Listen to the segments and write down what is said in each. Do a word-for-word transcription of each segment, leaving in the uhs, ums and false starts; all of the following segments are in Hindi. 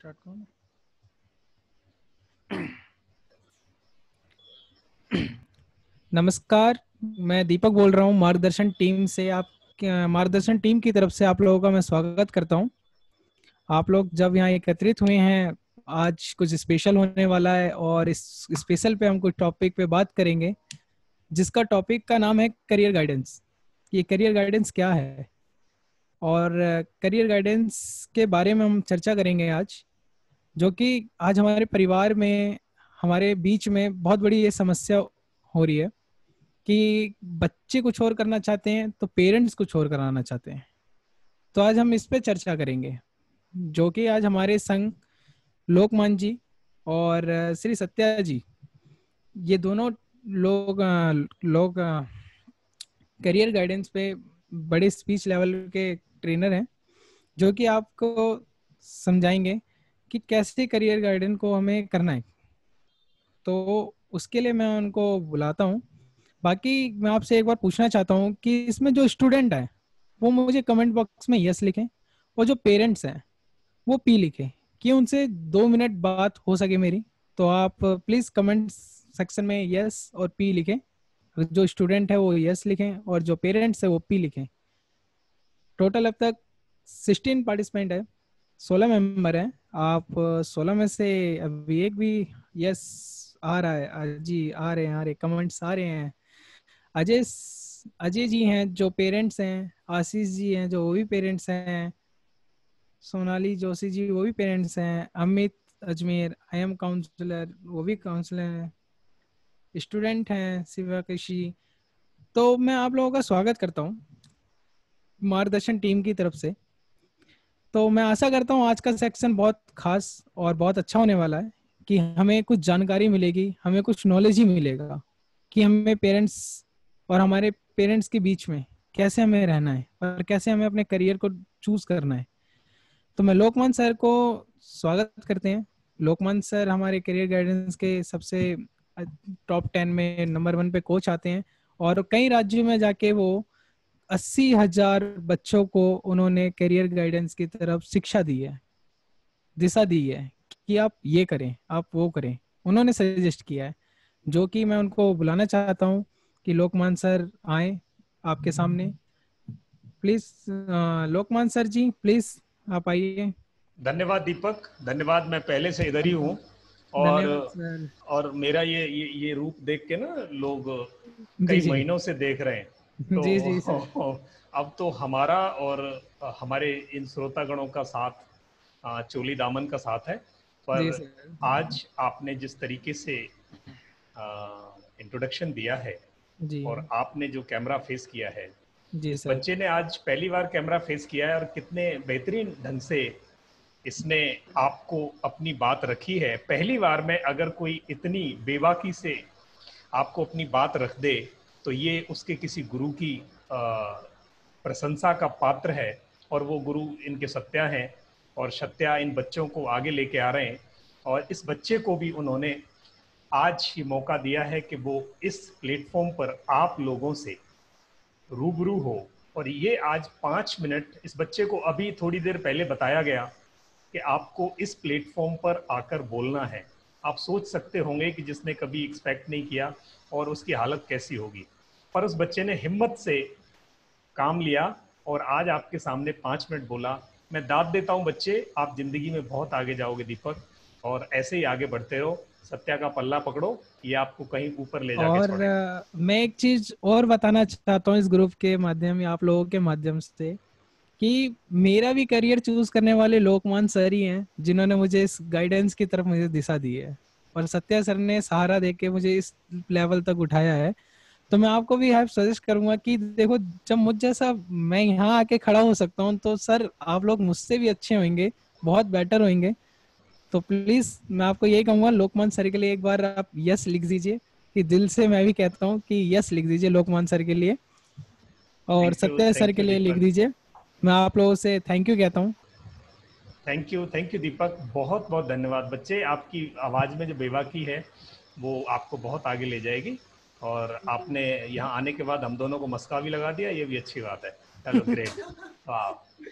स्टार्ट करूँ? नमस्कार, मैं दीपक बोल रहा हूँ मार्गदर्शन टीम से। आप मार्गदर्शन टीम की तरफ से आप लोगों का मैं स्वागत करता हूँ। आप लोग जब यहाँ एकत्रित हुए हैं, आज कुछ स्पेशल होने वाला है और इस स्पेशल पे हम कुछ टॉपिक पे बात करेंगे, जिसका टॉपिक का नाम है करियर गाइडेंस। ये करियर गाइडेंस क्या है और करियर गाइडेंस के बारे में हम चर्चा करेंगे आज, जो कि आज हमारे परिवार में, हमारे बीच में बहुत बड़ी ये समस्या हो रही है कि बच्चे कुछ और करना चाहते हैं तो पेरेंट्स कुछ और कराना चाहते हैं। तो आज हम इस पे चर्चा करेंगे, जो कि आज हमारे संग लोकमान जी और अ, श्री सत्या जी, ये दोनों लोग अ, लोग करियर गाइडेंस पे बड़े स्पीच लेवल के ट्रेनर हैं, जो कि आपको समझाएंगे कि कैसे करियर गाइडेंस को हमें करना है। तो उसके लिए मैं उनको बुलाता हूँ। बाकी मैं आपसे एक बार पूछना चाहता हूँ कि इसमें जो स्टूडेंट है वो मुझे कमेंट बॉक्स में यस लिखें, और जो पेरेंट्स हैं वो पी लिखें, कि उनसे दो मिनट बात हो सके मेरी। तो आप प्लीज़ कमेंट सेक्शन में यस और पी लिखें। जो स्टूडेंट है वो यस लिखें और जो पेरेंट्स है वो पी लिखें। टोटल अब तक सिक्सटीन पार्टिसिपेंट है, सोलह मेंबर हैं। आप सोलह में से अभी एक भी यस आ रहा है? आ- जी आ रहे हैं, आ रहे कमेंट्स आ रहे हैं। अजय अजय जी हैं जो पेरेंट्स हैं, आशीष जी हैं जो वो भी पेरेंट्स हैं, सोनाली जोशी जी वो भी पेरेंट्स हैं, Amit Ajmer I am counsellor वो भी काउंसलर हैं, स्टूडेंट हैं शिवा कृषि। तो मैं आप लोगों का स्वागत करता हूँ मार्गदर्शन टीम की तरफ से। तो मैं आशा करता हूँ आज का सेक्शन बहुत खास और बहुत अच्छा होने वाला है, कि हमें कुछ जानकारी मिलेगी, हमें कुछ नॉलेज ही मिलेगा कि हमें पेरेंट्स और हमारे पेरेंट्स के बीच में कैसे हमें रहना है और कैसे हमें अपने करियर को चूज करना है। तो मैं लोकमान सर को स्वागत करते हैं। लोकमान सर हमारे करियर गाइडेंस के सबसे टॉप टेन में नंबर वन पे कोच आते हैं, और कई राज्यों में जाके वो अस्सी हजार बच्चों को उन्होंने करियर गाइडेंस की तरफ शिक्षा दी है, दिशा दी है कि आप ये करें, आप वो करें। उन्होंने सजेस्ट किया है, जो कि मैं उनको बुलाना चाहता हूँ कि लोकमान सर आए आपके सामने। Please Lokman sir ji, please आप आइए। धन्यवाद दीपक, धन्यवाद। मैं पहले से इधर ही हूँ और धन्यवाद सर। और मेरा ये ये ये रूप देख के ना लोग जी कई जी महीनों से देख रहे हैं। जी जी सर। तो अब तो हमारा और हमारे इन श्रोतागणों का साथ, आ, चोली दामन का साथ है। जी पर सर। आज आपने जिस तरीके से इंट्रोडक्शन दिया है जी और आपने जो कैमरा फेस किया है, जी इस सर। बच्चे ने आज पहली बार कैमरा फेस किया है और कितने बेहतरीन ढंग से इसने आपको अपनी बात रखी है। पहली बार में अगर कोई इतनी बेबाकी से आपको अपनी बात रख दे तो ये उसके किसी गुरु की आ, प्रशंसा का पात्र है। और वो गुरु इनके सत्या हैं और सत्या इन बच्चों को आगे लेके आ रहे हैं। और इस बच्चे को भी उन्होंने आज ही मौका दिया है कि वो इस प्लेटफॉर्म पर आप लोगों से रूबरू हो। और ये आज पाँच मिनट इस बच्चे को अभी थोड़ी देर पहले बताया गया कि आपको इस प्लेटफॉर्म पर आकर बोलना है। आप सोच सकते होंगे कि जिसने कभी एक्सपेक्ट नहीं किया और उसकी हालत कैसी होगी, पर उस बच्चे ने हिम्मत से काम लिया और आज आपके सामने पाँच मिनट बोला। मैं दाद देता हूं बच्चे, आप जिंदगी में बहुत आगे जाओगे दीपक, और ऐसे ही आगे बढ़ते रहो। सत्या का पल्ला पकड़ो, ये आपको कहीं ऊपर ले जाके और छोड़ेगा। अ, मैं एक चीज और बताना चाहता हूँ इस ग्रुप के माध्यम या आप लोगों के माध्यम से, कि मेरा भी करियर चूज करने वाले लोकमान सर ही हैं, जिन्होंने मुझे इस गाइडेंस की तरफ मुझे दिशा दी है, और सत्या सर ने सहारा देके मुझे इस लेवल तक उठाया है। तो मैं आपको भी हेल्प सजेस्ट करूंगा कि देखो, जब मुझ जैसा मैं यहाँ आके खड़ा हो सकता हूँ, तो सर आप लोग मुझसे भी अच्छे होंगे, बहुत बेटर होंगे। तो प्लीज मैं आपको यही कहूंगा, लोकमान सर के लिए एक बार आप यस लिख दीजिए, कि दिल से मैं भी कहता हूँ कि यस लिख दीजिए लोकमान सर के लिए, और thank you, Satya sir thank के यू लिए लिख दीपक। दीजिए। मैं आप लोगों से थैंक यू कहता हूँ। Thank you, thank you Deepak, बहुत बहुत धन्यवाद। बच्चे, आपकी आवाज़ में जो बेबाकी है वो आपको बहुत आगे ले जाएगी। और आपने यहाँ आने के बाद हम दोनों को मस्का भी लगा दिया, ये भी अच्छी बात है। चलो ग्रेट, वाह।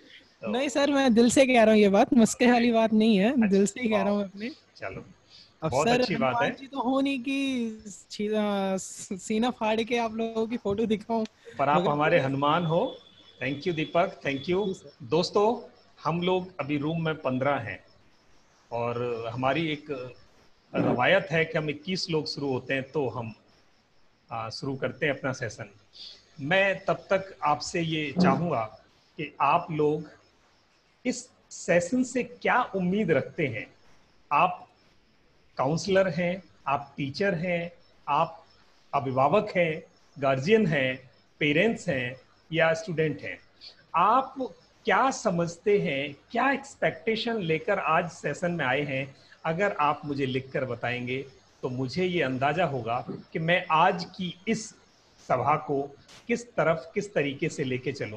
तो नहीं सर, मैं दिल से कह रहा हूँ, ये बात मस्के वाली बात नहीं है, दिल से ही कह वाह, रहा हूँ अपने। चलो अब बहुत सर अच्छी बात है। हनुमान जी तो हो नहीं कि छीना- सीना फाड़ के आप लोगों की फोटो दिखाऊं, पर आप मगर हमारे हनुमान हो। Thank you Deepak, thank you. जी सर। दोस्तों, हम लोग अभी रूम में पंद्रह हैं और हमारी एक रवायत है कि हम इक्कीस लोग शुरू होते हैं तो हम आ, शुरू करते हैं अपना सेशन। मैं तब तक आपसे ये चाहूँगा कि आप लोग इस सेशन से क्या उम्मीद रखते हैं। आप काउंसलर हैं, आप टीचर हैं, आप अभिभावक हैं, गार्जियन हैं, पेरेंट्स हैं या स्टूडेंट हैं, आप क्या समझते हैं, क्या एक्सपेक्टेशन लेकर आज सेशन में आए हैं। अगर आप मुझे लिखकर बताएंगे तो मुझे ये अंदाजा होगा कि मैं आज की इस सभा को किस तरफ किस तरीके से लेके चलूं।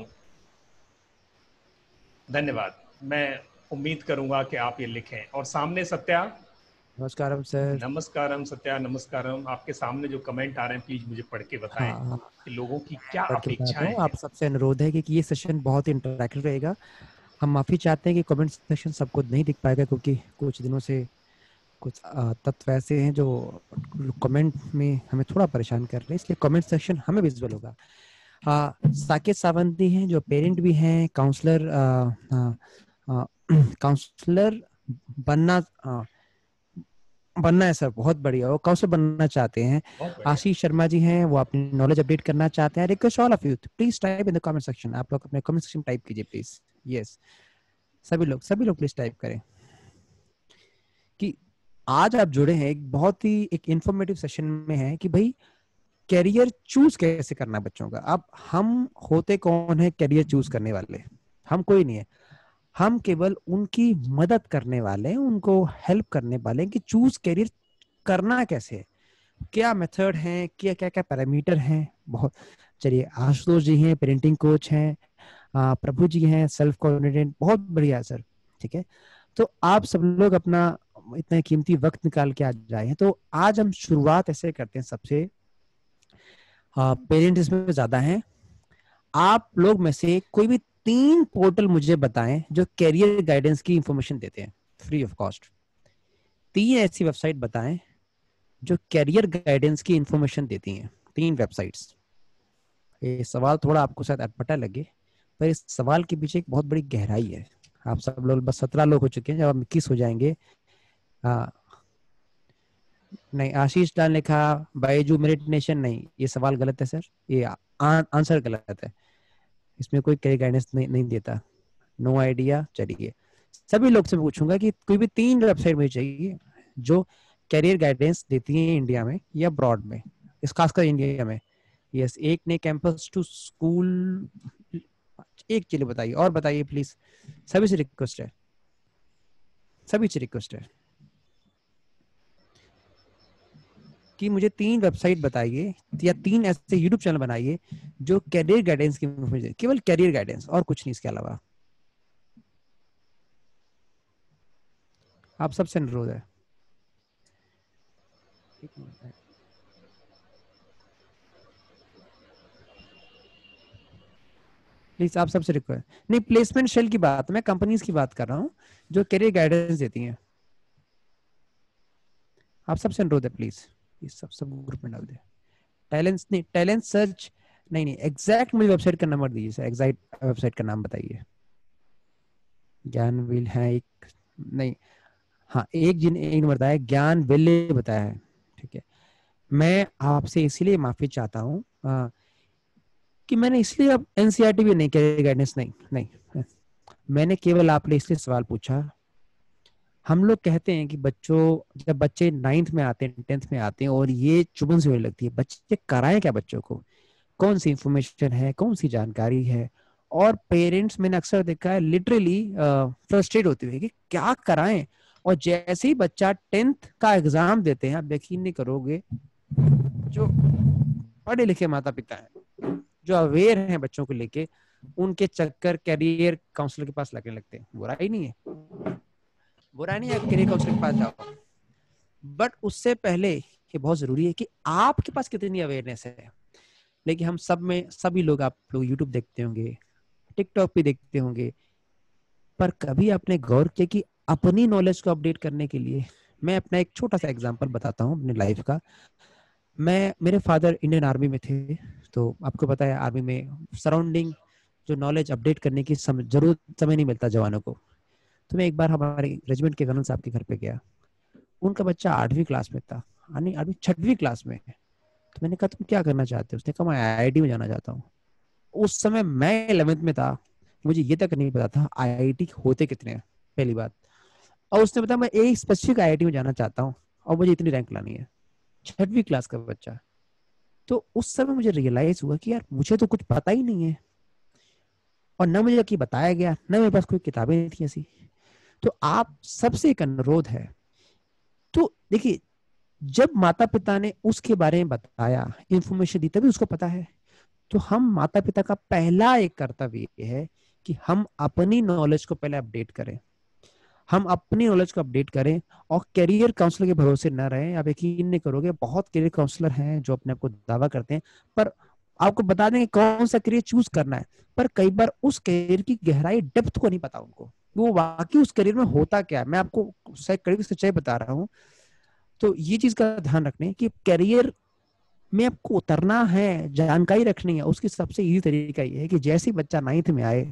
धन्यवाद। मैं उम्मीद करूंगा कि आप ये लिखें। और सामने सत्या। नमस्कारम सर। नमस्कारम सत्या, नमस्कारम। आपके सामने जो कमेंट आ रहे हैं प्लीज मुझे पढ़ के बताएं हाँ हाँ, कि लोगों की क्या पढ़ के बताता अपेक्षाएं हूँ। हैं। आप सबसे अनुरोध है कि, कि ये सेशन बहुत ही इंटरैक्टिव रहेगा। हम माफी चाहते हैं कि कमेंट सेक्शन सबको नहीं दिख पाएगा, क्योंकि कुछ दिनों से कुछ अ, तत्व ऐसे हैं जो कमेंट में हमें थोड़ा परेशान कर रहे हैं, इसलिए कमेंट सेक्शन हमें विजुअल होगा। अ, साकेत सावंती हैं जो पेरेंट भी हैं, काउंसलर काउंसलर बनना अ, बनना है सर, बहुत बढ़िया, वो काउंसलर बनना चाहते हैं। बहुत बढ़िया। आशीष शर्मा जी हैं, वो अपनी नॉलेज अपडेट करना चाहते हैं। Request all of you, please type in the comment section. आप लोग अपने कमेंट सेक्शन टाइप कीजिए प्लीज। यस, सभी लोग सभी लोग प्लीज टाइप करें कि आज आप जुड़े हैं एक बहुत ही एक इंफॉर्मेटिव सेशन में है कि भाई कैरियर चूज कैसे करना है बच्चों का। अब हम होते कौन है कैरियर चूज करने वाले? हम कोई नहीं है, हम केवल उनकी मदद करने वाले हैं, उनको हेल्प करने वाले हैं कि चूज कैरियर करना कैसे है, क्या मेथड है, क्या क्या क्या पैरामीटर हैं। बहुत चलिए, आशुतोष जी हैं, पेरेंटिंग कोच हैं, आ, प्रभु जी हैं, सेल्फ कॉन्फिडेंट, बहुत बढ़िया सर। ठीक है, तो आप सब लोग अपना इतना कीमती वक्त निकाल के आज जाए हैं। तो आज हम शुरुआत ऐसे करते हैं सबसे, पेरेंट्स इसमें ज्यादा हैं, आप लोग में से कोई भी तीन पोर्टल मुझे बताएं जो कैरियर गाइडेंस की इंफॉर्मेशन देते हैं फ्री ऑफ कॉस्ट। तीन ऐसी वेबसाइट बताएं जो कैरियर गाइडेंस की इंफॉर्मेशन देती हैं, तीन वेबसाइट्स। ये सवाल थोड़ा आपको शायद अटपटा लगे, पर इस सवाल के पीछे एक बहुत बड़ी गहराई है। आप सब लोग, बस सत्रह लोग हो चुके हैं, जब आप इक्कीस हो जाएंगे। आ, नहीं, आशीष डाल लिखा बायजू मेरिट नेशन, नहीं, ये सवाल गलत है सर, ये आंसर गलत है, इसमें कोई कैरियर गाइडेंस नहीं, नहीं देता। No idea. चलिए, सभी लोग से पूछूंगा कि कोई भी तीन वेबसाइट मुझे चाहिए जो कैरियर गाइडेंस देती है इंडिया में या ब्रॉड में, इस खासकर इंडिया में। यस, एक ने कैंपस टू स्कूल, एक चलिए बताइए, और बताइए प्लीज, सभी से रिक्वेस्ट है, सभी से रिक्वेस्ट है कि मुझे तीन वेबसाइट बताइए या तीन ऐसे यूट्यूब चैनल बनाइए जो कैरियर गाइडेंस की, केवल कैरियर गाइडेंस और कुछ नहीं इसके अलावा। आप सबसे अनुरोध है। प्लीज आप सबसे रिक्वेस्ट, नहीं प्लेसमेंट शेल की बात, मैं कंपनीज की बात कर रहा हूँ जो कैरियर गाइडेंस देती हैं। आप सबसे अनुरोध है प्लीज, ये सब सब ग्रुप में डाल दे। टैलेंट नहीं, टैलेंट सर्च नहीं, नहीं एग्जैक्ट मुझे वेबसाइट का नंबर दीजिए सर, एग्जैक्ट वेबसाइट का नाम बताइए। ज्ञान विल है एक, नहीं, हाँ एक जिन एक नंबर बताया, ज्ञान विल बताया है। ठीक है, मैं आपसे इसीलिए माफी चाहता हूँ कि मैंने इसलिए अब एनसीईआरटी भी नहीं, कैरियर गाइडेंस नहीं, नहीं, मैंने केवल आपने इसलिए सवाल पूछा। हम लोग कहते हैं कि बच्चों, जब बच्चे नाइन्थ में आते हैं, टेंथ में आते हैं और ये चुभन से होने लगती है, बच्चे कराएं क्या बच्चों को, कौन सी इंफॉर्मेशन है, कौन सी जानकारी है। और पेरेंट्स मैंने अक्सर देखा है लिटरली फ्रस्ट्रेट होते हुए कि क्या कराएं। और जैसे ही बच्चा टेंथ का एग्जाम देते हैं, आप यकीन नहीं करोगे, जो पढ़े लिखे माता पिता हैं, जो अवेयर हैं बच्चों को लेके, उनके चक्कर कैरियर काउंसलर के पास लगने लगते हैं। बुराई नहीं है, बुराई नहीं है, कैरियर काउंसलर के पास जाओ, बट उससे पहले ये बहुत जरूरी है कि आपके पास कितनी अवेयरनेस है। लेकिन हम सब में, सभी लोग, आप लोग यूट्यूब देखते होंगे, टिकटॉक भी देखते होंगे, पर कभी आपने गौर किया कि अपनी नॉलेज को अपडेट करने के लिए, मैं अपना एक छोटा सा एग्जांपल बताता हूँ अपनी लाइफ का। मैं मेरे फादर इंडियन आर्मी में थे, तो आपको पता है आर्मी में सराउंडिंग जो नॉलेज अपडेट करने की सम, जरूरत समय नहीं मिलता जवानों को। तो मैं एक बार हमारे रेजिमेंट के कर्नल साहब के घर पे गया, उनका बच्चा आठवीं क्लास में था, यानी आठवीं छठवीं क्लास में। तो मैंने कहा तुम क्या करना चाहते हो? उसने कहा मैं आई आई टी में जाना चाहता हूँ। उस समय मैं इलेवेंथ में था, मुझे ये तक नहीं पता था आई आई टी होते कितने हैं, पहली बात। और उसने बताया मैं एक स्पेसिफिक आई आई टी में जाना चाहता हूँ और मुझे इतनी रैंक लानी है, छठवीं क्लास का बच्चा। तो उस समय मुझे रियलाइज हुआ कि यार मुझे तो कुछ पता ही नहीं है, और न मुझे कि बताया गया, न मेरे पास कोई किताबें नहीं थी ऐसी। तो आप सबसे एक अनुरोध है, तो देखिए जब माता पिता ने उसके बारे में बताया, इंफॉर्मेशन दी, तभी उसको पता है। तो हम माता पिता का पहला एक कर्तव्य ये है कि हम अपनी नॉलेज को पहले अपडेट करें, हम अपनी नॉलेज को अपडेट करें और करियर काउंसलर के भरोसे न रहें। आप यकीन नहीं करोगे, बहुत करियर काउंसलर हैं जो अपने आप को दावा करते हैं, पर आपको बता देंगे कौन सा करियर चूज करना है, पर कई बार उस करियर की गहराई, डेप्थ को नहीं पता उनको, वो वाकई उस करियर में होता क्या है। मैं आपको करीब सच्चाई बता रहा हूँ। तो ये चीज का ध्यान रखने कि करियर में आपको उतरना है, जानकारी रखनी है, उसकी सबसे इजी तरीका ये है कि जैसे बच्चा नाइन्थ में आए,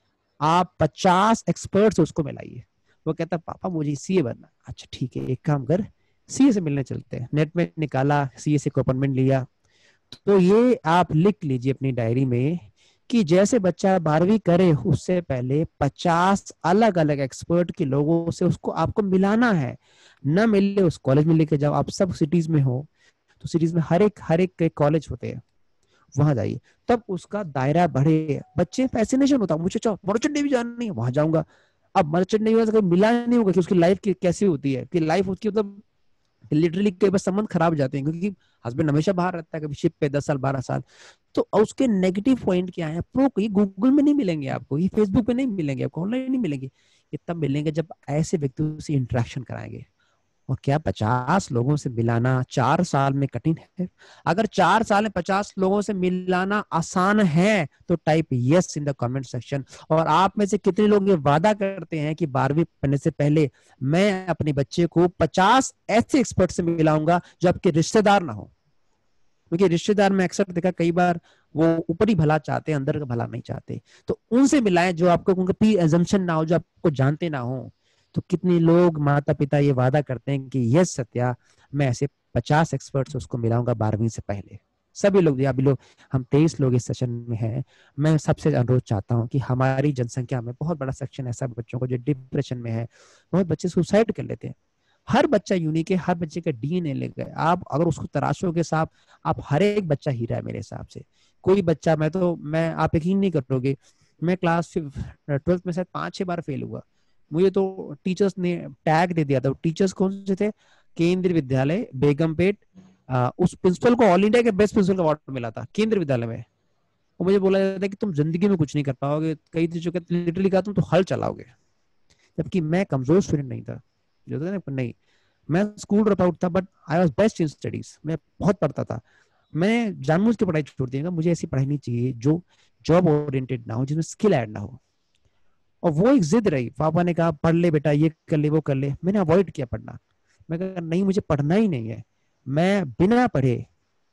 आप पचास एक्सपर्ट्स उसको मिलाइए। वो कहता पापा मुझे सीए बनना, अच्छा ठीक है एक काम कर, सीए से मिलने चलते हैं। नेट में निकाला, सीए से अपॉइंटमेंट लिया। तो ये आप लिख लीजिए अपनी डायरी में कि जैसे बच्चा बारहवीं करे उससे पहले पचास अलग अलग एक्सपर्ट के लोगों से उसको आपको मिलाना है। न मिले उस कॉलेज में लेके जाओ, आप सब सिटीज में हो तो सिटीज में हर एक हर एक के कॉलेज होते हैं, वहां जाइए, तब उसका दायरा बढ़े। बच्चे फैसिनेशन होता है, मुझे चलो मर्चेंट नेवी जानी है, वहां जाऊंगा। अब मर्चेंट नेवी से मिला नहीं होगा कि उसकी लाइफ की कैसी होती है, कि लाइफ उसकी मतलब लिटरली कई बार संबंध खराब हो जाते हैं, क्योंकि हस्बैंड हमेशा बाहर रहता है, कभी शिप पे दस साल बारह साल। तो उसके नेगेटिव पॉइंट क्या है, प्रो ये गूगल में नहीं मिलेंगे आपको, ये फेसबुक पे नहीं मिलेंगे आपको, ऑनलाइन नहीं मिलेंगे। ये तब मिलेंगे जब ऐसे व्यक्तियों से इंटरेक्शन कराएंगे। और क्या पचास लोगों से मिलाना चार साल में कठिन है? अगर चार साल में पचास लोगों से मिलाना आसान है तो type yes in the comment section. और आप में से कितने लोग ये वादा करते हैं कि बारहवीं पढ़ने से पहले मैं अपने बच्चे को पचास ऐसे एक्सपर्ट से मिलाऊंगा जो आपके रिश्तेदार ना हो? क्योंकि रिश्तेदार में अक्सर देखा कई बार वो ऊपरी भला चाहते हैं, अंदर का भला नहीं चाहते। तो उनसे मिलाएं जो आपको उनका प्री एजम्पशन ना हो, जो आपको जानते ना हो। तो कितने लोग माता पिता ये वादा करते हैं कि यस सत्या मैं ऐसे पचास एक्सपर्ट्स उसको मिलाऊंगा बारहवीं से पहले। सभी लोग, अभी लोग हम तेईस लोग इस सेशन में हैं, मैं सबसे अनुरोध चाहता हूं कि हमारी जनसंख्या में बहुत बड़ा सेक्शन ऐसा बच्चों को जो डिप्रेशन में है, बहुत बच्चे सुसाइड कर लेते हैं। हर बच्चा यूनिक है, हर बच्चे का डीएनए ले गए, आप अगर उसको तराशोगे साहब, आप हर एक बच्चा हीरा है मेरे हिसाब से। कोई बच्चा, मैं तो मैं आप यकीन नहीं करोगे, मैं क्लास ट्वेल्थ में शायद पांच छह बार फेल हुआ। मुझे तो टीचर्स ने टैग दे दिया था। टीचर्स कौन से थे? केंद्रीय विद्यालय बेगमपेट, उस प्रिंसिपल को ऑल इंडिया के बेस्ट प्रिंसिपल का अवार्ड मिला था केंद्रीय विद्यालय में। और मुझे बोला जाता है कि तुम जिंदगी में कुछ नहीं कर पाओगे, कई टीचर कहते लिटरली कहा तुम तो हल चलाओगे। जबकि मैं कमजोर स्टूडेंट नहीं था, जो था ना, नहीं मैं स्कूल ड्रॉप आउट था, but I was best in studies, मैं बहुत पढ़ता था। मैं जानबूझ के पढ़ाई छोड़ दिया, मुझे ऐसी पढ़ाई नहीं चाहिए जो जॉब ओरिएंटेड ना हो, जिसमें स्किल ऐड ना हो। और वो एक जिद रही, पापा ने कहा पढ़ ले बेटा, ये कर ले वो कर ले, मैंने अवॉइड किया पढ़ना। मैं कहा नहीं मुझे पढ़ना ही नहीं है, मैं बिना पढ़े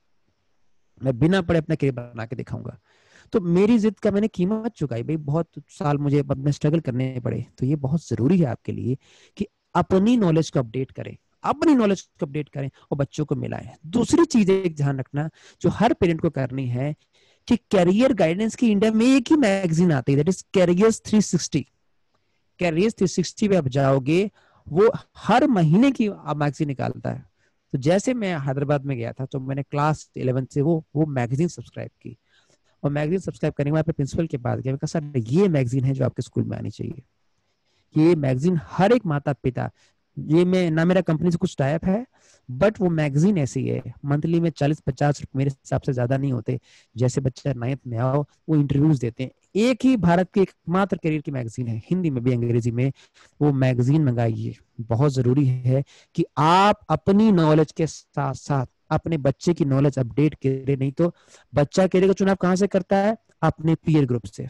मैं बिना पढ़े अपना करियर बना के दिखाऊंगा। तो मेरी जिद का मैंने कीमत चुकाई भाई, बहुत साल मुझे अपने स्ट्रगल करने पड़े। तो ये बहुत जरूरी है आपके लिए कि अपनी नॉलेज को अपडेट करें, अपनी नॉलेज को अपडेट करें और बच्चों को मिलाएं। दूसरी चीज एक ध्यान रखना जो हर पेरेंट को करनी है कि कैरियर गाइडेंस की इंडिया में एक ही मैगजीन आती है, that is careers three sixty. Careers three sixty पे आप जाओगे, वो हर महीने की मैगजीन निकालता है। तो जैसे मैं हैदराबाद में गया था तो मैंने क्लास इलेवेंथ से वो वो मैगजीन सब्सक्राइब की, और मैगजीन सब्सक्राइब करने के बाद प्रिंसिपल के पास गया, मैं कहा सर ये मैगजीन है जो आपके स्कूल में आनी चाहिए। ये मैगजीन हर एक माता पिता, ये मैं ना मेरा कंपनी से कुछ टाइप है, बट वो मैगजीन ऐसी है, मंथली में चालीस पचास रुपए मेरे हिसाब से ज्यादा नहीं होते। जैसे बच्चा नाइन्थ में आओ वो इंटरव्यूज देते हैं। एक ही भारत की एकमात्र करियर की मैगजीन है, हिंदी में भी अंग्रेजी में, वो मैगजीन मंगाइए। बहुत जरूरी है कि आप अपनी नॉलेज के साथ साथ अपने बच्चे की नॉलेज अपडेट करें, नहीं तो बच्चा करियर का चुनाव कहां से करता है? अपने पीयर ग्रुप से,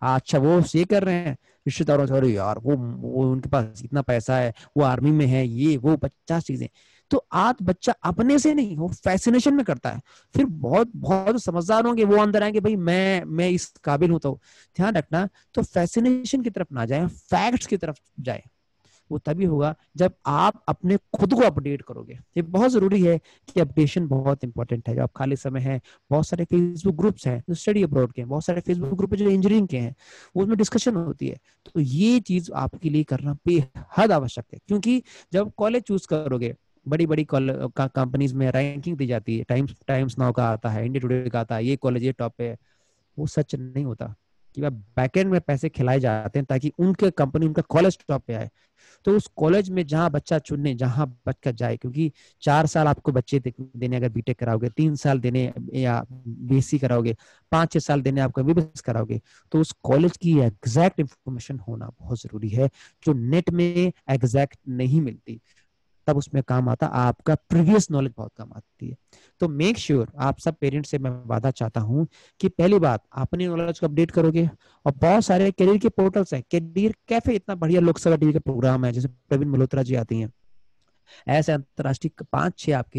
अच्छा वो ये कर रहे हैं, रिश्तेदारों से, अरे यार वो वो उनके पास इतना पैसा है, वो आर्मी में है, ये वो पचास चीजें। तो आज बच्चा अपने से नहीं, वो फैसिनेशन में करता है। फिर बहुत बहुत समझदार होंगे वो अंदर आएंगे, भाई मैं मैं इस काबिल हूं। तो ध्यान रखना, तो फैसिनेशन की तरफ ना जाए, फैक्ट्स की तरफ जाए। वो तभी होगा जब आप अपने खुद को अपडेट करोगे। ये बहुत जरूरी है कि अपडेशन बहुत इंपॉर्टेंट है। जब आप खाली समय है, बहुत सारे फेसबुक ग्रुप्स हैं जो स्टडी अब्रॉड के हैं, बहुत सारे फेसबुक ग्रुप जो इंजीनियरिंग के हैं, उसमें डिस्कशन होती है। तो ये चीज आपके लिए करना बेहद आवश्यक है, क्योंकि जब कॉलेज चूज करोगे, बड़ी बड़ी कंपनीज में रैंकिंग दी जाती है, टाइम्स टाइम्स नाउ का आता है, इंडिया टुडे का आता है, ये कॉलेज ये टॉप पे है। वो सच नहीं होता कि बैकएंड में पैसे खिलाए जाते हैं ताकि उनके कंपनी, उनका कॉलेज टॉप पे आए। तो उस कॉलेज में जहां बच्चा चुनने, जहां बच्चा जाए, क्योंकि चार साल आपको बच्चे देने अगर बीटेक कराओगे, तीन साल देने या बीएससी कराओगे, पांच छह साल देने आपको एमबीबीएस कराओगे, तो उस कॉलेज की एग्जैक्ट इंफॉर्मेशन होना बहुत जरूरी है, जो नेट में एग्जैक्ट नहीं मिलती। तब उसमें काम आता आपका प्रीवियस नॉलेज, बहुत काम आती है। तो मेक श्योर sure, आप सब पेरेंट्स से मैं वादा चाहता हूं कि पहली बात अपनी नॉलेज को अपडेट करोगे। और बहुत सारे करियर के पोर्टल्स हैं, करियर कैफे इतना बढ़िया लोकसभा टीवी का प्रोग्राम है, जैसे प्रवीण मल्होत्रा जी आती हैं, ऐसे अंतरराष्ट्रीय पांच छह आपके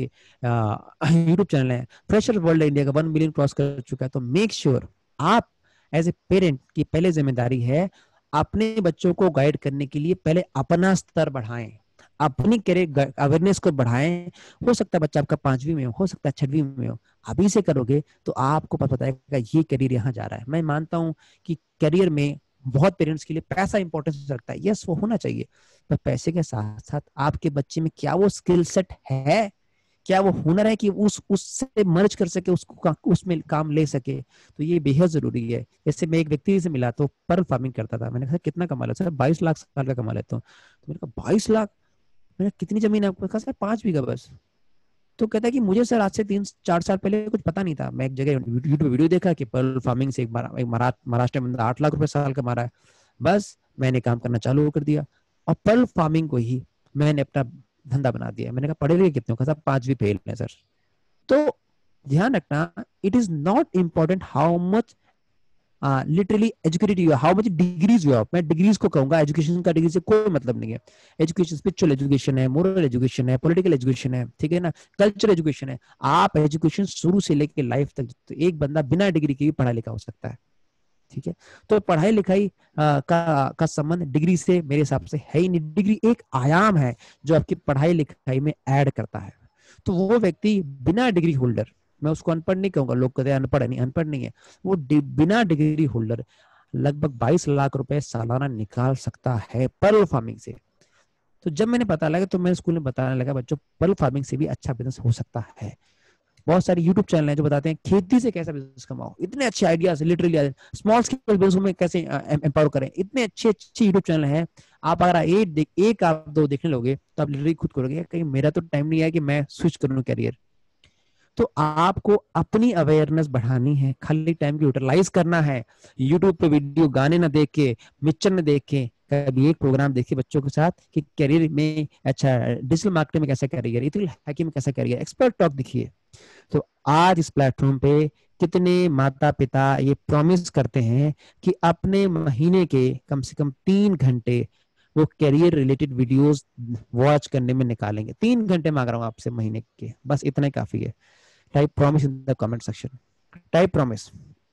यूट्यूब चैनल हैं। फ्रेशर वर्ल्ड इंडिया का वन मिलियन क्रॉस कर चुका है। तो मेक श्योर sure, आप एज ए पेरेंट की पहले जिम्मेदारी है अपने बच्चों को गाइड करने के लिए पहले अपना स्तर बढ़ाएं, अपनी करियर अवेयरनेस को बढ़ाएं। हो सकता है बच्चा आपका पांचवी में हो, हो सकता है छठवीं में हो। अभी से करोगे तो आपको पता बताएगा ये करियर यहाँ जा रहा है। मैं मानता हूं कि करियर में बहुत पेरेंट्स के लिए पैसा इंपॉर्टेंस रखता है, यस वो होना चाहिए, पर पैसे के साथ साथ आपके बच्चे में क्या वो स्किल सेट है, क्या वो हुनर है कि उस उससे मर्ज कर सके, उसको का, उसमें काम ले सके। तो ये बेहद जरूरी है। जैसे मैं एक व्यक्ति से मिला तो पर्ल फार्मिंग करता था, मैंने कहा कितना कमा लेता है, बाईस लाख साल का कमा लेता हूँ। तो मैंने कहा बाईस लाख, मैंने कितनी जमीन है आपको? कहा सर पांच बीघा बस। तो कहता है कि मुझे सर आज से तीन चार साल पहले कुछ पता नहीं था, मैं एक जगह यूट्यूब वीडियो देखा कि पर्ल फार्मिंग से एक महाराष्ट्र में आठ लाख रुपए साल कमा रहा है, बस मैंने काम करना चालू कर दिया और पर्ल फार्मिंग को ही मैंने अपना धंधा बना दिया। मैंने कहा पढ़े लिखे कितने हो? कहा पांचवी फेल है सर। तो ध्यान रखना, it is not important how much literally educated you, how much degrees you have. मैं डिग्रीज को कहूंगा, एजुकेशन का डिग्री से कोई मतलब नहीं है। एजुकेशन स्पिरिचुअल एजुकेशन है, मोरल एजुकेशन है, पॉलिटिकल एजुकेशन है, ठीक है ना, कल्चर एजुकेशन है। आप एजुकेशन शुरू से लेकर लाइफ तक, तो एक बंदा बिना डिग्री के भी पढ़ा लिखा हो सकता है, ठीक है। तो पढ़ाई लिखाई आ, का का संबंध डिग्री से मेरे हिसाब से है ही नहीं। डिग्री एक आयाम है जो आपकी पढ़ाई लिखाई में ऐड करता है। तो वो व्यक्ति बिना डिग्री होल्डर, मैं उसको अनपढ़ नहीं कहूंगा, लोग कहते हैं अनपढ़ है, नहीं अनपढ़ नहीं है वो, बिना डिग्री होल्डर लगभग बाईस लाख रुपए सालाना निकाल सकता है पर्ल फार्मिंग से। तो जब मैंने पता लगा तो मैं स्कूल में बताने लगा बच्चों पर्ल फार्मिंग से भी अच्छा बिजनेस हो सकता है। बहुत सारे यूट्यूब चैनल हैं जो बताते हैं खेती से कैसा बिजनेस कमाओ, इतने अच्छे ideas, literally small scale business में कैसे एम्पावर करें, इतने अच्छे अच्छे यूट्यूब चैनल हैं। आप अगर एक एक आप दो देखने लोगे तो आप लिटरली खुद करोगे कहीं मेरा तो टाइम नहीं है कि मैं स्विच करूं कैरियर। तो आपको अपनी अवेयरनेस बढ़ानी है, खाली टाइम की यूटिलाइज करना है। यूट्यूब पे वीडियो गाने ना देख के, मिक्सचर न देख के, कभी एक प्रोग्राम देखिए बच्चों के साथ कि करियर में, अच्छा डिजिटल मार्केटिंग में कैसा करियर, इथिकल हैकिंग में कैसा करियर, एक्सपर्ट टॉक दिखिए। तो आज इस प्लेटफॉर्म पे कितने माता पिता ये प्रॉमिस करते हैं कि अपने महीने के कम से कम तीन घंटे वो करियर रिलेटेड वीडियोस वॉच करने में निकालेंगे। तीन घंटे मांग रहा हूँ आपसे महीने के, बस इतना ही काफी है। Type promise in the comment section, type promise,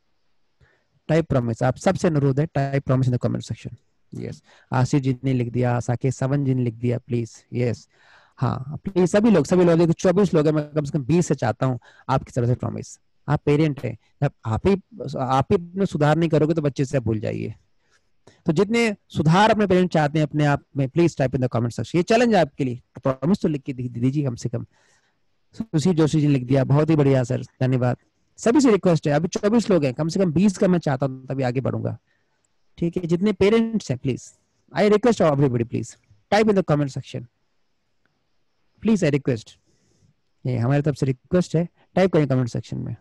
type promise, आप सबसे अनुरोध है, type promise in the comment section. Yes, Ashish ji ने लिख दिया, साकेत सवन जी ने लिख दिया, प्लीज यस, हाँ प्लीज सभी लोग, सभी लोग देखो चौबीस लोग हैं, मैं कम से कम बीस से चाहता हूँ आपकी तरफ से प्रॉमिस। आप पेरेंट हैं, जब आप ही आप ही अपने सुधार नहीं करोगे तो बच्चे से भूल जाइए। तो जितने सुधार अपने पेरेंट चाहते हैं अपने आप में, please type in the comment section. ये चैलेंज है आपके लिए, प्रॉमिस तो लिख के दीजिए कम से कम। सुशील जोशी जी लिख दिया, बहुत ही बढ़िया सर, धन्यवाद। सभी से रिक्वेस्ट है, अभी चौबीस लोग हैं, कम से कम बीस का मैं चाहता हूँ तभी आगे बढ़ूंगा, ठीक है। जितने पेरेंट्स हैं please, I request everybody please type in the comment section, please I request, ये हमारी तरफ से रिक्वेस्ट है, टाइप करें कमेंट सेक्शन में।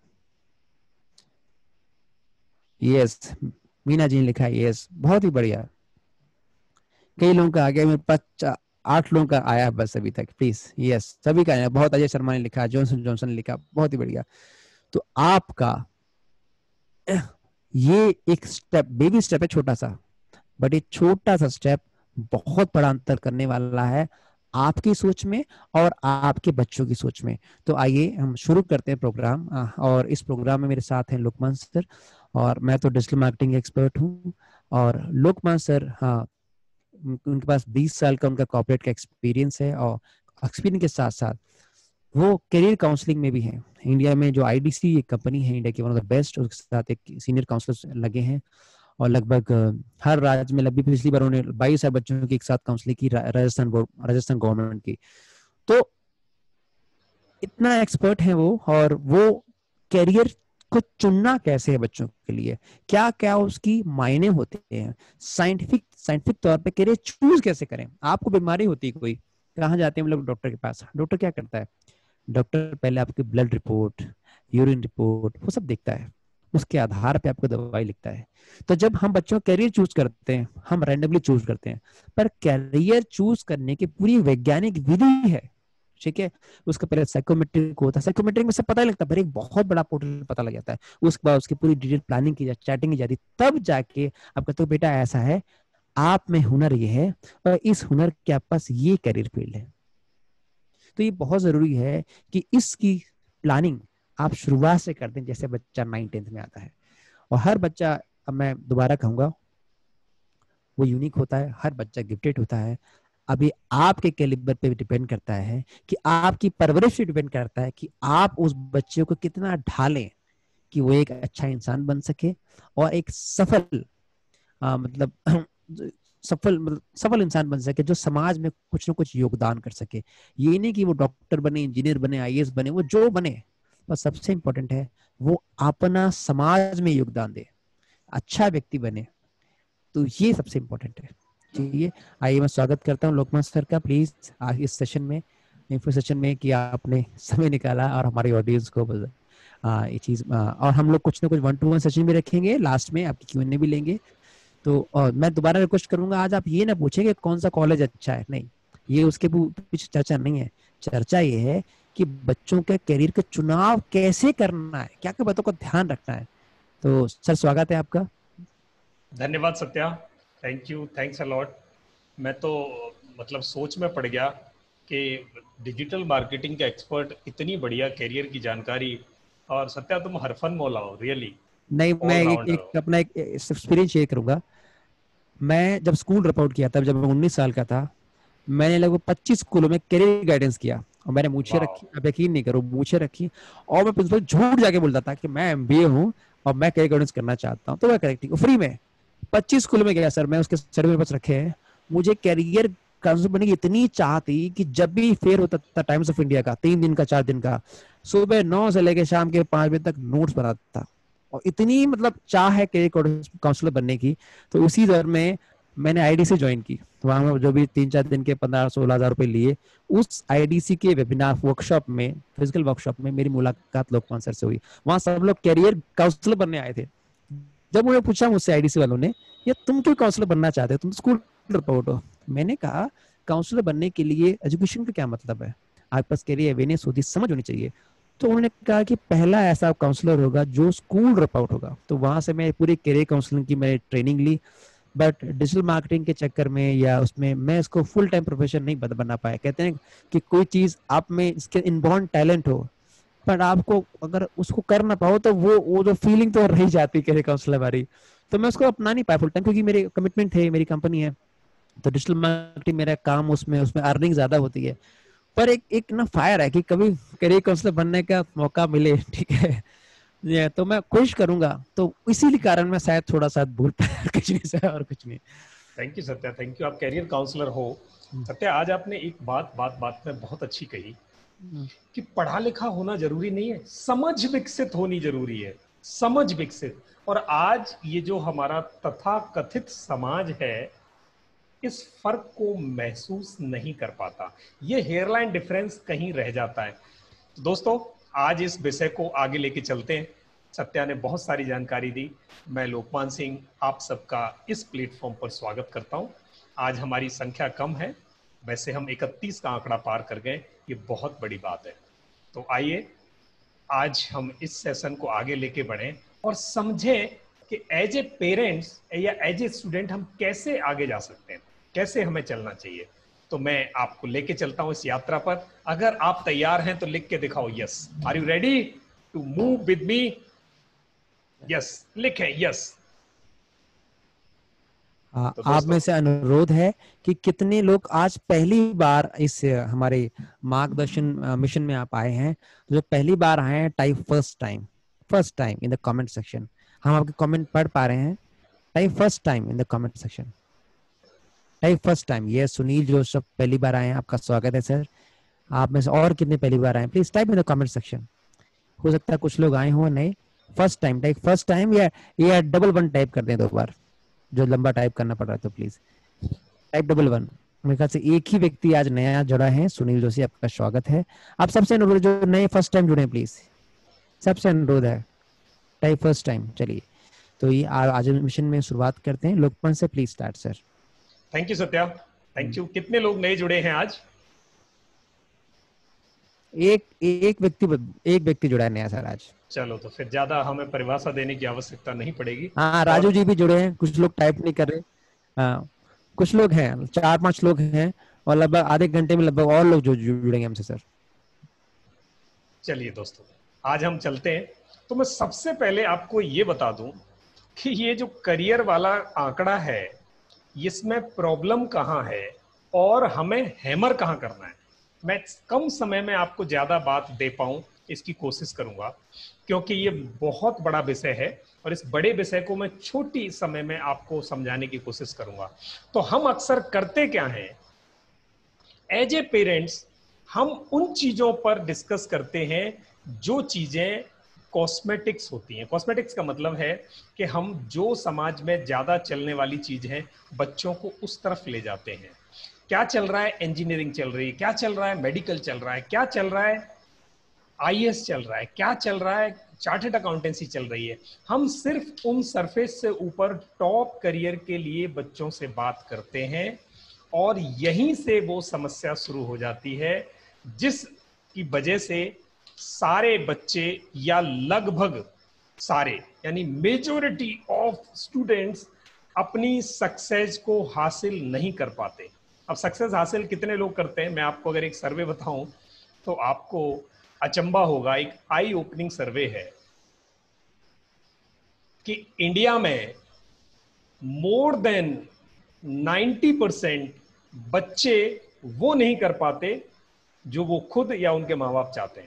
यस, मीना जी ने लिखा है यस, बहुत ही बढ़िया। कई लोगों का आ गया, मेरे पास आठ लोगों का आया बस अभी तक, प्लीज यस सभी का आया। बहुत अजय शर्मा ने लिखा, जॉनसन जॉनसन ने लिखा, बहुत ही बढ़िया। तो आपका ये एक स्टेप, बेबी स्टेप है छोटा सा, बट ये छोटा सा स्टेप बहुत बड़ा अंतर करने वाला है आपकी सोच में और आपके बच्चों की सोच में। तो आइए हम शुरू करते हैं प्रोग्राम। और इस प्रोग्राम में मेरे साथ हैं लोकमान सर, और मैं तो डिजिटल मार्केटिंग एक्सपर्ट हूँ। और लोकमान सर, हाँ, उनके पास बीस साल का उनका कॉर्पोरेट का एक्सपीरियंस है, और एक्सपीरियंस के साथ साथ वो करियर काउंसलिंग में भी हैं। इंडिया में जो आईडीसी एक कंपनी है, इंडिया की वन ऑफ द बेस्ट, उसके साथ एक सीनियर काउंसलर लगे हैं, और लगभग हर राज्य में, लगभग पिछली बार उन्होंने बाईस हजार बच्चों की एक साथ काउंसलिंग की, राजस्थान राजस्थान गवर्नमेंट की। तो इतना एक्सपर्ट है वो, और वो कैरियर को चुनना कैसे है बच्चों के लिए, क्या क्या उसकी मायने होते हैं, साइंटिफिक साइंटिफिक तौर पे कैरियर चूज कैसे करें। आपको बीमारी होती है कोई, कहाँ जाते हैं हम लोग? डॉक्टर के पास। डॉक्टर क्या करता है? डॉक्टर पहले आपकी ब्लड रिपोर्ट, यूरिन रिपोर्ट, वो सब देखता है, उसके आधार पे आपको दवाई लिखता है। तो जब हम बच्चों का कैरियर चूज करते हैं, हम रैंडमली चूज करते हैं, पर कैरियर चूज करने की पूरी वैज्ञानिक विधि है, ठीक है। उसका पहले साइकोमेट्रिक होता है, साइकोमेट्रिक में से पता नहीं लगता, पर एक बहुत बड़ा पोर्टल पता लग जाता है। उसके बाद उसकी पूरी डिटेल प्लानिंग की जाती, चैटिंग की जाती, तब जाके आप कहते हो बेटा ऐसा है, आप में हुनर ये है, और इस हुनर के आप पास ये कैरियर फील्ड है। तो ये बहुत जरूरी है कि इसकी प्लानिंग आप शुरुआत से कर दें, जैसे बच्चा नाइन टेंथ में आता है। और हर बच्चा, अब मैं दोबारा कहूंगा, वो यूनिक होता है, हर बच्चा गिफ्टेड होता है। अभी आपके कैलिबर पे भी डिपेंड करता है, कि आपकी परवरिश पे डिपेंड करता है कि आप उस बच्चे को कितना ढालें कि वो एक अच्छा इंसान बन सके, और एक सफल आ, मतलब सफल मतलब सफल इंसान बन सके, जो समाज में कुछ ना कुछ योगदान कर सके। ये नहीं कि वो डॉक्टर बने, इंजीनियर बने, आईएएस बने, वो जो बने, पर सबसे इंपॉर्टेंट है वो अपना समाज में योगदान दे, अच्छा व्यक्ति बने। तो ये सबसे इंपॉर्टेंट है। चलिए, आइए मैं स्वागत करता हूँ लोकमान सर का, प्लीज आज इस सेशन में, इन्फो सेशन में, कि आपने समय निकाला और हमारी ऑडियंस को आ, ये चीज आ, और हम लोग कुछ ना कुछ वन टू वन सेशन भी रखेंगे, लास्ट में आपकी क्यू एन ए भी लेंगे। तो और मैं दोबारा रिक्वेस्ट करूंगा, आज आप ये ना पूछें कि कौन सा कॉलेज अच्छा है, नहीं, ये उसके पीछे चर्चा नहीं है। चर्चा ये है कि बच्चों के करियर का चुनाव कैसे करना है, क्या क्या बातों का ध्यान रखना है। तो सर, स्वागत है आपका। धन्यवाद Satya, thank you, thanks a lot. मैं तो मतलब सोच में पड़ गया कि डिजिटल मार्केटिंग के एक्सपर्ट, इतनी बढ़िया करियर की जानकारी, और सत्या तुम हरफन मौला हो, रियली नहीं, मैं एक, ऑलराउंडर एक हो। अपना एक एक्सपीरियंस शेयर करूंगा। मैं जब स्कूल ड्रॉप आउट किया था, जब मैं उन्नीस साल का था, मैंने लगभग पच्चीस स्कूलों में करियर गाइडेंस किया, और मैंने मूछे वाह, रखी, आप यकीन नहीं करो, मूछे रखी, और मैं प्रिंसिपल झूठ जाके बोलता था कि मैं एमबीए हूँ और मैं करियर गाइडेंस करना चाहता हूँ, तो मैं करेक्टिंग फ्री में पच्चीस स्कूलों में गया सर। मैं उसके सर मेरे पास रखे हैं। मुझे कैरियर काउंसलर बनने की इतनी चाह थी कि जब भी फेयर होता था टाइम्स ऑफ इंडिया का, तीन दिन का, चार दिन का, सुबह नौ से लेकर शाम के पांच बजे तक नोट्स बनाता था, और इतनी मतलब चाह है कैरियर काउंसलर बनने की। तो उसी दौर में मैंने आईडीसी ज्वाइन की, तो वहां जो भी तीन चार दिन के पंद्रह सोलह हजार रुपए लिए, उस आईडीसी के वेबिनार वर्कशॉप में, फिजिकल वर्कशॉप में मेरी मुलाकात लोकमान सर से हुई। वहां सब लोग कैरियर काउंसलर बनने आए थे। जब मुझे पूछा मुझसे आईडीसी वालों ने, ये तुम क्यों काउंसलर बनना चाहते हो, तुम स्कूल ड्रॉपआउट हो? मैंने कहा, काउंसलर बनने के लिए एजुकेशन का क्या मतलब है, आपके पास कैरियर अवेयरनेस होती, समझ होनी चाहिए। तो उन्होंने कहा कि पहला ऐसा काउंसलर होगा जो स्कूल ड्रॉप आउट होगा। तो वहां से मैं पूरी कैरियर काउंसलिंग की मैंने ट्रेनिंग ली, बट डिजिटल मार्केटिंग के चक्कर में या उसमें मैं इसको फुल टाइम प्रोफेशन नहीं बना पाया। कहते हैं कि कोई चीज आप में इसके इनबॉर्न टैलेंट हो, पर आपको अगर उसको कर ना पाओ, तो वो वो जो फीलिंग तो रह जाती है काउंसलर हमारी। तो मैं उसको अपना नहीं पाया फुल टाइम, क्योंकि मेरे कमिटमेंट है, मेरी कंपनी है, तो डिजिटल मार्केटिंग मेरा काम, उसमें उसमें अर्निंग ज्यादा होती है। पर एक एक ना फायर है कि कभी करियर काउंसलर बनने का मौका मिले, ठीक है, ये तो मैं कोशिश करूंगा। तो इसी कारण मैं शायद थोड़ा सा भूल पाया, कुछ नहीं सर, और कुछ नहीं। Thank you Satya, thank you. आप कैरियर काउंसलर हो। सत्या, आज आपने एक बात बात बात में बहुत अच्छी कही कि पढ़ा लिखा होना जरूरी नहीं है, समझ विकसित होनी जरूरी है, समझ विकसित। और आज ये जो हमारा तथा कथित समाज है, इस फर्क को महसूस नहीं कर पाता, ये हेयरलाइन डिफरेंस कहीं रह जाता है। तो दोस्तों, आज इस विषय को आगे लेके चलते हैं। सत्या ने बहुत सारी जानकारी दी। मैं लोकमान सिंह आप सबका इस प्लेटफॉर्म पर स्वागत करता हूं। आज हमारी संख्या कम है, वैसे हम इकतीस का आंकड़ा पार कर गए, ये बहुत बड़ी बात है। तो आइए आज हम इस सेशन को आगे लेके बढ़ें और समझें कि एज ए पेरेंट्स या एज ए स्टूडेंट हम कैसे आगे जा सकते हैं, कैसे हमें चलना चाहिए। तो मैं आपको लेके चलता हूं इस यात्रा पर। अगर आप तैयार हैं तो लिख के दिखाओ yes. Are you ready to move with me? Yes लिखें यस। हाँ, तो आप में दोस्तों से अनुरोध है कि कितने लोग आज पहली बार इस हमारे मार्गदर्शन मिशन में आप आए हैं। जो पहली बार आए हैं, type first time, first time in the comment section. हम आपके कमेंट पढ़ पा रहे हैं। Type first time in the comment section, type first time. ये सुनील जो सब पहली बार आए हैं, आपका स्वागत है सर। आप में से और कितने पहली बार आए हैं, please type in the comment section. हो सकता है कुछ लोग आए हो नहीं। First time, type first time या या डबल वन टाइप कर दें दो बार, जो लंबा टाइप करना पड़ रहा है तो प्लीज टाइप डबल वन। मेरे ख्याल से एक ही व्यक्ति आज नया जुड़ा है, सुनील जोशी, आपका स्वागत है। आप सबसे अनुरोध जो नए फर्स्ट टाइम जुड़े हैं, प्लीज सबसे अनुरोध है टाइप फर्स्ट टाइम। चलिए तो ये आज मिशन में शुरुआत करते हैं। लोकपाल से please start sir. Thank you Satya, thank you. कितने लोग नए जुड़े हैं आज? एक एक व्यक्ति एक व्यक्ति जुड़ा है नया सर आज। चलो तो फिर ज्यादा हमें परिभाषा देने की आवश्यकता नहीं पड़ेगी। हाँ, राजू और... जी भी जुड़े हैं। कुछ लोग टाइप नहीं कर रहे। हाँ, कुछ लोग हैं, चार पांच लोग हैं, और लगभग आधे घंटे में लगभग और लोग जो जुड़ेंगे हमसे सर। चलिए दोस्तों, आज हम चलते हैं। तो मैं सबसे पहले आपको ये बता दूं कि ये जो करियर वाला आंकड़ा है, इसमें प्रॉब्लम कहाँ है और हमें हैमर कहाँ करना है। मैं कम समय में आपको ज्यादा बात दे पाऊं इसकी कोशिश करूंगा, क्योंकि ये बहुत बड़ा विषय है और इस बड़े विषय को मैं छोटी समय में आपको समझाने की कोशिश करूंगा। तो हम अक्सर करते क्या हैं, एज ए पेरेंट्स हम उन चीजों पर डिस्कस करते हैं जो चीजें कॉस्मेटिक्स होती हैं। कॉस्मेटिक्स का मतलब है कि हम जो समाज में ज्यादा चलने वाली चीज है, बच्चों को उस तरफ ले जाते हैं। क्या चल रहा है? इंजीनियरिंग चल रही है, क्या चल रहा है? मेडिकल चल रहा है, क्या चल रहा है? आई ए एस चल रहा है, क्या चल रहा है? चार्टर्ड अकाउंटेंसी चल रही है। हम सिर्फ उन सरफेस से ऊपर टॉप करियर के लिए बच्चों से बात करते हैं और यहीं से वो समस्या शुरू हो जाती है, जिसकी वजह से सारे बच्चे या लगभग सारे यानी मेजॉरिटी ऑफ स्टूडेंट्स अपनी सक्सेस को हासिल नहीं कर पाते। अब सक्सेस हासिल कितने लोग करते हैं, मैं आपको अगर एक सर्वे बताऊं तो आपको अचंबा होगा। एक आई ओपनिंग सर्वे है कि इंडिया में मोर देन नाइंटी परसेंट बच्चे वो नहीं कर पाते जो वो खुद या उनके माँ बाप चाहते हैं।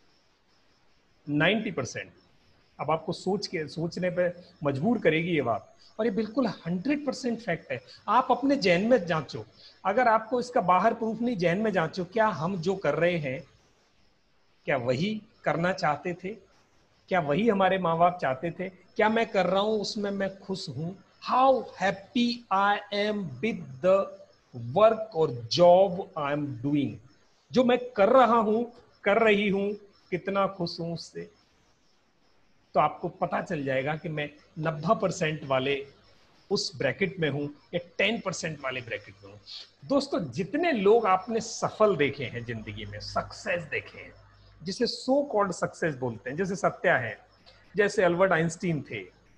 Ninety percent. अब आपको सोच के सोचने पे मजबूर करेगी ये बात, और ये बिल्कुल हंड्रेड परसेंट फैक्ट है। आप अपने जहन में जांचो, अगर आपको इसका बाहर प्रूफ नहीं, जहन में जांचो, क्या हम जो कर रहे हैं क्या वही करना चाहते थे? क्या वही हमारे माँ बाप चाहते थे? क्या मैं कर रहा हूं उसमें मैं खुश हूं? How happy I am with the work और जॉब आई एम डूइंग। जो मैं कर रहा हूं, कर रही हूं, कितना खुश हूं उससे। तो आपको पता चल जाएगा कि मैं नब्बे परसेंट वाले उस ब्रैकेट में हूं या टेन परसेंट वाले ब्रैकेट में हूं। दोस्तों, जितने लोग आपने सफल देखे हैं जिंदगी में, सक्सेस देखे हैं, जिसे सो कॉल्ड सक्सेस बोलते हैं, जैसे सत्या है, जैसे अल्बर्ट आइंस्टीन थे,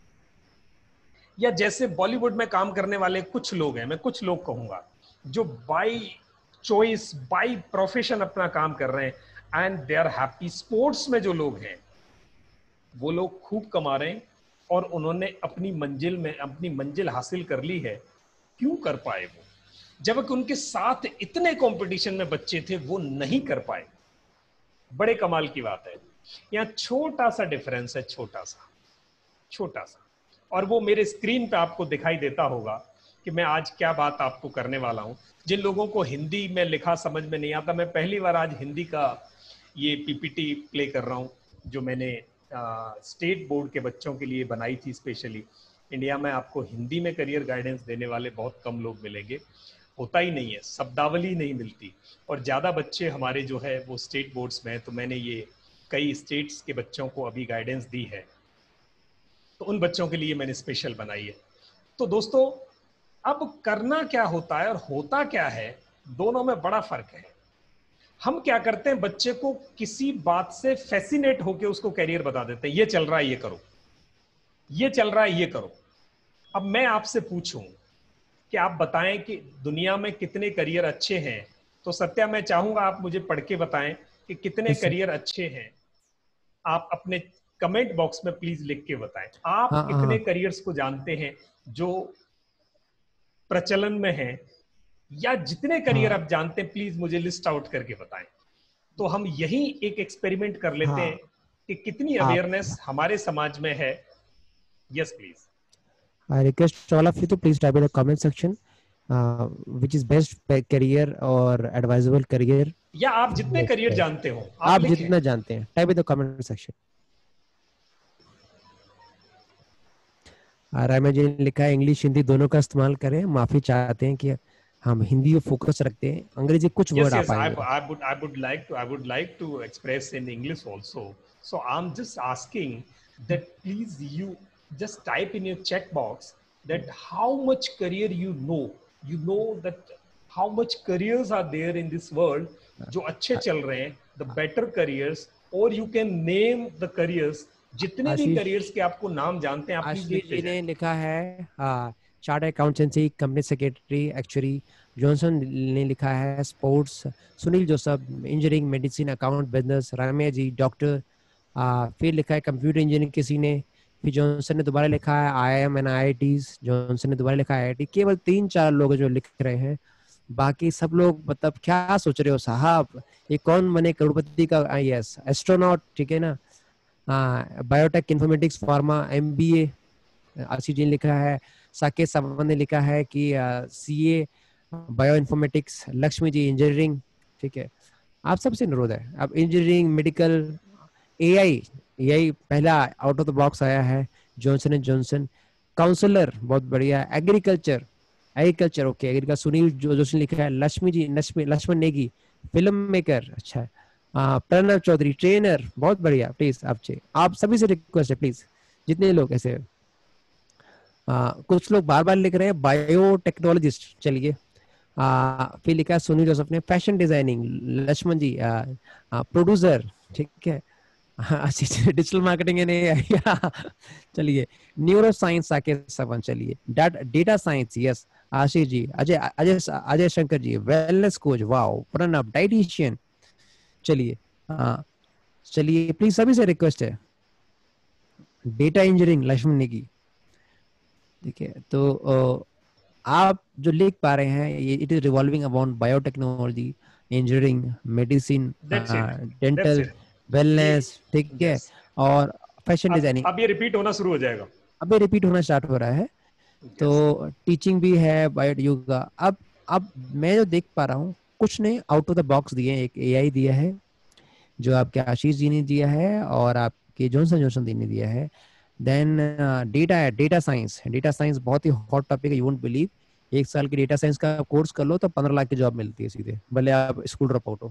या जैसे बॉलीवुड में काम करने वाले कुछ लोग हैं, मैं कुछ लोग कहूंगा, जो बाई चॉइस, बाई प्रोफेशन अपना काम कर रहे हैं and they are happy. Sports में जो लोग हैं वो लोग खूब कमा रहे हैं और उन्होंने अपनी मंजिल में अपनी मंजिल हासिल कर ली है। क्यों कर पाए वो? जबकि उनके साथ इतने कंपटीशन में बच्चे थे, वो नहीं कर पाए। बड़े कमाल की बात है। यहाँ छोटा सा डिफरेंस है, छोटा सा छोटा सा और वो मेरे स्क्रीन पे आपको दिखाई देता होगा कि मैं आज क्या बात आपको करने वाला हूं। जिन लोगों को हिंदी में लिखा समझ में नहीं आता, मैं पहली बार आज हिंदी का ये पीपीटी प्ले कर रहा हूं, जो मैंने स्टेट बोर्ड के बच्चों के लिए बनाई थी स्पेशली। इंडिया में आपको हिंदी में करियर गाइडेंस देने वाले बहुत कम लोग मिलेंगे, होता ही नहीं है, शब्दावली नहीं मिलती, और ज़्यादा बच्चे हमारे जो है वो स्टेट बोर्ड्स में है। तो मैंने ये कई स्टेट्स के बच्चों को अभी गाइडेंस दी है, तो उन बच्चों के लिए मैंने स्पेशल बनाई है। तो दोस्तों, अब करना क्या होता है और होता क्या है, दोनों में बड़ा फर्क है। हम क्या करते हैं, बच्चे को किसी बात से फैसिनेट होकर उसको कैरियर बता देते हैं, ये चल रहा है ये करो। ये चल रहा है, ये करो। अब मैं आपसे पूछूं कि आप बताएं कि दुनिया में कितने करियर अच्छे हैं, तो सत्या मैं चाहूंगा आप मुझे पढ़ के बताएं कि कितने Yes, sir. करियर अच्छे हैं। आप अपने कमेंट बॉक्स में प्लीज लिख के बताएं। आप हाँ कितने हाँ करियर्स को जानते हैं जो प्रचलन में हैं, या जितने करियर हाँ आप जानते हैं प्लीज मुझे लिस्ट आउट करके बताएं। तो हम यही एक एक्सपेरिमेंट कर लेते हैं हाँ कि कितनी आप अवेयरनेस हमारे समाज में है। Yes please. I request all of you to please type in the comment section uh, which is best pa- career or advisable career. या आप जितने Yes, करियर yes. जानते हो आप आप लिखें। जितना जानते हैं type in the comment section. Rama ji ने लिखा है इंग्लिश हिंदी दोनों का इस्तेमाल करें, माफी चाहते हैं कि हम हिंदी पे फोकस रखते हैं, अंग्रेजी कुछ Yes, वर्ड आ yes, I, पाएंगे। I would, I would like to, I would like to express in English also. So I'm just asking that please you just type in your check box that how much career you know. You know that how much careers are there in this world जो अच्छे चल रहे हैं, the better careers, or you can name the careers. जितने भी आशीष careers के आपको नाम जानते हैं आप प्लीज आशीष लिखते जी जाएं। ने लिखा है chart accountancy, company secretary, actuary. Johnson ने लिखा है sports. Sunil Joseph engineering, medicine, account, business. Ramya ji doctor. फिर लिखा है कंप्यूटर इंजीनियरिंग किसी ने। फिर जॉनसन ने दोबारा लिखा है I M and I I T. Johnson ने दोबारा लिखा है आई आई टी। केवल तीन चार लोग जो लिख रहे हैं, बाकी सब लोग मतलब क्या सोच रहे हो साहब, ये कौन बने करोड़पति का? यस, एस्ट्रोनॉट, ठीक है ना। Biotech, informatics, pharma, MBA. Ashish ji ने लिखा है। साकेत सावंत ने लिखा है कि CA, bio informatics. Lakshmi ji engineering, ठीक है। आप सबसे अनुरोध है, आप इंजीनियरिंग, मेडिकल, एआई। एआई पहला आउट ऑफ द बॉक्स आया है, जॉनसन एंड जॉनसन। काउंसलर बहुत बढ़िया। Agriculture, agriculture okay, agriculture Sunil जो जोशी ने लिखा है। लक्ष्मी जी, लक्ष्मी लक्ष्मण नेगी, फिल्म मेकर, अच्छा है। प्रणव चौधरी ट्रेनर, बहुत बढ़िया। प्लीज आप आप सभी से रिक्वेस्ट है, प्लीज जितने लोग ऐसे आ, कुछ लोग बार बार लिख रहे हैं बायोटेक्नोलॉजिस्ट, चलिए। फिर लिखा है सुनील जोसेफ ने fashion designing. Laxman ji producer, ठीक है। डिजिटल मार्केटिंग ने चलिए। न्यूरो साइंस साकेत सवन, चलिए। Data science, yes Ashish ji. Ajay Ajay Ajay Shankar ji wellness coach, wow. Pranab dietitian, चलिए। चलिए प्लीज सभी से रिक्वेस्ट है। डेटा इंजीनियरिंग लक्ष्मण नेगी, ठीक है। तो आप जो लिख पा रहे हैं ये it is revolving about biotechnology, engineering, medicine, That's it. That's dental, it. ये वेलनेस, ठीक है। yes. और फैशन अब डिजाइनिंग अब ये रिपीट होना शुरू हो जाएगा। अभी रिपीट होना स्टार्ट हो रहा है। Yes. तो टीचिंग भी है, बायो योगा। अब अब मैं जो देख पा रहा हूँ, कुछ ने आउट ऑफ द बॉक्स दिए। एक एआई दिया है जो आपके आशीष जी ने दिया है, और आपके जॉनसन जॉनसन जी ने दिया है। देन डेटा है, डेटा साइंस। डेटा साइंस बहुत ही हॉट टॉपिक है, यू वोंट बिलीव। एक साल की डेटा साइंस का कोर्स कर लो तो पंद्रह लाख की जॉब मिलती है सीधे, भले आप स्कूल ड्रॉप आउट हो।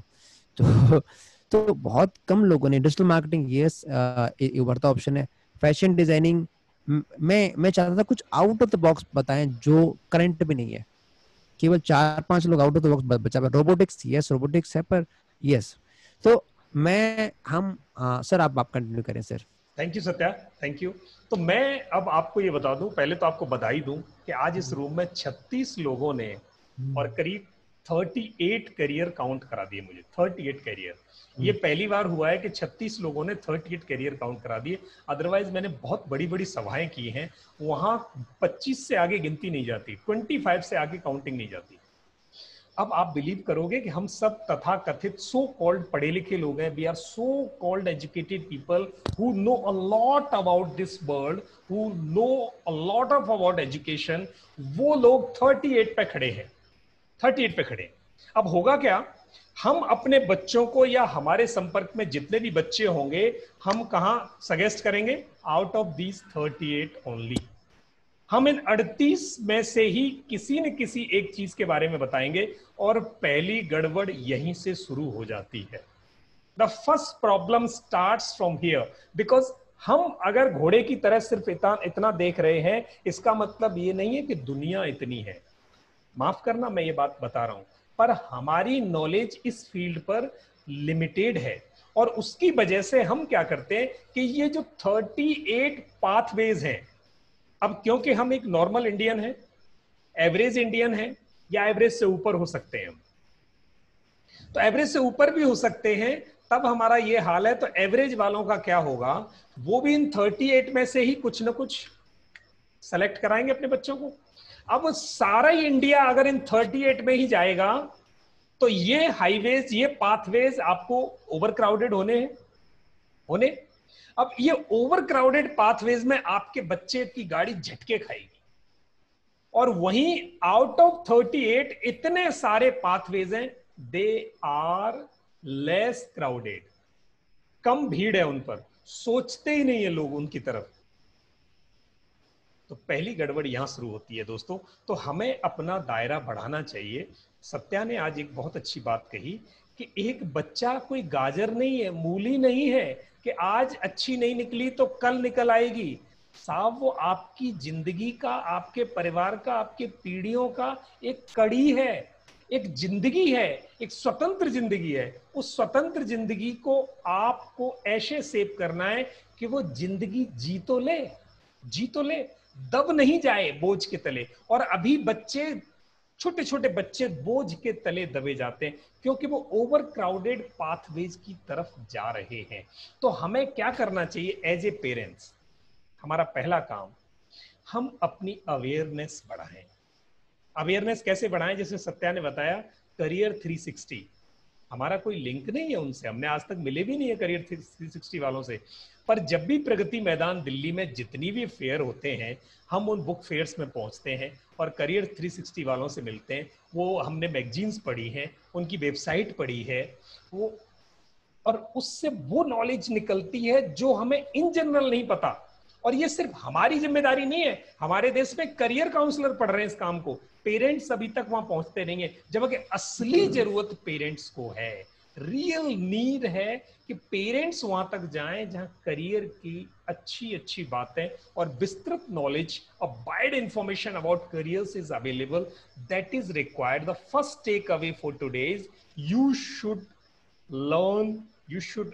तो तो बहुत कम लोगों ने। डिजिटल मार्केटिंग, यस उभरता ऑप्शन है। फैशन डिजाइनिंग, मैं मैं चाहता था कुछ आउट ऑफ द बॉक्स बताएं जो करंट भी नहीं है। केवल चार पांच लोग आउट ऑफ द बॉक्स बचा। रोबोटिक्स, यस रोबोटिक्स है, पर यस। तो मैं हम आ, सर आप आप कंटिन्यू करें sir. Thank you Satya, thank you. तो मैं अब आपको ये बता दूं, पहले तो आपको बधाई दूं कि आज इस रूम में छत्तीस लोगों ने और करीब अड़तीस करियर काउंट करा दिए मुझे। अड़तीस करियर, ये पहली बार हुआ है कि छत्तीस लोगों ने अड़तीस करियर काउंट करा दिए। अदरवाइज मैंने बहुत बड़ी बड़ी सभाएं की हैं, वहां पच्चीस से आगे गिनती नहीं जाती, पच्चीस से आगे काउंटिंग नहीं जाती। अब आप बिलीव करोगे कि हम सब तथा कथित सो कॉल्ड पढ़े लिखे लोग हैं। We are so called educated people who know a lot about this world, who know a lot of about education. वो लोग अड़तीस पे खड़े हैं, अड़तीस पे खड़े हैं। अब होगा क्या, हम अपने बच्चों को या हमारे संपर्क में जितने भी बच्चे होंगे, हम कहां सजेस्ट करेंगे? आउट ऑफ दीज अड़तीस ओनली। हम इन अड़तीस में से ही किसी न किसी एक चीज के बारे में बताएंगे, और पहली गड़बड़ यहीं से शुरू हो जाती है। The first problem starts from here, because हम अगर घोड़े की तरह सिर्फ इतना इतना देख रहे हैं, इसका मतलब ये नहीं है कि दुनिया इतनी है। माफ करना मैं ये बात बता रहा हूं, पर हमारी नॉलेज इस फील्ड पर लिमिटेड है। और उसकी वजह से हम क्या करते हैं कि ये जो अड़तीस पाथवेज हैं, अब क्योंकि हम एक नॉर्मल इंडियन है, एवरेज इंडियन है, या एवरेज से ऊपर हो सकते हैं हम, तो एवरेज से ऊपर भी हो सकते हैं, तब हमारा ये हाल है। तो एवरेज वालों का क्या होगा, वो भी इन अड़तीस में से ही कुछ ना कुछ सेलेक्ट कराएंगे अपने बच्चों को। अब सारा ही इंडिया अगर इन अड़तीस में ही जाएगा तो ये हाईवेज, ये पाथवेज आपको ओवर क्राउडेड होने होने अब ये ओवर क्राउडेड पाथवेज में आपके बच्चे की गाड़ी झटके खाएगी, और वहीं आउट ऑफ अड़तीस इतने सारे पाथवेज हैं, दे आर लेस क्राउडेड, कम भीड़ है उन पर, सोचते ही नहीं है लोग उनकी तरफ। तो पहली गड़बड़ यहां शुरू होती है दोस्तों। तो हमें अपना दायरा बढ़ाना चाहिए। सत्या ने आज एक बहुत अच्छी बात कही कि एक बच्चा कोई गाजर नहीं है, मूली नहीं है कि आज अच्छी नहीं निकली तो कल निकल आएगी। साहब वो आपकी जिंदगी का, आपके परिवार का, आपके पीढ़ियों का एक कड़ी है, एक जिंदगी है, एक स्वतंत्र जिंदगी है। उस स्वतंत्र जिंदगी को आपको ऐसे सेव करना है कि वो जिंदगी जी तो ले, जी तो ले, दब नहीं जाए बोझ के तले। और अभी बच्चे, छोटे छोटे बच्चे बोझ के तले दबे जाते हैं क्योंकि वो ओवर क्राउडेड पाथवेज की तरफ जा रहे हैं। तो हमें क्या करना चाहिए एज ए पेरेंट्स? हमारा पहला काम, हम अपनी अवेयरनेस बढ़ाएं। अवेयरनेस कैसे बढ़ाएं? जैसे सत्या ने बताया, करियर थ्री सिक्सटी, हमारा कोई लिंक नहीं है उनसे, हमने आज तक मिले भी नहीं है करियर थ्री सिक्सटी वालों से। पर जब भी प्रगति मैदान दिल्ली में जितनी भी फेयर होते हैं, हम उन बुक फेयर्स में पहुंचते हैं और करियर थ्री सिक्सटी वालों से मिलते हैं। वो हमने मैगजीन्स पढ़ी हैं, उनकी वेबसाइट पढ़ी है, वो, और उससे वो नॉलेज निकलती है जो हमें इन जनरल नहीं पता। और ये सिर्फ हमारी जिम्मेदारी नहीं है, हमारे देश में करियर काउंसलर पढ़ रहे हैं इस काम को, पेरेंट्स अभी तक वहां पहुंचते नहीं है, जबकि असली जरूरत पेरेंट्स को है। रियल नीड है कि पेरेंट्स वहां तक जाएं जहां करियर की अच्छी अच्छी बातें और विस्तृत knowledge, a wide information about careers is available, that is required. The first take away for today is you should learn, you should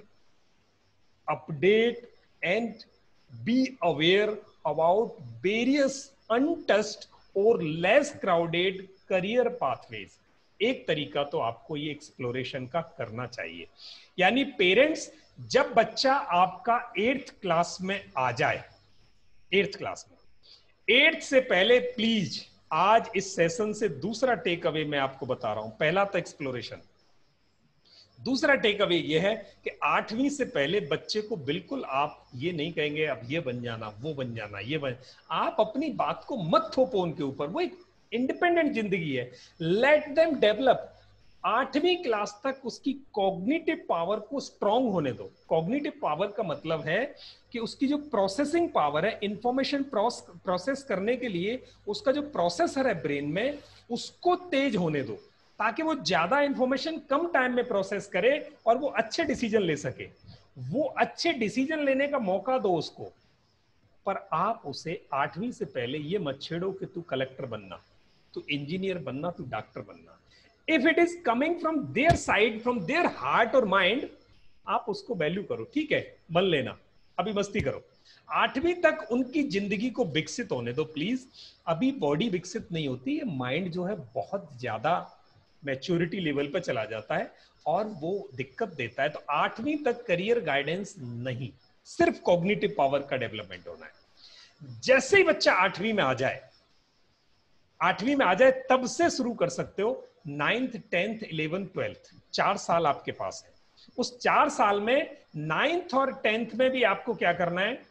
update and be aware about various untouched or less crowded career pathways। एक तरीका तो आपको ये एक्सप्लोरेशन का करना चाहिए। यानी पेरेंट्स, जब बच्चा आपका एट्थ क्लास में आ जाए, एट्थ क्लास में, एट्थ से पहले प्लीज, आज इस सेशन से दूसरा टेक अवे मैं आपको बता रहा हूं। पहला तो एक्सप्लोरेशन, दूसरा टेक अवे ये है कि आठवीं से पहले बच्चे को बिल्कुल आप ये नहीं कहेंगे अब ये बन जाना, वो बन जाना, ये बन, आप अपनी बात को मत थोपो उनके ऊपर। वो एक इंडिपेंडेंट जिंदगी है, लेट देम डेवलप। आठवीं क्लास तक उसकी कॉग्निटिव पावर को स्ट्रांग होने दो। कॉग्निटिव पावर का मतलब है कि उसकी जो प्रोसेसिंग पावर है, इंफॉर्मेशन प्रोसेस करने के लिए उसका जो प्रोसेसर है ब्रेन में, उसको तेज होने दो, ताकि वो ज्यादा इंफॉर्मेशन कम टाइम में प्रोसेस करे और वो अच्छे डिसीजन ले सके। वो अच्छे डिसीजन लेने का मौका दो उसको। पर आप उसे आठवीं से पहले ये मत छेड़ो कि तू कलेक्टर बनना, तू इंजीनियर बनना, तू डॉक्टर बनना। If it is coming from their side, from their heart और माइंड, आप उसको वैल्यू करो, ठीक है बन लेना, अभी मस्ती करो। आठवीं तक उनकी जिंदगी को विकसित होने दो प्लीज। अभी बॉडी विकसित नहीं होती है, माइंड जो है बहुत ज्यादा मैच्योरिटी लेवल पर चला जाता है और वो दिक्कत देता है। तो आठवीं तक करियर गाइडेंस नहीं, सिर्फ कॉग्निटिव पावर का डेवलपमेंट होना है। जैसे ही बच्चा आठवीं में आ जाए, आठवीं में आ जाए तब से शुरू कर सकते हो। नाइन्थ, टेंथ, इलेवेंथ, ट्वेल्थ, चार साल आपके पास है। उस चार साल में नाइन्थ और टेंथ में भी आपको क्या करना है,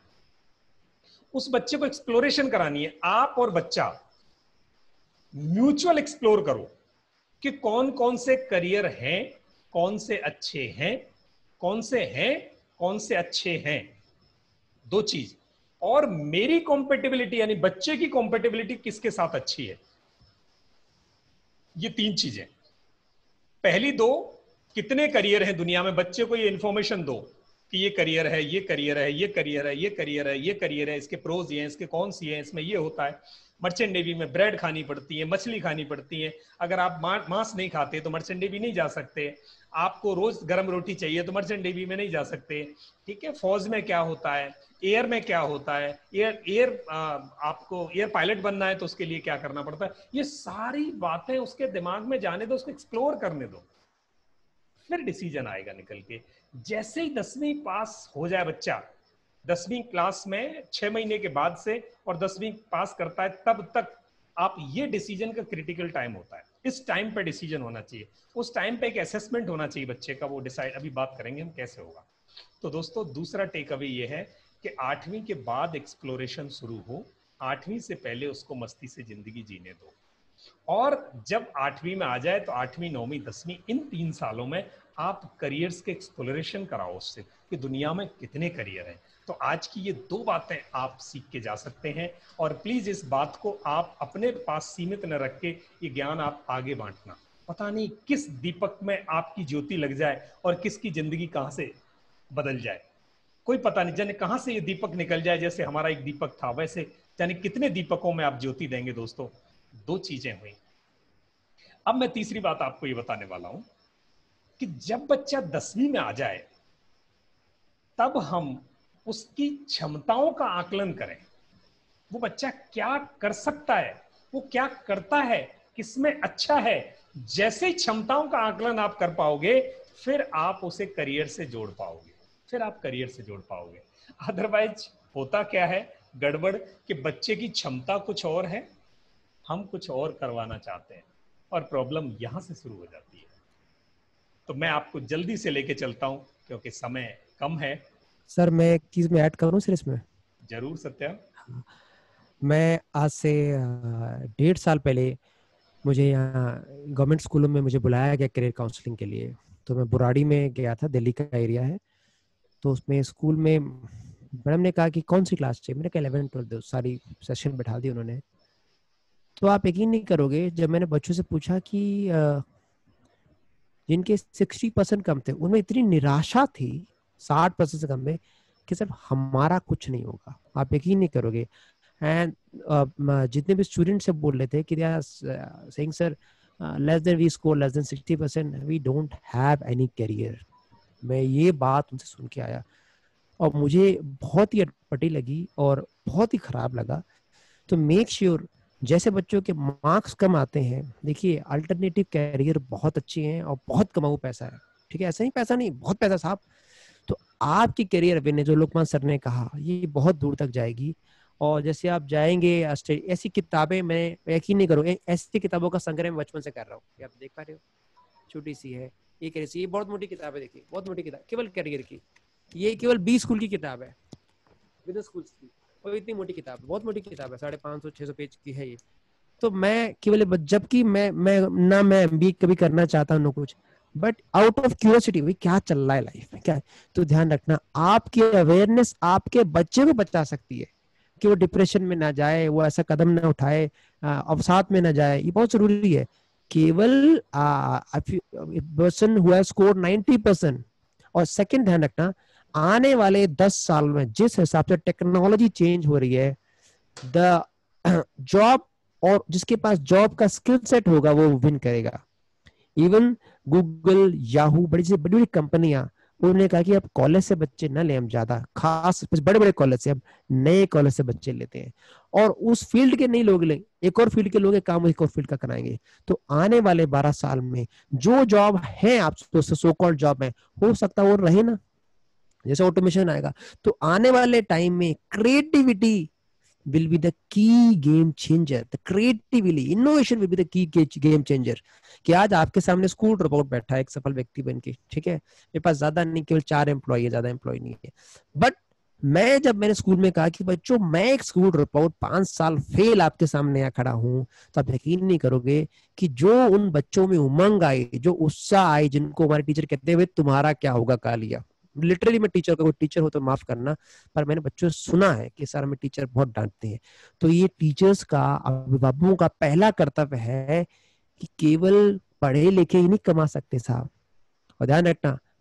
उस बच्चे को एक्सप्लोरेशन करानी है। आप और बच्चा म्यूचुअल एक्सप्लोर करो कि कौन कौन से करियर हैं, कौन से अच्छे हैं, कौन से हैं, कौन से अच्छे हैं, दो चीज। और मेरी कॉम्पेटिबिलिटी यानी बच्चे की कॉम्पेटिबिलिटी किसके साथ अच्छी है, ये तीन चीजें। पहली दो, कितने करियर हैं दुनिया में, बच्चे को ये इंफॉर्मेशन दो। कि ये करियर है, ये करियर है, ये करियर है, ये करियर है, ये करियर है, इसके प्रोज ये हैं, इसके कौन सी हैं, इसमें ये होता है। मर्चेंट नेवी में ब्रेड खानी पड़ती है, मछली खानी पड़ती है। अगर आप मांस नहीं खाते तो मर्चेंट नेवी नहीं जा सकते। आपको रोज गर्म रोटी चाहिए तो मर्चेंट नेवी में नहीं जा सकते। ठीक है, फौज में क्या होता है, एयर में क्या होता है, एयर एयर आपको एयर पायलट बनना है तो उसके लिए क्या करना पड़ता है, ये सारी बातें उसके दिमाग में जाने दो, उसको एक्सप्लोर करने दो, फिर डिसीजन आएगा निकल के। जैसे ही दसवीं पास हो जाए बच्चा, दसवीं क्लास में छह महीने के बाद से और दसवीं पास करता है, तब तक आप, ये डिसीजन का क्रिटिकल टाइम होता है। इस टाइम पे डिसीजन होना चाहिए, उस टाइम पे एक असेसमेंट होना चाहिए बच्चे का, वो डिसाइड, अभी बात करेंगे हम कैसे होगा। तो दोस्तों दूसरा टेक अवे ये है कि आठवीं के बाद एक्सप्लोरेशन शुरू हो, आठवीं से पहले उसको मस्ती से जिंदगी जीने दो। और जब आठवीं में आ जाए तो आठवीं, नौवीं, दसवीं, इन तीन सालों में आप करियर्स के एक्सप्लोरेशन कराओ उससे कि दुनिया में कितने करियर हैं। तो आज की ये दो बातें आप सीख के जा सकते हैं, और प्लीज इस बात को आप अपने पास सीमित न रख के ये ज्ञान आप आगे बांटना। पता नहीं किस दीपक में आपकी ज्योति लग जाए और किसकी जिंदगी कहां से बदल जाए, कोई पता नहीं। जाने कहां से ये दीपक निकल जाए, जैसे हमारा एक दीपक था, वैसे जाने कितने दीपकों में आप ज्योति देंगे। दोस्तों दो चीजें हुई। अब मैं तीसरी बात आपको ये बताने वाला हूं कि जब बच्चा दसवीं में आ जाए तब हम उसकी क्षमताओं का आकलन करें। वो बच्चा क्या कर सकता है, वो क्या करता है, किसमें अच्छा है। जैसे ही क्षमताओं का आकलन आप कर पाओगे, फिर आप उसे करियर से जोड़ पाओगे, फिर आप करियर से जोड़ पाओगे। अदरवाइज होता क्या है गड़बड़, कि बच्चे की क्षमता कुछ और है, हम कुछ और करवाना चाहते हैं, और प्रॉब्लम यहां से शुरू हो जाती है। तो मैं आपको जल्दी से लेके चलता हूं क्योंकि समय कम है। सर मैं एक चीज में ऐड करूं सर इसमें? जरूर सत्या। मैं आज से डेढ़ साल पहले मुझे यहाँ गवर्नमेंट स्कूलों में मुझे बुलाया गया करियर काउंसलिंग के लिए। तो मैं बुराड़ी में गया था, दिल्ली का एरिया है। तो उसमें स्कूल में मैडम ने कहा कि कौन सी क्लास चाहिए, मैंने कहा इलेवन ट्वेल्थ, सारी सेशन बैठा दी उन्होंने। तो आप यकीन नहीं करोगे, जब मैंने बच्चों से पूछा कि जिनके साठ परसेंट कम थे, उनमें इतनी निराशा थी साठ परसेंट से कम में कि सर हमारा कुछ नहीं होगा। आप यकीन नहीं करोगे। एंड uh, जितने भी स्टूडेंट से बोल रहे थे कि saying sir less than we score less than sixty percent, we don't have any career. मैं ये बात उनसे सुन के आया और मुझे बहुत ही अटपटी लगी और बहुत ही खराब लगा। तो मेक श्योर sure, जैसे बच्चों के मार्क्स कम आते हैं, देखिए अल्टरनेटिव कैरियर बहुत अच्छे हैं और बहुत कमाऊ पैसा है। ठीक है, ऐसा ही पैसा नहीं, बहुत पैसा साहब। तो आपकी करियर अवेयरनेस, जो लोकमान सर ने कहा, ये बहुत दूर तक जाएगी। और जैसे आप जाएंगे, ऐसी किताबें, मैं यकीन नहीं करूँ, ऐसी किताबों का संग्रह मैं बचपन से कर रहा हूँ। आप देख पा रहे हो, छोटी सी है, ये करियर, ये बहुत मोटी किताब है, देखिए बहुत मोटी किताब, केवल करियर की। ये केवल बी स्कूल की किताब है, बिजनेस स्कूल की, और इतनी मोटी किताब, बहुत मोटी किताब है, साढ़े पाँच सौ छह सौ पेज की है ये। तो मैं केवल, जबकि मैं मैं ना मैं एमबीए कभी करना चाहता हूँ ना कुछ, बट आउट ऑफ क्यूरियोसिटी, भाई क्या चल रहा है लाइफ में, क्या है। तो ध्यान रखना, आपकी अवेयरनेस आपके बच्चे को बचा सकती है कि वो डिप्रेशन में ना जाए, वो ऐसा कदम ना उठाए, अवसाद में ना जाए। ये बहुत जरूरी है। केवल person who has scored ninety percent. और सेकंड ध्यान रखना, आने वाले दस साल में जिस हिसाब से टेक्नोलॉजी चेंज हो रही है, द जॉब, और जिसके पास जॉब का स्किल सेट होगा वो विन करेगा। इवन गूगल, याहू, बड़ी से बड़ी बड़ी कंपनियां, उन्होंने कहा कि अब कॉलेज से बच्चे न ले, हम ज्यादा खास बड़े बड़े कॉलेज से, अब नए कॉलेज से बच्चे लेते हैं, और उस फील्ड के नहीं लोग ले, एक और फील्ड के लोग काम एक और फील्ड का कराएंगे। तो आने वाले बारह साल में जो जॉब है आप सो कॉल्ड जॉब में, हो सकता है वो रहे ना, जैसे ऑटोमेशन आएगा। तो आने वाले टाइम में creativity will be the key game changer. The creativity, innovation will be the key game changer. कि आज आपके सामने स्कूल ड्रॉप आउट बैठा है एक सफल व्यक्ति बन के, ठीक है, मेरे पास ज्यादा नहीं, केवल चार एम्प्लॉय है, ज्यादा एम्प्लॉय नहीं है। बट मैं, जब मैंने स्कूल में कहा कि बच्चों मैं एक स्कूल ड्रॉप आउट पांच साल फेल आपके सामने आ खड़ा हूं, तो आप यकीन नहीं करोगे कि जो उन बच्चों में उमंग आई, जो उत्साह आई, जिनको हमारे टीचर कहते हुए तुम्हारा क्या होगा कालिया। लिटरली मैं टीचर का, कोई टीचर हो तो माफ करना, पर मैंने बच्चों से सुना है कि सर हमें टीचर बहुत डांटते हैं। तो ये टीचर्स का, अभिभावकों का पहला कर्तव्य है कि केवल पढ़े लिखे ही नहीं कमा सकते साहब। और ध्यान रखना,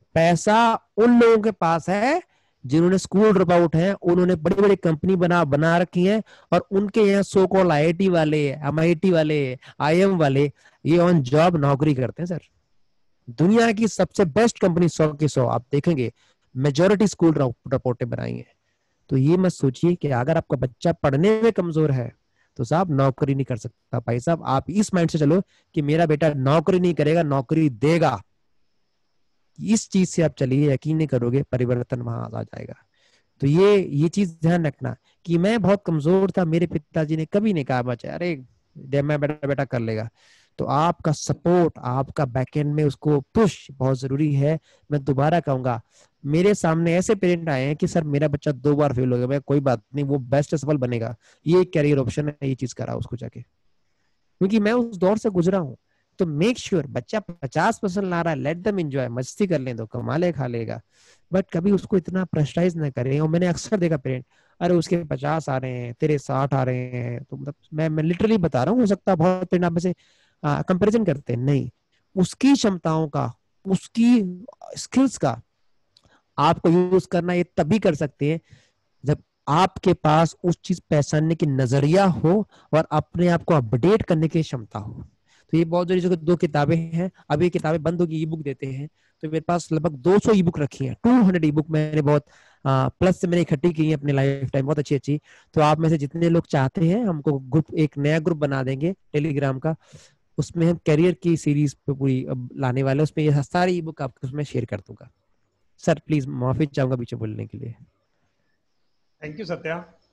पैसा उन लोगों के पास है जिन्होंने स्कूल ड्रॉप आउट है, उन्होंने बड़ी बड़ी कंपनी बना बना रखी है, और उनके यहाँ so called I I T वाले, एम आई टी वाले, आई आई एम वाले ये ऑन जॉब नौकरी करते हैं सर। दुनिया की सबसे बेस्ट कंपनी सौ की सौ आप देखेंगे मेजोरिटी स्कूल ड्रॉप आउट बनाई है। तो ये मत सोचिए कि अगर आपका बच्चा पढ़ने में कमजोर है तो साहब नौकरी नहीं कर सकता। भाई साहब आप इस माइंड से चलो कि मेरा बेटा नौकरी नहीं करेगा, नौकरी देगा। इस चीज से आप चलिए, यकीन नहीं करोगे परिवर्तन वहां आ जाएगा। तो ये ये चीज ध्यान रखना कि मैं बहुत कमजोर था, मेरे पिताजी ने कभी नहीं कहा बच्चा अरे मैं बेटा बेटा कर लेगा। तो आपका सपोर्ट, आपका बैकएंड में उसको पुश बहुत जरूरी है। मैं दोबारा कहूंगा, मेरे सामने ऐसे पेरेंट आए हैं कि सर मेरा बच्चा दो बार फेल हो गया, मैं कोई बात नहीं, वो बेस्ट सफल बनेगा, ये कैरियर ऑप्शन है, ये चीज करा उसको जाके, क्योंकि मैं उस दौर से गुजरा हूं। तो मेक श्योर sure, बच्चा पचास परसेंट ला रहा है, लेट देम एंजॉय, मस्ती कर ले तो कमा ले खा लेगा, बट कभी उसको इतना प्रेशराइज ना करें। और मैंने अक्सर देखा पेरेंट, अरे उसके पचास आ रहे हैं, तेरे साठ आ रहे हैं, तो मतलब मैं मैं लिटरली बता रहा हूँ, हो सकता है बहुत पेरेंट आप में से कंपेरिजन करते हैं, नहीं, उसकी क्षमताओं का, उसकी स्किल्स का आपको यूज करना ये तभी कर सकते हैं जब आपके पास उस चीज पहचानने की नजरिया हो और अपने आप को अपडेट करने की क्षमता हो। तो ये बहुत जरूरी, दो किताबें हैं, अभी ये किताबें बंद होगी, ई बुक देते हैं, तो मेरे पास लगभग दो सौ ई बुक रखी हैं, दो सौ ई बुक मैंने बहुत आ, प्लस से मैंने इकट्ठी की है अपने लाइफ टाइम, बहुत अच्छी अच्छी। तो आप में से जितने लोग चाहते हैं, हमको ग्रुप, एक नया ग्रुप बना देंगे टेलीग्राम का, उसमें हम करियर की सीरीज पे पूरी लाने वाले, उसमें ये सारी ई बुक आपको उसमें शेयर कर दूंगा। सर प्लीज माफी चाहूंगा पीछे बोलने के लिए। Thank you Satya.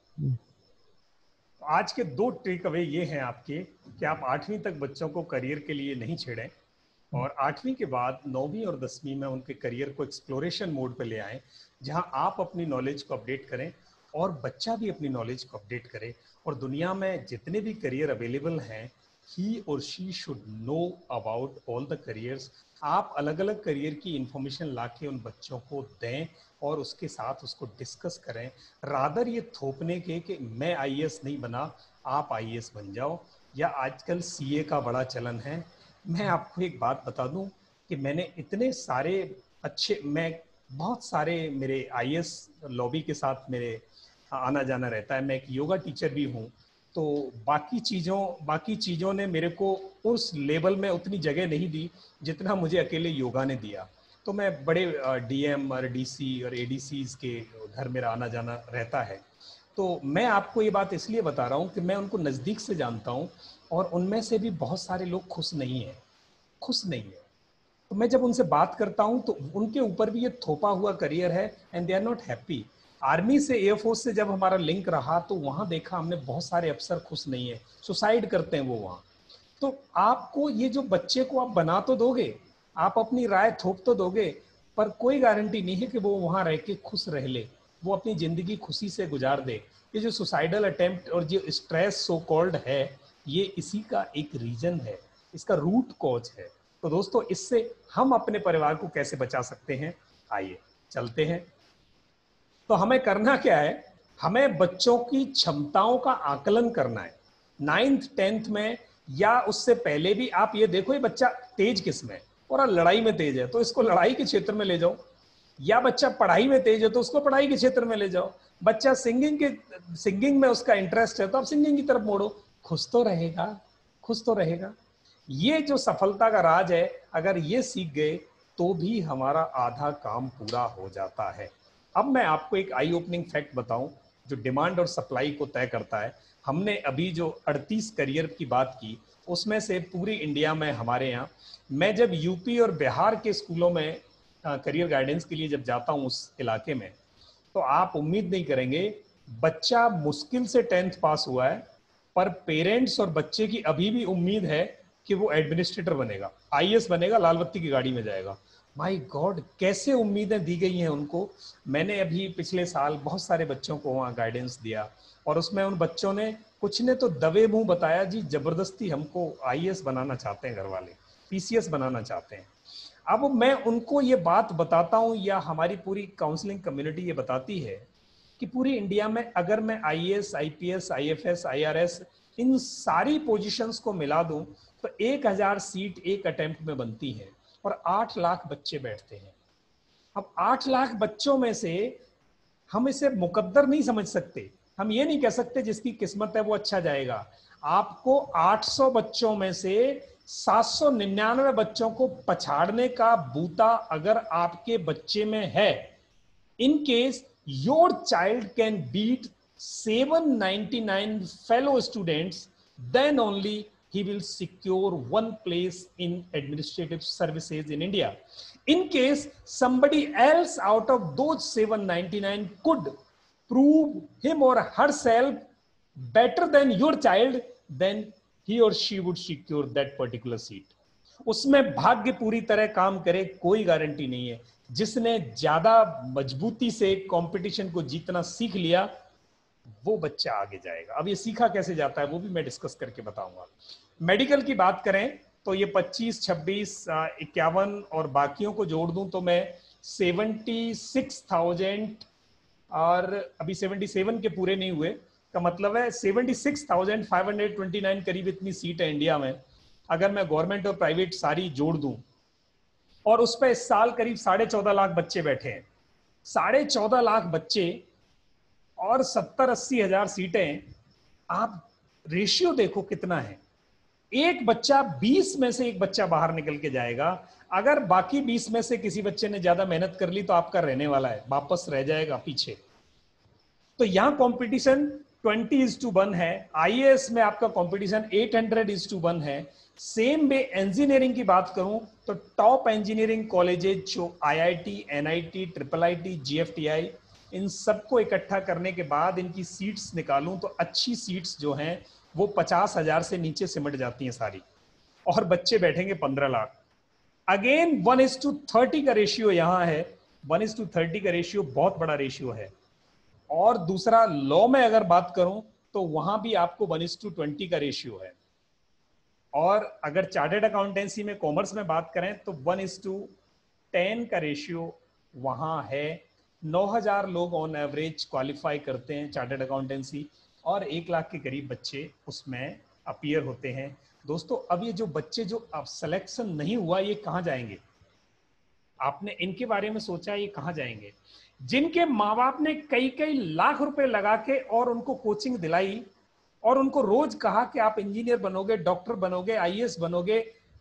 आज के दो टेक अवे ये हैं आपके कि आप आठवीं तक बच्चों को करियर के लिए नहीं छेड़ें, और आठवीं के बाद नौवीं और दसवीं में उनके करियर को एक्सप्लोरेशन मोड पे ले आएं, जहां आप अपनी नॉलेज को अपडेट करें और बच्चा भी अपनी नॉलेज को अपडेट करे। और दुनिया में जितने भी करियर अवेलेबल हैं, ही और she should know about all the careers. आप अलग अलग करियर की इंफॉर्मेशन लाके उन बच्चों को दें और उसके साथ उसको डिस्कस करें, रादर ये थोपने के कि मैं आई ए एस नहीं बना, आप आई ए एस बन जाओ, या आजकल सी ए का बड़ा चलन है। मैं आपको एक बात बता दूं कि मैंने इतने सारे अच्छे, मैं बहुत सारे मेरे आई ए एस लॉबी के साथ मेरे आना जाना रहता है, मैं एक योगा टीचर भी हूँ, तो बाकी चीज़ों बाकी चीज़ों ने मेरे को उस लेवल में उतनी जगह नहीं दी जितना मुझे अकेले योगा ने दिया। तो मैं बड़े डी एम और डी सी और ए डी सीज़ के घर मेरा आना जाना रहता है। तो मैं आपको ये बात इसलिए बता रहा हूँ कि मैं उनको नज़दीक से जानता हूँ, और उनमें से भी बहुत सारे लोग खुश नहीं हैं, खुश नहीं है। तो मैं जब उनसे बात करता हूँ तो उनके ऊपर भी ये थोपा हुआ करियर है and they are not happy. Army से, एयरफोर्स से जब हमारा लिंक रहा तो वहां देखा हमने बहुत सारे अफसर खुश नहीं है, सुसाइड करते हैं वो वहां। तो आपको ये जो बच्चे को आप बना तो दोगे, आप अपनी राय थोप तो दोगे, पर कोई गारंटी नहीं है कि वो वहां रह के खुश रह ले, वो अपनी जिंदगी खुशी से गुजार दे। ये जो सुसाइडल अटेम्प्ट और जो स्ट्रेस सो कॉल्ड है, ये इसी का एक रीजन है, इसका रूट कॉज है। तो दोस्तों, इससे हम अपने परिवार को कैसे बचा सकते हैं, आइए चलते हैं। तो हमें करना क्या है, हमें बच्चों की क्षमताओं का आकलन करना है। नाइन्थ टेंथ में या उससे पहले भी आप ये देखो ये बच्चा तेज किस में, और लड़ाई में तेज है तो इसको लड़ाई के क्षेत्र में ले जाओ, या बच्चा पढ़ाई में तेज है तो उसको पढ़ाई के क्षेत्र में ले जाओ। बच्चा सिंगिंग के सिंगिंग में उसका इंटरेस्ट है तो आप सिंगिंग की तरफ मोड़ो, खुश तो रहेगा, खुश तो रहेगा। ये जो सफलता का राज है, अगर ये सीख गए तो भी हमारा आधा काम पूरा हो जाता है। अब मैं आपको एक आई ओपनिंग फैक्ट बताऊं जो डिमांड और सप्लाई को तय करता है। हमने अभी जो अड़तीस करियर की बात की, उसमें से पूरी इंडिया में हमारे यहाँ, मैं जब यूपी और बिहार के स्कूलों में करियर गाइडेंस के लिए जब जाता हूँ उस इलाके में, तो आप उम्मीद नहीं करेंगे, बच्चा मुश्किल से टेंथ पास हुआ है, पर पेरेंट्स और बच्चे की अभी भी उम्मीद है कि वो एडमिनिस्ट्रेटर बनेगा, आई ए एस बनेगा, लाल बत्ती की गाड़ी में जाएगा। माय गॉड, कैसे उम्मीदें दी गई हैं उनको। मैंने अभी पिछले साल बहुत सारे बच्चों को वहाँ गाइडेंस दिया, और उसमें उन बच्चों ने, कुछ ने तो दबे मुंह बताया जी जबरदस्ती हमको आई ए एस बनाना चाहते हैं घर वाले, पी सी एस बनाना चाहते हैं। अब मैं उनको ये बात बताता हूँ, या हमारी पूरी काउंसलिंग कम्युनिटी ये बताती है कि पूरी इंडिया में अगर मैं I A S, I P S, I F S, I R S, इन सारी पोजीशंस को मिला दूं तो एक हजार सीट एक अटेम्प्ट में बनती है और आठ लाख बच्चे बैठते हैं। अब आठ लाख बच्चों में से हम इसे मुकद्दर नहीं समझ सकते। हम ये नहीं कह सकते जिसकी किस्मत है वो अच्छा जाएगा। आपको आठ सौ बच्चों में से सात सौ निन्यानवे बच्चों को पछाड़ने का बूता अगर आपके बच्चे में है, in case your child can beat seven ninety nine fellow students, then only he will secure one place in administrative services in India. In case somebody else out of those seven ninety-nine could prove him or herself better than your child, then he or she would secure that particular seat. उसमें भाग्य पूरी तरह काम करे कोई गारंटी नहीं है। जिसने ज्यादा मजबूती से कंपटीशन को जीतना सीख लिया वो बच्चा आगे जाएगा। अब ये सीखा कैसे जाता है वो भी मैं डिस्कस करके बताऊंगा। मेडिकल की बात करें तो ये पच्चीस, छब्बीस, इक्यावन और बाकियों को जोड़ दूं तो मैं सेवेंटी सिक्स थाउजेंड और अभी सेवेंटी सेवन के पूरे नहीं हुए का मतलब है seventy six thousand five hundred twenty nine करीब इतनी सीट है इंडिया में। अगर मैं गवर्नमेंट और प्राइवेट सारी जोड़ दूं और उस पर इस साल करीब साढ़े चौदह लाख बच्चे बैठे हैं, साढ़े चौदह लाख बच्चे और सत्तर अस्सी हजार सीटें, आप रेशियो देखो कितना है। एक बच्चा बीस में से एक बच्चा बाहर निकल के जाएगा। अगर बाकी बीस में से किसी बच्चे ने ज्यादा मेहनत कर ली तो आपका रहने वाला है, वापस रह जाएगा पीछे। तो यहां competition twenty is to one है। आईएएस में आपका competition eight hundred is to one है। सेम वे इंजीनियरिंग की बात करूं तो टॉप इंजीनियरिंग कॉलेजेज जो IIT, NIT, triple IT, GFTI, इन सबको इकट्ठा करने के बाद इनकी सीट्स निकालूं तो अच्छी सीट्स जो हैं वो पचास हजार से नीचे सिमट जाती हैं सारी, और बच्चे बैठेंगे पंद्रह lakh. Again one is to thirty का रेशियो यहां है। वन इज टू थर्टी का रेशियो बहुत बड़ा रेशियो है। और दूसरा लॉ में अगर बात करूं तो वहां भी आपको वन इज टू ट्वेंटी का रेशियो है। और अगर चार्टर्ड अकाउंटेंसी में, कॉमर्स में बात करें तो वन इज टू टेन का रेशियो वहां है। नौ हजार लोग ऑन एवरेज क्वालिफाई करते हैं चार्टर्ड अकाउंटेंसी और एक लाख के करीब बच्चे उसमें अपीयर होते हैं। दोस्तों अब ये जो बच्चे जो अब सिलेक्शन नहीं हुआ ये कहाँ जाएंगे? आपने इनके बारे में सोचा ये कहाँ जाएंगे? जिनके माँ बाप ने कई कई लाख रुपए लगा के और उनको कोचिंग दिलाई और उनको रोज कहा कि आप इंजीनियर बनोगे, डॉक्टर बनोगे, आईएएस बनोगे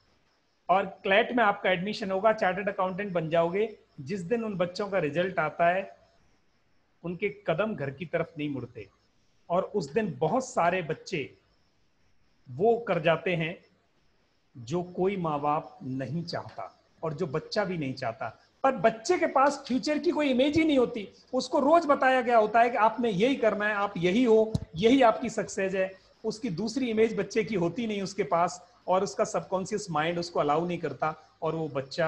और क्लैट में आपका एडमिशन होगा, चार्टर्ड अकाउंटेंट बन जाओगे। जिस दिन उन बच्चों का रिजल्ट आता है उनके कदम घर की तरफ नहीं मुड़ते और उस दिन बहुत सारे बच्चे वो कर जाते हैं जो कोई माँ बाप नहीं चाहता और जो बच्चा भी नहीं चाहता। पर बच्चे के पास फ्यूचर की कोई इमेज ही नहीं होती। उसको रोज बताया गया होता है कि आपने यही करना है, आप यही हो, यही आपकी सक्सेस है। उसकी दूसरी इमेज बच्चे की होती नहीं उसके पास और उसका सबकॉन्शियस माइंड उसको अलाउ नहीं करता और वो बच्चा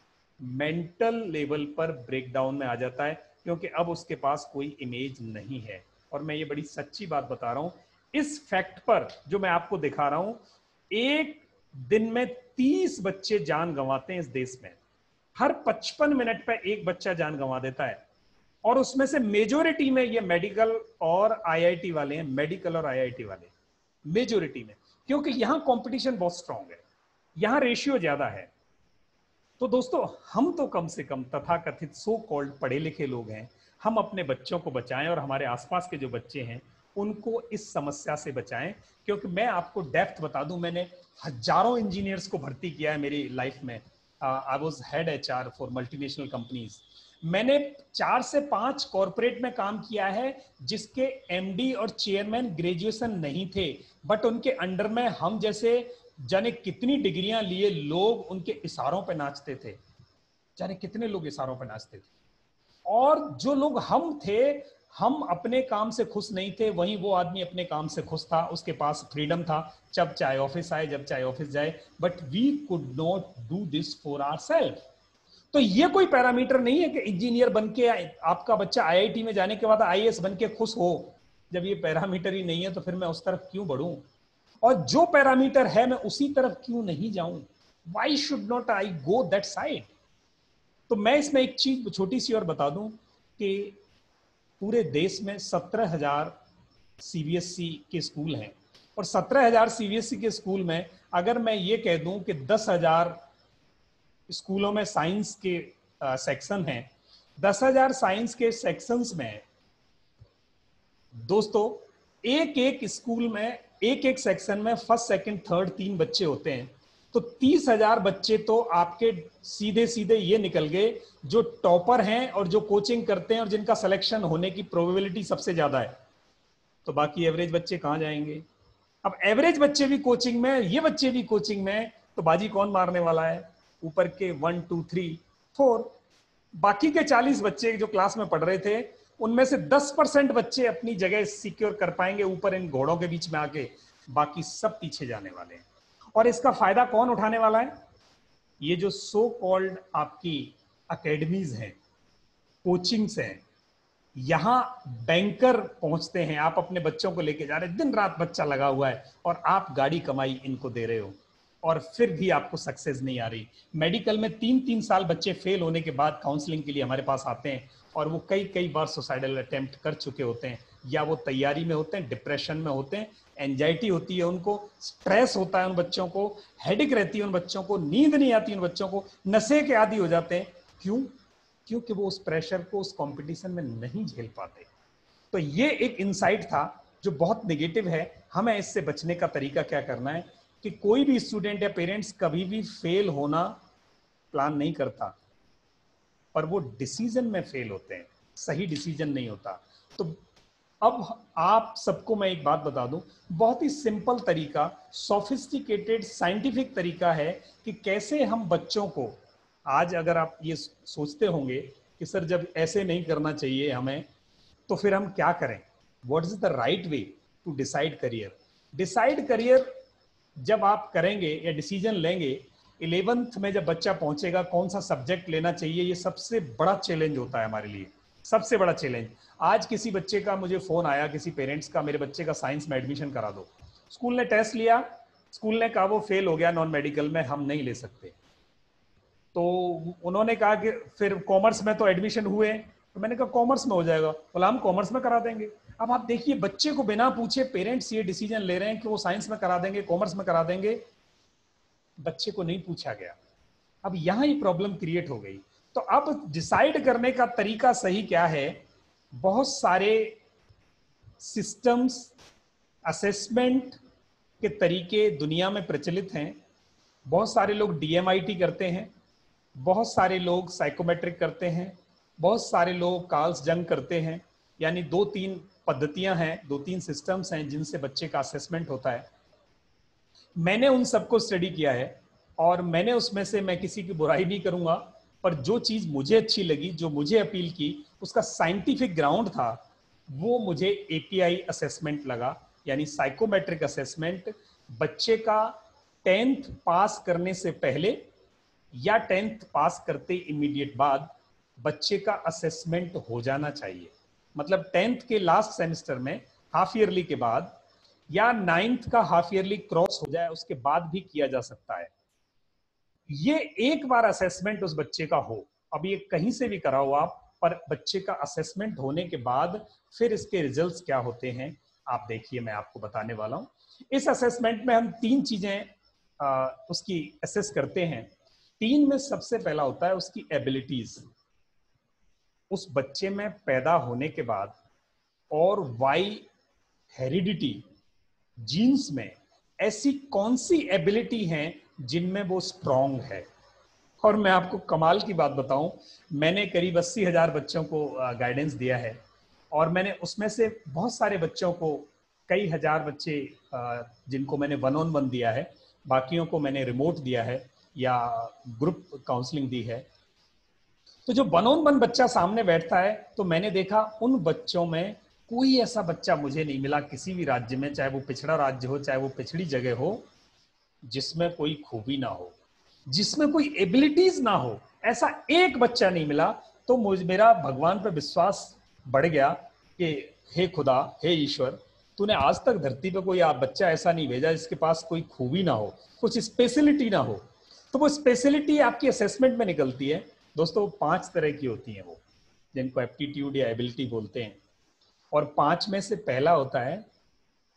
मेंटल लेवल पर ब्रेकडाउन में आ जाता है क्योंकि अब उसके पास कोई इमेज नहीं है। और मैं ये बड़ी सच्ची बात बता रहा हूं। इस फैक्ट पर जो मैं आपको दिखा रहा हूं, एक दिन में तीस बच्चे जान गंवाते हैं इस देश में। हर पचपन मिनट पर एक बच्चा जान गंवा देता है और उसमें से मेजोरिटी में ये मेडिकल और आईआईटी वाले हैं। मेडिकल और आईआईटी वाले मेजोरिटी में, क्योंकि यहां कंपटीशन बहुत स्ट्रांग है, यहां रेशियो ज्यादा है। तो दोस्तों हम तो कम से कम तथाकथित सो कॉल्ड पढ़े लिखे लोग हैं, हम अपने बच्चों को बचाएं और हमारे आसपास के जो बच्चे हैं उनको इस समस्या से बचाएं। क्योंकि मैं आपको डेप्थ बता दूं, मैंने हजारों इंजीनियर्स को भर्ती किया है मेरी लाइफ में। I was head HR for multinational companies. मैंने चार से पांच कॉरपोरेट में काम किया है जिसके एमडी और चेयरमैन ग्रेजुएशन नहीं थे, बट उनके अंडर में हम जैसे जाने कितनी डिग्रियां लिए लोग उनके इशारों पे नाचते थे। जाने कितने लोग इशारों पे नाचते थे। और जो लोग हम थे, हम अपने काम से खुश नहीं थे, वहीं वो आदमी अपने काम से खुश था, उसके पास फ्रीडम था, जब चाहे ऑफिस आए, जब चाहे ऑफिस जाए। But we could not do this for ourselves. तो ये कोई पैरामीटर नहीं है कि इंजीनियर बनके आपका बच्चा आईआईटी में जाने के बाद आईएएस बनके खुश हो। जब ये पैरामीटर ही नहीं है तो फिर मैं उस तरफ क्यों बढ़ूं? और जो पैरामीटर है मैं उसी तरफ क्यों नहीं जाऊं? Why should not I go that side? तो मैं इसमें एक चीज छोटी सी और बता दूं कि पूरे देश में सत्रह हजार सीबीएसई के स्कूल हैं और सत्रह हजार सीबीएसई के स्कूल में अगर मैं ये कह दूं कि दस हजार स्कूलों में साइंस के सेक्शन हैं, दस हजार साइंस के सेक्शंस में दोस्तों एक एक स्कूल में एक एक सेक्शन में फर्स्ट सेकंड थर्ड तीन बच्चे होते हैं, तो तीस हजार बच्चे तो आपके सीधे सीधे ये निकल गए जो टॉपर हैं और जो कोचिंग करते हैं और जिनका सिलेक्शन होने की प्रोबेबिलिटी सबसे ज्यादा है। तो बाकी एवरेज बच्चे कहाँ जाएंगे? अब एवरेज बच्चे भी कोचिंग में, ये बच्चे भी कोचिंग में, तो बाजी कौन मारने वाला है? ऊपर के वन टू थ्री फोर। बाकी के चालीस बच्चे जो क्लास में पढ़ रहे थे उनमें से दस परसेंट बच्चे अपनी जगह सिक्योर कर पाएंगे ऊपर इन घोड़ों के बीच में आके, बाकी सब पीछे जाने वाले हैं। और इसका फायदा कौन उठाने वाला है? ये जो सो कॉल्ड आपकी अकेडमीज हैं, कोचिंग्स हैं, यहां बैंकर पहुंचते हैं। आप अपने बच्चों को लेके जा रहे हैं, दिन रात बच्चा लगा हुआ है और आप गाड़ी कमाई इनको दे रहे हो और फिर भी आपको सक्सेस नहीं आ रही। मेडिकल में तीन तीन साल बच्चे फेल होने के बाद काउंसलिंग के लिए हमारे पास आते हैं और वो कई कई बार सुसाइडल अटेम्प्ट कर चुके होते हैं, या वो तैयारी में होते हैं, डिप्रेशन में होते हैं, एंजाइटी होती है उनको, स्ट्रेस होता है उन बच्चों को, हेडेक रहती है उन बच्चों को, नींद नहीं आती उन बच्चों को, नशे के आदी हो जाते हैं। क्यों? क्योंकि वो उस प्रेशर को उस कंपटीशन में नहीं झेल पाते। तो ये एक इनसाइट था जो बहुत नेगेटिव है। हमें इससे बचने का तरीका क्या करना है कि कोई भी स्टूडेंट या पेरेंट्स कभी भी फेल होना प्लान नहीं करता, पर वो डिसीजन में फेल होते हैं, सही डिसीजन नहीं होता। तो अब आप सबको मैं एक बात बता दूं, बहुत ही सिंपल तरीका, सोफिस्टिकेटेड साइंटिफिक तरीका है कि कैसे हम बच्चों को, आज अगर आप ये सोचते होंगे कि सर जब ऐसे नहीं करना चाहिए हमें, तो फिर हम क्या करें? What is the right way to decide career? Decide career जब आप करेंगे या डिसीजन लेंगे, इलेवेंथ में जब बच्चा पहुंचेगा कौन सा सब्जेक्ट लेना चाहिए, ये सबसे बड़ा चैलेंज होता है हमारे लिए, सबसे बड़ा चैलेंज। आज किसी बच्चे का मुझे फोन आया, किसी पेरेंट्स का, मेरे बच्चे का साइंस में एडमिशन करा दो। स्कूल ने टेस्ट लिया, स्कूल ने कहा वो फेल हो गया नॉन मेडिकल में, हम नहीं ले सकते। तो उन्होंने कहा कि फिर कॉमर्स में तो एडमिशन हुए, तो मैंने कहा कॉमर्स में हो जाएगा, बोला हम कॉमर्स में करा देंगे। अब आप देखिए, बच्चे को बिना पूछे पेरेंट्स ये डिसीजन ले रहे हैं कि वो साइंस में करा देंगे, कॉमर्स में करा देंगे, बच्चे को नहीं पूछा गया। अब यहां ही प्रॉब्लम क्रिएट हो गई। तो अब डिसाइड करने का तरीका सही क्या है? बहुत सारे सिस्टम्स, असेसमेंट के तरीके दुनिया में प्रचलित हैं। बहुत सारे लोग डीएमआईटी करते हैं, बहुत सारे लोग साइकोमेट्रिक करते हैं, बहुत सारे लोग कार्ल्स जंग करते हैं। यानी दो तीन पद्धतियां हैं, दो तीन सिस्टम्स हैं जिनसे बच्चे का असेसमेंट होता है। मैंने उन सबको स्टडी किया है और मैंने उसमें से, मैं किसी की बुराई नहीं करूंगा, पर जो चीज मुझे अच्छी लगी, जो मुझे अपील की, उसका साइंटिफिक ग्राउंड था, वो मुझे एपीआई असेसमेंट लगा। यानी साइकोमेट्रिक असेसमेंट बच्चे का टेंथ पास करने से पहले या टेंथ पास करते इमीडिएट बाद बच्चे का असेसमेंट हो जाना चाहिए। मतलब टेंथ के लास्ट सेमेस्टर में हाफ ईयरली के बाद, या नाइन्थ का हाफ ईयरली क्रॉस हो जाए उसके बाद भी किया जा सकता है। ये एक बार असेसमेंट उस बच्चे का हो, अब ये कहीं से भी कराओ आप, पर बच्चे का असेसमेंट होने के बाद फिर इसके रिजल्ट्स क्या होते हैं आप देखिए, मैं आपको बताने वाला हूं। इस असेसमेंट में हम तीन चीजें आ, उसकी असेस करते हैं। तीन में सबसे पहला होता है उसकी एबिलिटीज। उस बच्चे में पैदा होने के बाद और वाई हेरिडिटी, जीन्स में ऐसी कौन सी एबिलिटी हैं जिनमें वो स्ट्रांग है। और मैं आपको कमाल की बात बताऊं, मैंने करीब अस्सी हजार बच्चों को गाइडेंस दिया है और मैंने उसमें से बहुत सारे बच्चों को, कई हजार बच्चे जिनको मैंने वन ऑन वन दिया है, बाकियों को मैंने रिमोट दिया है या ग्रुप काउंसलिंग दी है। तो जो वन ऑन वन बच्चा सामने बैठता है, तो मैंने देखा उन बच्चों में कोई ऐसा बच्चा मुझे नहीं मिला किसी भी राज्य में, चाहे वो पिछड़ा राज्य हो चाहे वो पिछड़ी जगह हो, जिसमें कोई खूबी ना हो, जिसमें कोई एबिलिटीज ना हो। ऐसा एक बच्चा नहीं मिला। तो मुझे, मेरा भगवान पर विश्वास बढ़ गया कि हे खुदा, हे ईश्वर, तूने आज तक धरती पे कोई आप बच्चा ऐसा नहीं भेजा जिसके पास कोई खूबी ना हो, कुछ स्पेशलिटी ना हो। तो वो स्पेशलिटी आपकी असेसमेंट में निकलती है। दोस्तों पांच तरह की होती हैं वो, जिनको एप्टीट्यूड या एबिलिटी बोलते हैं। और पांच में से पहला होता है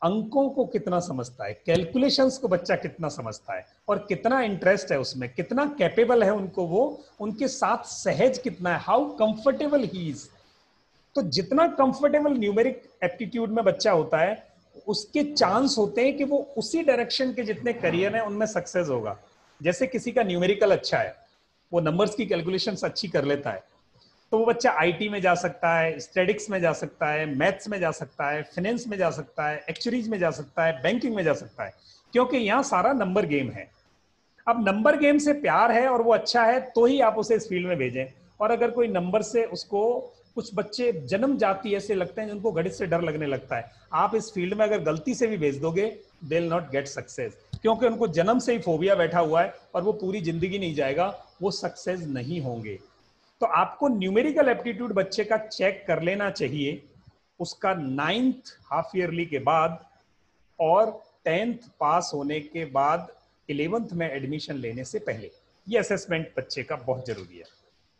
अंकों को कितना समझता है, कैलकुलेशंस को बच्चा कितना समझता है और कितना इंटरेस्ट है उसमें, कितना कैपेबल है उनको, वो उनके साथ सहज कितना है, हाउ कंफर्टेबल ही इज। तो जितना कंफर्टेबल न्यूमेरिक एप्टीट्यूड में बच्चा होता है, उसके चांस होते हैं कि वो उसी डायरेक्शन के जितने करियर हैं उनमें सक्सेस होगा। जैसे किसी का न्यूमेरिकल अच्छा है, वो नंबर्स की कैलकुलेशंस अच्छी कर लेता है, तो वो बच्चा आईटी में जा सकता है, स्टैटिक्स में जा सकता है, मैथ्स में जा सकता है, फाइनेंस में जा सकता है, एक्चुअरीज में जा सकता है, बैंकिंग में जा सकता है, क्योंकि यहाँ सारा नंबर गेम है। अब नंबर गेम से प्यार है और वो अच्छा है तो ही आप उसे इस फील्ड में भेजें। और अगर कोई नंबर से उसको, कुछ बच्चे जन्म जाती ऐसे लगते हैं जिनको गणित से डर लगने लगता है, आप इस फील्ड में अगर गलती से भी भेज दोगे, they will not get success, क्योंकि उनको जन्म से ही फोबिया बैठा हुआ है और वो पूरी जिंदगी नहीं जाएगा, वो सक्सेस नहीं होंगे। तो आपको न्यूमेरिकल एप्टीट्यूड बच्चे का चेक कर लेना चाहिए उसका नाइन्थ हाफ ईयरली के बाद और टेंथ पास होने के बाद इलेवेंथ में एडमिशन लेने से पहले। ये असेसमेंट बच्चे का बहुत जरूरी है।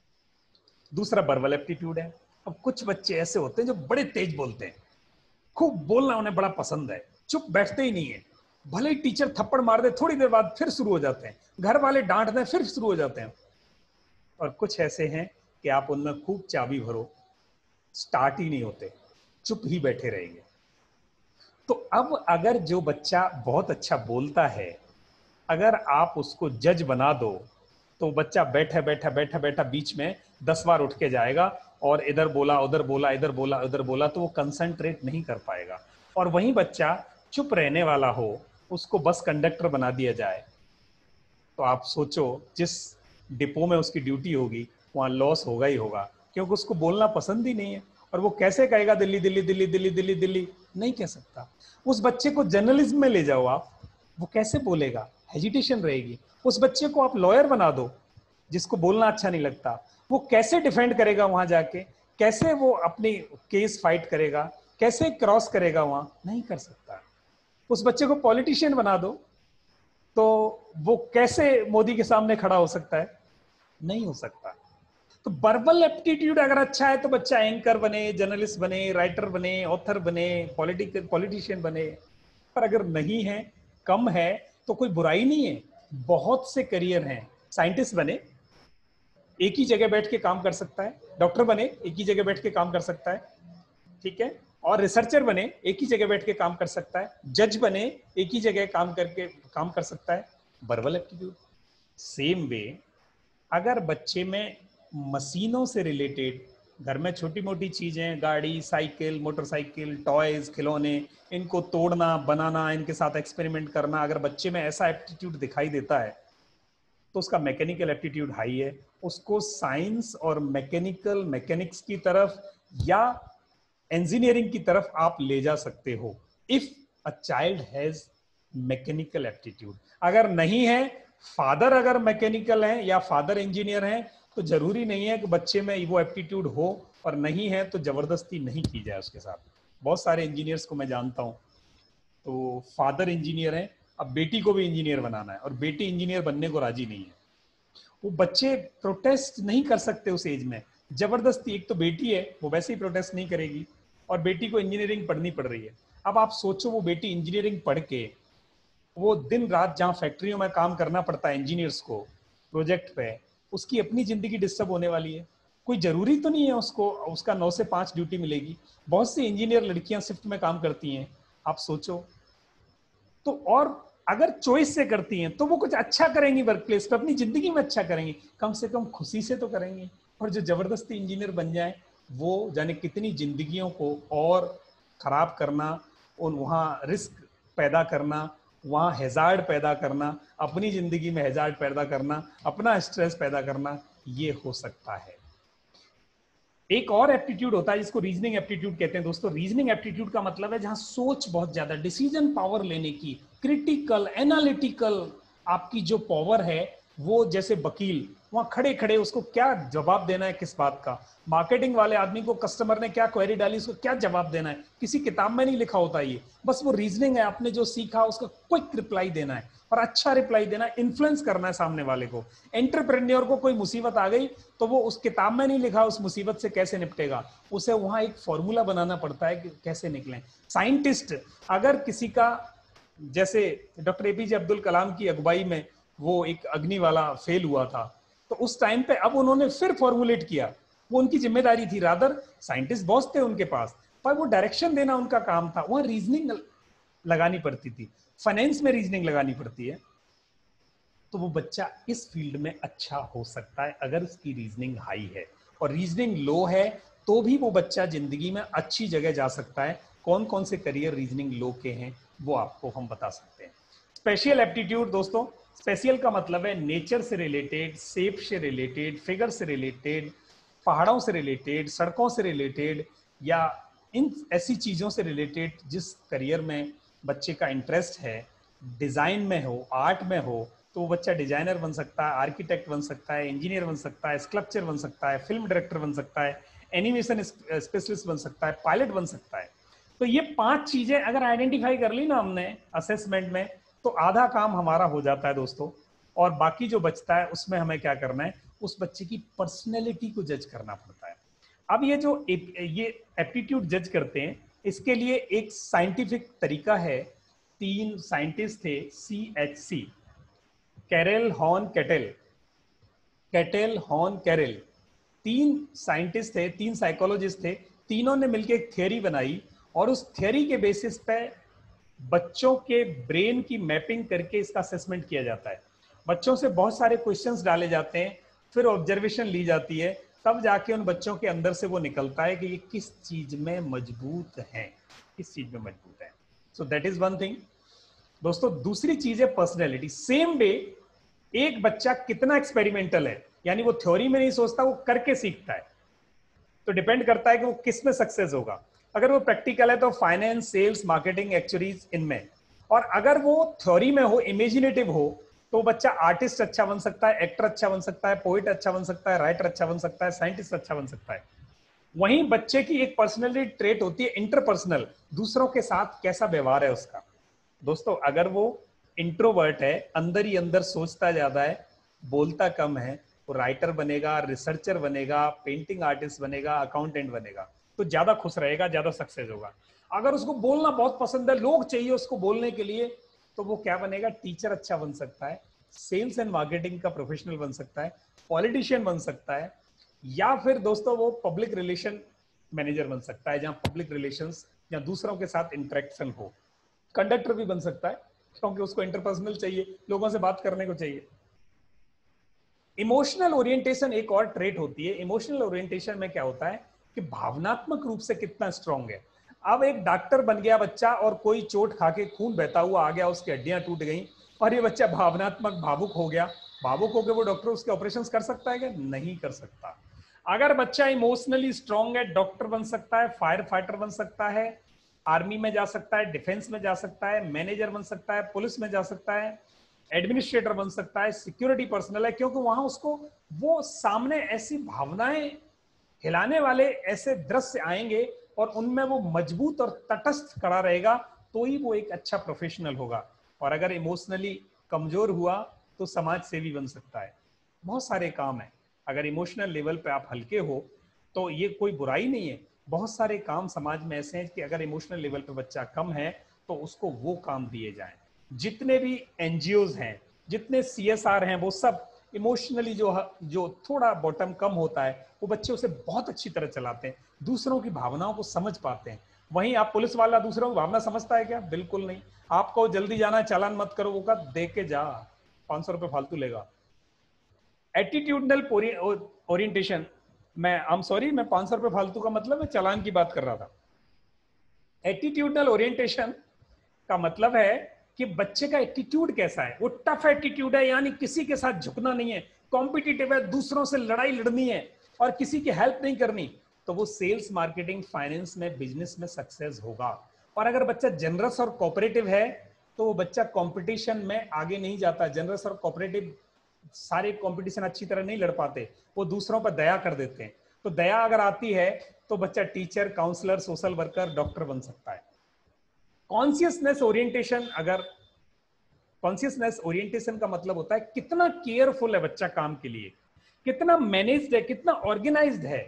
दूसरा वर्बल एप्टीट्यूड है। अब कुछ बच्चे ऐसे होते हैं जो बड़े तेज बोलते हैं, खूब बोलना उन्हें बड़ा पसंद है, चुप बैठते ही नहीं है, भले ही टीचर थप्पड़ मार दे थोड़ी देर बाद फिर शुरू हो जाते हैं, घर वाले डांट दें फिर शुरू हो जाते हैं। और कुछ ऐसे हैं कि आप उनमें खूब चाबी भरो, स्टार्ट ही नहीं होते, चुप ही बैठे रहेंगे। तो अब अगर जो बच्चा बहुत अच्छा बोलता है, अगर आप उसको जज बना दो, तो बच्चा बैठा बैठा बैठा बैठा बीच में दस बार उठ के जाएगा और इधर बोला उधर बोला इधर बोला उधर बोला, तो वो कंसंट्रेट नहीं कर पाएगा। और वहीं बच्चा चुप रहने वाला हो, उसको बस कंडक्टर बना दिया जाए, तो आप सोचो जिस डिपो में उसकी ड्यूटी होगी वहां लॉस होगा ही होगा, क्योंकि उसको बोलना पसंद ही नहीं है। और वो कैसे कहेगा दिल्ली दिल्ली दिल्ली दिल्ली दिल्ली दिल्ली, नहीं कह सकता। उस बच्चे को जर्नलिज्म में ले जाओ आप, वो कैसे बोलेगा, हेजिटेशन रहेगी। उस बच्चे को आप लॉयर बना दो जिसको बोलना अच्छा नहीं लगता, वो कैसे डिफेंड करेगा वहां जाके, कैसे वो अपनी केस फाइट करेगा, कैसे क्रॉस करेगा, वहां नहीं कर सकता। उस बच्चे को पॉलिटिशियन बना दो तो वो कैसे मोदी के सामने खड़ा हो सकता है, नहीं हो सकता। तो वर्बल एप्टीट्यूड अगर अच्छा है तो बच्चा एंकर बने, जर्नलिस्ट बने, राइटर बने, ऑथर बने, पॉलिटिकल पॉलिटिशियन बने। पर अगर नहीं है, कम है, तो कोई बुराई नहीं है, बहुत से करियर हैं। साइंटिस्ट बने, एक ही जगह बैठ के काम कर सकता है, डॉक्टर बने, एक ही जगह बैठ के काम कर सकता है, ठीक है, और रिसर्चर बने, एक ही जगह बैठ के काम कर सकता है, जज बने, एक ही जगह काम करके काम कर सकता है। वर्बल एप्टीट्यूड सेम वे, अगर बच्चे में मशीनों से रिलेटेड, घर में छोटी मोटी चीजें, गाड़ी, साइकिल, मोटरसाइकिल, टॉयज, खिलौने, इनको तोड़ना, बनाना, इनके साथ एक्सपेरिमेंट करना, अगर बच्चे में ऐसा एप्टीट्यूड दिखाई देता है तो उसका मैकेनिकल एप्टीट्यूड हाई है। उसको साइंस और मैकेनिकल मैकेनिक्स की तरफ या इंजीनियरिंग की तरफ आप ले जा सकते हो, if a child has mechanical aptitude. अगर नहीं है, फादर अगर मैकेनिकल है या फादर इंजीनियर है, तो जरूरी नहीं है कि बच्चे में वो एप्टीट्यूड हो, और नहीं है तो जबरदस्ती नहीं की जाए उसके साथ। बहुत सारे इंजीनियर्स को मैं जानता हूँ, तो फादर इंजीनियर है, अब बेटी को भी इंजीनियर बनाना है और बेटी इंजीनियर बनने को राजी नहीं है। वो बच्चे प्रोटेस्ट नहीं कर सकते उस एज में, जबरदस्ती, एक तो बेटी है वो वैसे ही प्रोटेस्ट नहीं करेगी, और बेटी को इंजीनियरिंग पढ़नी पड़ रही है। अब आप सोचो वो बेटी इंजीनियरिंग पढ़ के वो दिन रात जहाँ फैक्ट्रियों में काम करना पड़ता है इंजीनियर्स को प्रोजेक्ट पे, उसकी अपनी जिंदगी डिस्टर्ब होने वाली है। कोई जरूरी तो नहीं है उसको उसका नौ से पांच ड्यूटी मिलेगी, बहुत सी इंजीनियर लड़कियां शिफ्ट में काम करती हैं, आप सोचो। तो और अगर चॉइस से करती हैं तो वो कुछ अच्छा करेंगी वर्क प्लेस पे, अपनी जिंदगी में अच्छा करेंगी, कम से कम खुशी से तो करेंगी। और जो जबरदस्ती इंजीनियर बन जाए, वो जाने कितनी जिंदगियों को और खराब करना, उन वहाँ रिस्क पैदा करना, वहाँ हैजार्ड पैदा करना, अपनी जिंदगी में हैजार्ड पैदा करना, अपना स्ट्रेस पैदा करना, ये हो सकता है। एक और एप्टीट्यूड होता है जिसको रीजनिंग एप्टीट्यूड कहते हैं दोस्तों। रीजनिंग एप्टीट्यूड का मतलब है जहां सोच बहुत ज्यादा, डिसीजन पावर लेने की, क्रिटिकल एनालिटिकल आपकी जो पावर है, वो जैसे वकील, वहां खड़े खड़े उसको क्या जवाब देना है, किस बात का, मार्केटिंग वाले आदमी को कस्टमर ने क्या क्वेरी डाली उसको क्या जवाब देना है, किसी किताब में नहीं लिखा होता ये, बस वो रीजनिंग है, आपने जो सीखा उसका क्विक रिप्लाई देना है और अच्छा रिप्लाई देना है, इन्फ्लुएंस करना है सामने वाले को। एंटरप्रेन्योर को कोई मुसीबत आ गई तो वो उस किताब में नहीं लिखा उस मुसीबत से कैसे निपटेगा, उसे वहां एक फॉर्मूला बनाना पड़ता है कि कैसे निकलें। साइंटिस्ट अगर किसी का, जैसे डॉक्टर एपीजे अब्दुल कलाम की अगुवाई में वो एक अग्नि वाला फेल हुआ था, तो उस टाइम पे अब उन्होंने फिर फॉर्मुलेट किया, वो उनकी जिम्मेदारी थी, रादर साइंटिस्ट बॉस थे उनके पास, पर वो डायरेक्शन देना उनका काम था, वहां रीजनिंग लगानी पड़ती थी, फाइनेंस में रीजनिंग लगानी पड़ती है। तो वो बच्चा इस फील्ड में अच्छा हो सकता है अगर उसकी रीजनिंग हाई है, और रीजनिंग लो है तो भी वो बच्चा जिंदगी में अच्छी जगह जा सकता है। कौन कौन से करियर रीजनिंग लो के हैं वो आपको हम बता सकते हैं। स्पेशल एप्टीट्यूड दोस्तों, स्पेशल का मतलब है नेचर से रिलेटेड, शेप से रिलेटेड, फिगर से रिलेटेड, पहाड़ों से रिलेटेड, सड़कों से रिलेटेड, या इन ऐसी चीजों से रिलेटेड जिस करियर में बच्चे का इंटरेस्ट है, डिजाइन में हो, आर्ट में हो, तो वो बच्चा डिजाइनर बन सकता है, आर्किटेक्ट बन सकता है, इंजीनियर बन सकता है, स्कल्पचर बन सकता है, फिल्म डायरेक्टर बन सकता है, एनिमेशन स्पेशलिस्ट बन सकता है, पायलट बन सकता है। तो ये पांच चीजें अगर आइडेंटिफाई कर ली ना हमने असेसमेंट में, तो आधा काम हमारा हो जाता है दोस्तों। और बाकी जो बचता है उसमें हमें क्या करना है, उस बच्चे की पर्सनैलिटी को जज करना पड़ता है। अब ये जो ये एप्टीट्यूड जज करते हैं, इसके लिए एक साइंटिफिक तरीका है। तीन साइंटिस्ट थे, C H C, Carroll Horn Cattell, Cattell Horn Carroll, तीन साइंटिस्ट थे, तीन साइकोलॉजिस्ट थे, तीनों ने मिलकर एक थ्योरी बनाई, और उस थ्योरी के बेसिस पे बच्चों के ब्रेन की मैपिंग करके इसका असेसमेंट किया जाता है। बच्चों से बहुत सारे क्वेश्चंस डाले जाते हैं, फिर ऑब्जर्वेशन ली जाती है, तब जाके उन बच्चों के अंदर से वो निकलता है कि ये किस चीज में मजबूत है, किस चीज में मजबूत है। So that is one thing दोस्तों। दूसरी चीज है पर्सनैलिटी। सेम वे एक बच्चा कितना एक्सपेरिमेंटल है, यानी वो थ्योरी में नहीं सोचता, वो करके सीखता है, तो डिपेंड करता है कि वो किस में सक्सेस होगा। अगर वो प्रैक्टिकल है तो फाइनेंस, सेल्स, मार्केटिंग, एक्चुअरीज इनमें, और अगर वो थ्योरी में हो, इमेजिनेटिव हो, तो बच्चा आर्टिस्ट अच्छा बन सकता है, एक्टर अच्छा बन सकता है, पोइट अच्छा बन सकता है, राइटर अच्छा बन सकता है, साइंटिस्ट अच्छा बन सकता है। वहीं बच्चे की एक पर्सनैलिटी ट्रेट होती है इंटरपर्सनल, दूसरों के साथ कैसा व्यवहार है उसका। दोस्तों अगर वो इंट्रोवर्ट है, अंदर ही अंदर सोचता ज्यादा है, बोलता कम है, वो राइटर बनेगा, रिसर्चर बनेगा, पेंटिंग आर्टिस्ट बनेगा, अकाउंटेंट बनेगा, तो ज्यादा खुश रहेगा, ज्यादा सक्सेस होगा। अगर उसको बोलना बहुत पसंद है, लोग चाहिए उसको बोलने के लिए, तो वो क्या बनेगा, टीचर अच्छा बन सकता है, सेल्स एंड मार्केटिंग का प्रोफेशनल बन सकता है, पॉलिटिशियन बन सकता है, या फिर दोस्तों वो पब्लिक रिलेशन मैनेजर बन सकता है, जहां पब्लिक रिलेशंस या दूसरों के साथ इंटरेक्शन हो। कंडक्टर भी बन सकता है, क्योंकि उसको इंटरपर्सनल चाहिए, लोगों से बात करने को चाहिए। इमोशनल ओरिएंटेशन एक और ट्रेट होती है। इमोशनल ओरिएंटेशन में क्या होता है कि भावनात्मक रूप से कितना स्ट्रांग है। अब एक डॉक्टर बन गया बच्चा, और कोई चोट खा के खून बहता हुआ आ गया, उसकी हड्डियां टूट गई, और ये बच्चा भावनात्मक भावुक हो गया, भावुक होकर वो डॉक्टर उसके ऑपरेशन कर सकता है क्या? नहीं कर सकता। अगर बच्चा इमोशनली स्ट्रांग है, डॉक्टर बन सकता है, फायर फाइटर बन सकता है, आर्मी में जा सकता है, डिफेंस में जा सकता है, मैनेजर बन सकता है, पुलिस में जा सकता है, एडमिनिस्ट्रेटर बन सकता है, सिक्योरिटी पर्सनल है, क्योंकि वहां उसको वो सामने ऐसी भावनाएं हिलाने वाले ऐसे दृश्य आएंगे, और उनमें वो मजबूत और तटस्थ खड़ा रहेगा, तो ही वो एक अच्छा प्रोफेशनल होगा। और अगर इमोशनली कमजोर हुआ तो समाज सेवी बन सकता है। बहुत सारे काम है, अगर इमोशनल लेवल पे आप हल्के हो तो ये कोई बुराई नहीं है। बहुत सारे काम समाज में ऐसे हैं कि अगर इमोशनल लेवल पे बच्चा कम है तो उसको वो काम दिए जाएं। जितने भी एनजीओज हैं, जितने सीएसआर हैं, वो सब इमोशनली जो जो थोड़ा बॉटम कम होता है, वो बच्चे उसे बहुत अच्छी तरह चलाते हैं, दूसरों की भावनाओं को समझ पाते हैं। वहीं आप पुलिस वाला दूसरों की भावना समझता है क्या? बिल्कुल नहीं। आपको जल्दी जाना है, चालान मत करो, वो का दे के जा, पांच सौ रुपए फालतू लेगा। एटीट्यूडनल ओरिएंटेशन, मैं आई एम सॉरी, मैं पांच सौ रुपए फालतू का मतलब मैं चालान की बात कर रहा था। एटीट्यूडनल ओरिएंटेशन का मतलब है कि बच्चे का एटीट्यूड कैसा है। वो टफ एटीट्यूड है, यानी किसी के साथ झुकना नहीं है, कॉम्पिटिटिव है, दूसरों से लड़ाई लड़नी है और किसी की हेल्प नहीं करनी, तो वो सेल्स, मार्केटिंग, फाइनेंस में, बिजनेस में सक्सेस होगा। और अगर बच्चा जनरस और कोऑपरेटिव है तो वो बच्चा कंपटीशन में आगे नहीं जाता। जनरस और कोऑपरेटिव सारे कंपटीशन अच्छी तरह नहीं लड़ पाते, वो दूसरों पर दया कर देते हैं। तो दया अगर आती है तो बच्चा teacher, counsellor, social worker, doctor बन सकता है। कॉन्शियसनेस ओरिएंटेशन, अगर कॉन्शियसनेस ओरिएंटेशन का मतलब होता है कितना केयरफुल है बच्चा काम के लिए, कितना मैनेज्ड है, कितना ऑर्गेनाइज्ड है।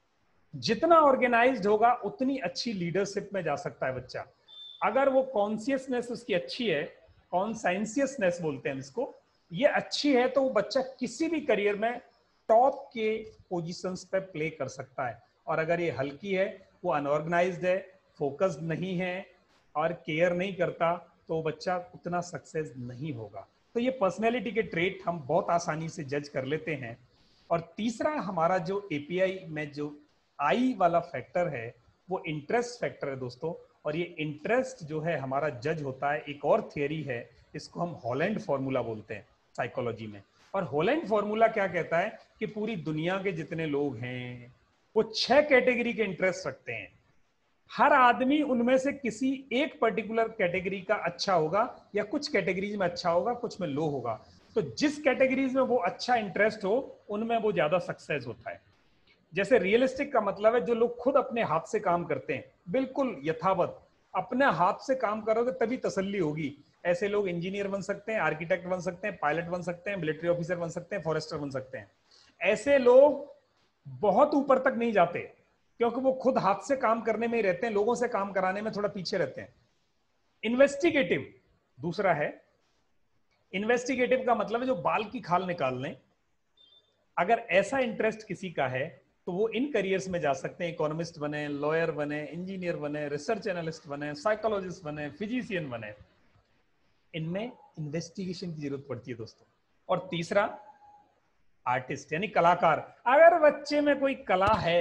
जितना ऑर्गेनाइज्ड होगा उतनी अच्छी लीडरशिप में जा सकता है बच्चा। अगर वो कॉन्शियसनेस उसकी अच्छी है, कॉन्साइंसियसनेस बोलते हैं इसको, ये अच्छी है, तो वो बच्चा किसी भी करियर में टॉप के पोजीशंस पे प्ले कर सकता है। और अगर ये हल्की है, वो अनऑर्गेनाइज्ड है, फोकस्ड नहीं है और केयर नहीं करता, तो बच्चा उतना सक्सेस नहीं होगा। तो ये पर्सनैलिटी के ट्रेट हम बहुत आसानी से जज कर लेते हैं। और तीसरा हमारा जो एपीआई में जो आई वाला फैक्टर है वो इंटरेस्ट फैक्टर है दोस्तों। और ये इंटरेस्ट जो है हमारा जज होता है। एक और थियरी है, इसको हम हॉलैंड फॉर्मूला बोलते हैं साइकोलॉजी में। और हॉलैंड फॉर्मूला क्या कहता है कि पूरी दुनिया के जितने लोग हैं वो छह कैटेगरी के इंटरेस्ट रखते हैं। हर आदमी उनमें से किसी एक पर्टिकुलर कैटेगरी का अच्छा होगा, या कुछ कैटेगरीज में अच्छा होगा, कुछ में लो होगा। तो जिस कैटेगरीज में वो अच्छा इंटरेस्ट हो उनमें वो ज्यादा सक्सेस होता है। जैसे रियलिस्टिक का मतलब है जो लोग खुद अपने हाथ से काम करते हैं, बिल्कुल यथावत अपने हाथ से काम करोगे तभी तसल्ली होगी। ऐसे लोग इंजीनियर बन सकते हैं, आर्किटेक्ट बन सकते हैं, पायलट बन सकते हैं, मिलिट्री ऑफिसर बन सकते हैं, फॉरेस्टर बन सकते हैं। ऐसे लोग बहुत ऊपर तक नहीं जाते क्योंकि वो खुद हाथ से काम करने में ही रहते हैं, लोगों से काम कराने में थोड़ा पीछे रहते हैं। इन्वेस्टिगेटिव दूसरा है। इन्वेस्टिगेटिव का मतलब है जो बाल की खाल निकाल लें। अगर ऐसा इंटरेस्ट किसी का है तो वो इन करियर्स में जा सकते हैं। इकोनॉमिस्ट बने, लॉयर बने, इंजीनियर बने, रिसर्च एनालिस्ट बने, साइकोलॉजिस्ट बने, फिजिशियन बने। इनमें इन्वेस्टिगेशन की जरूरत पड़ती है दोस्तों। और तीसरा आर्टिस्ट यानी कलाकार। अगर बच्चे में कोई कला है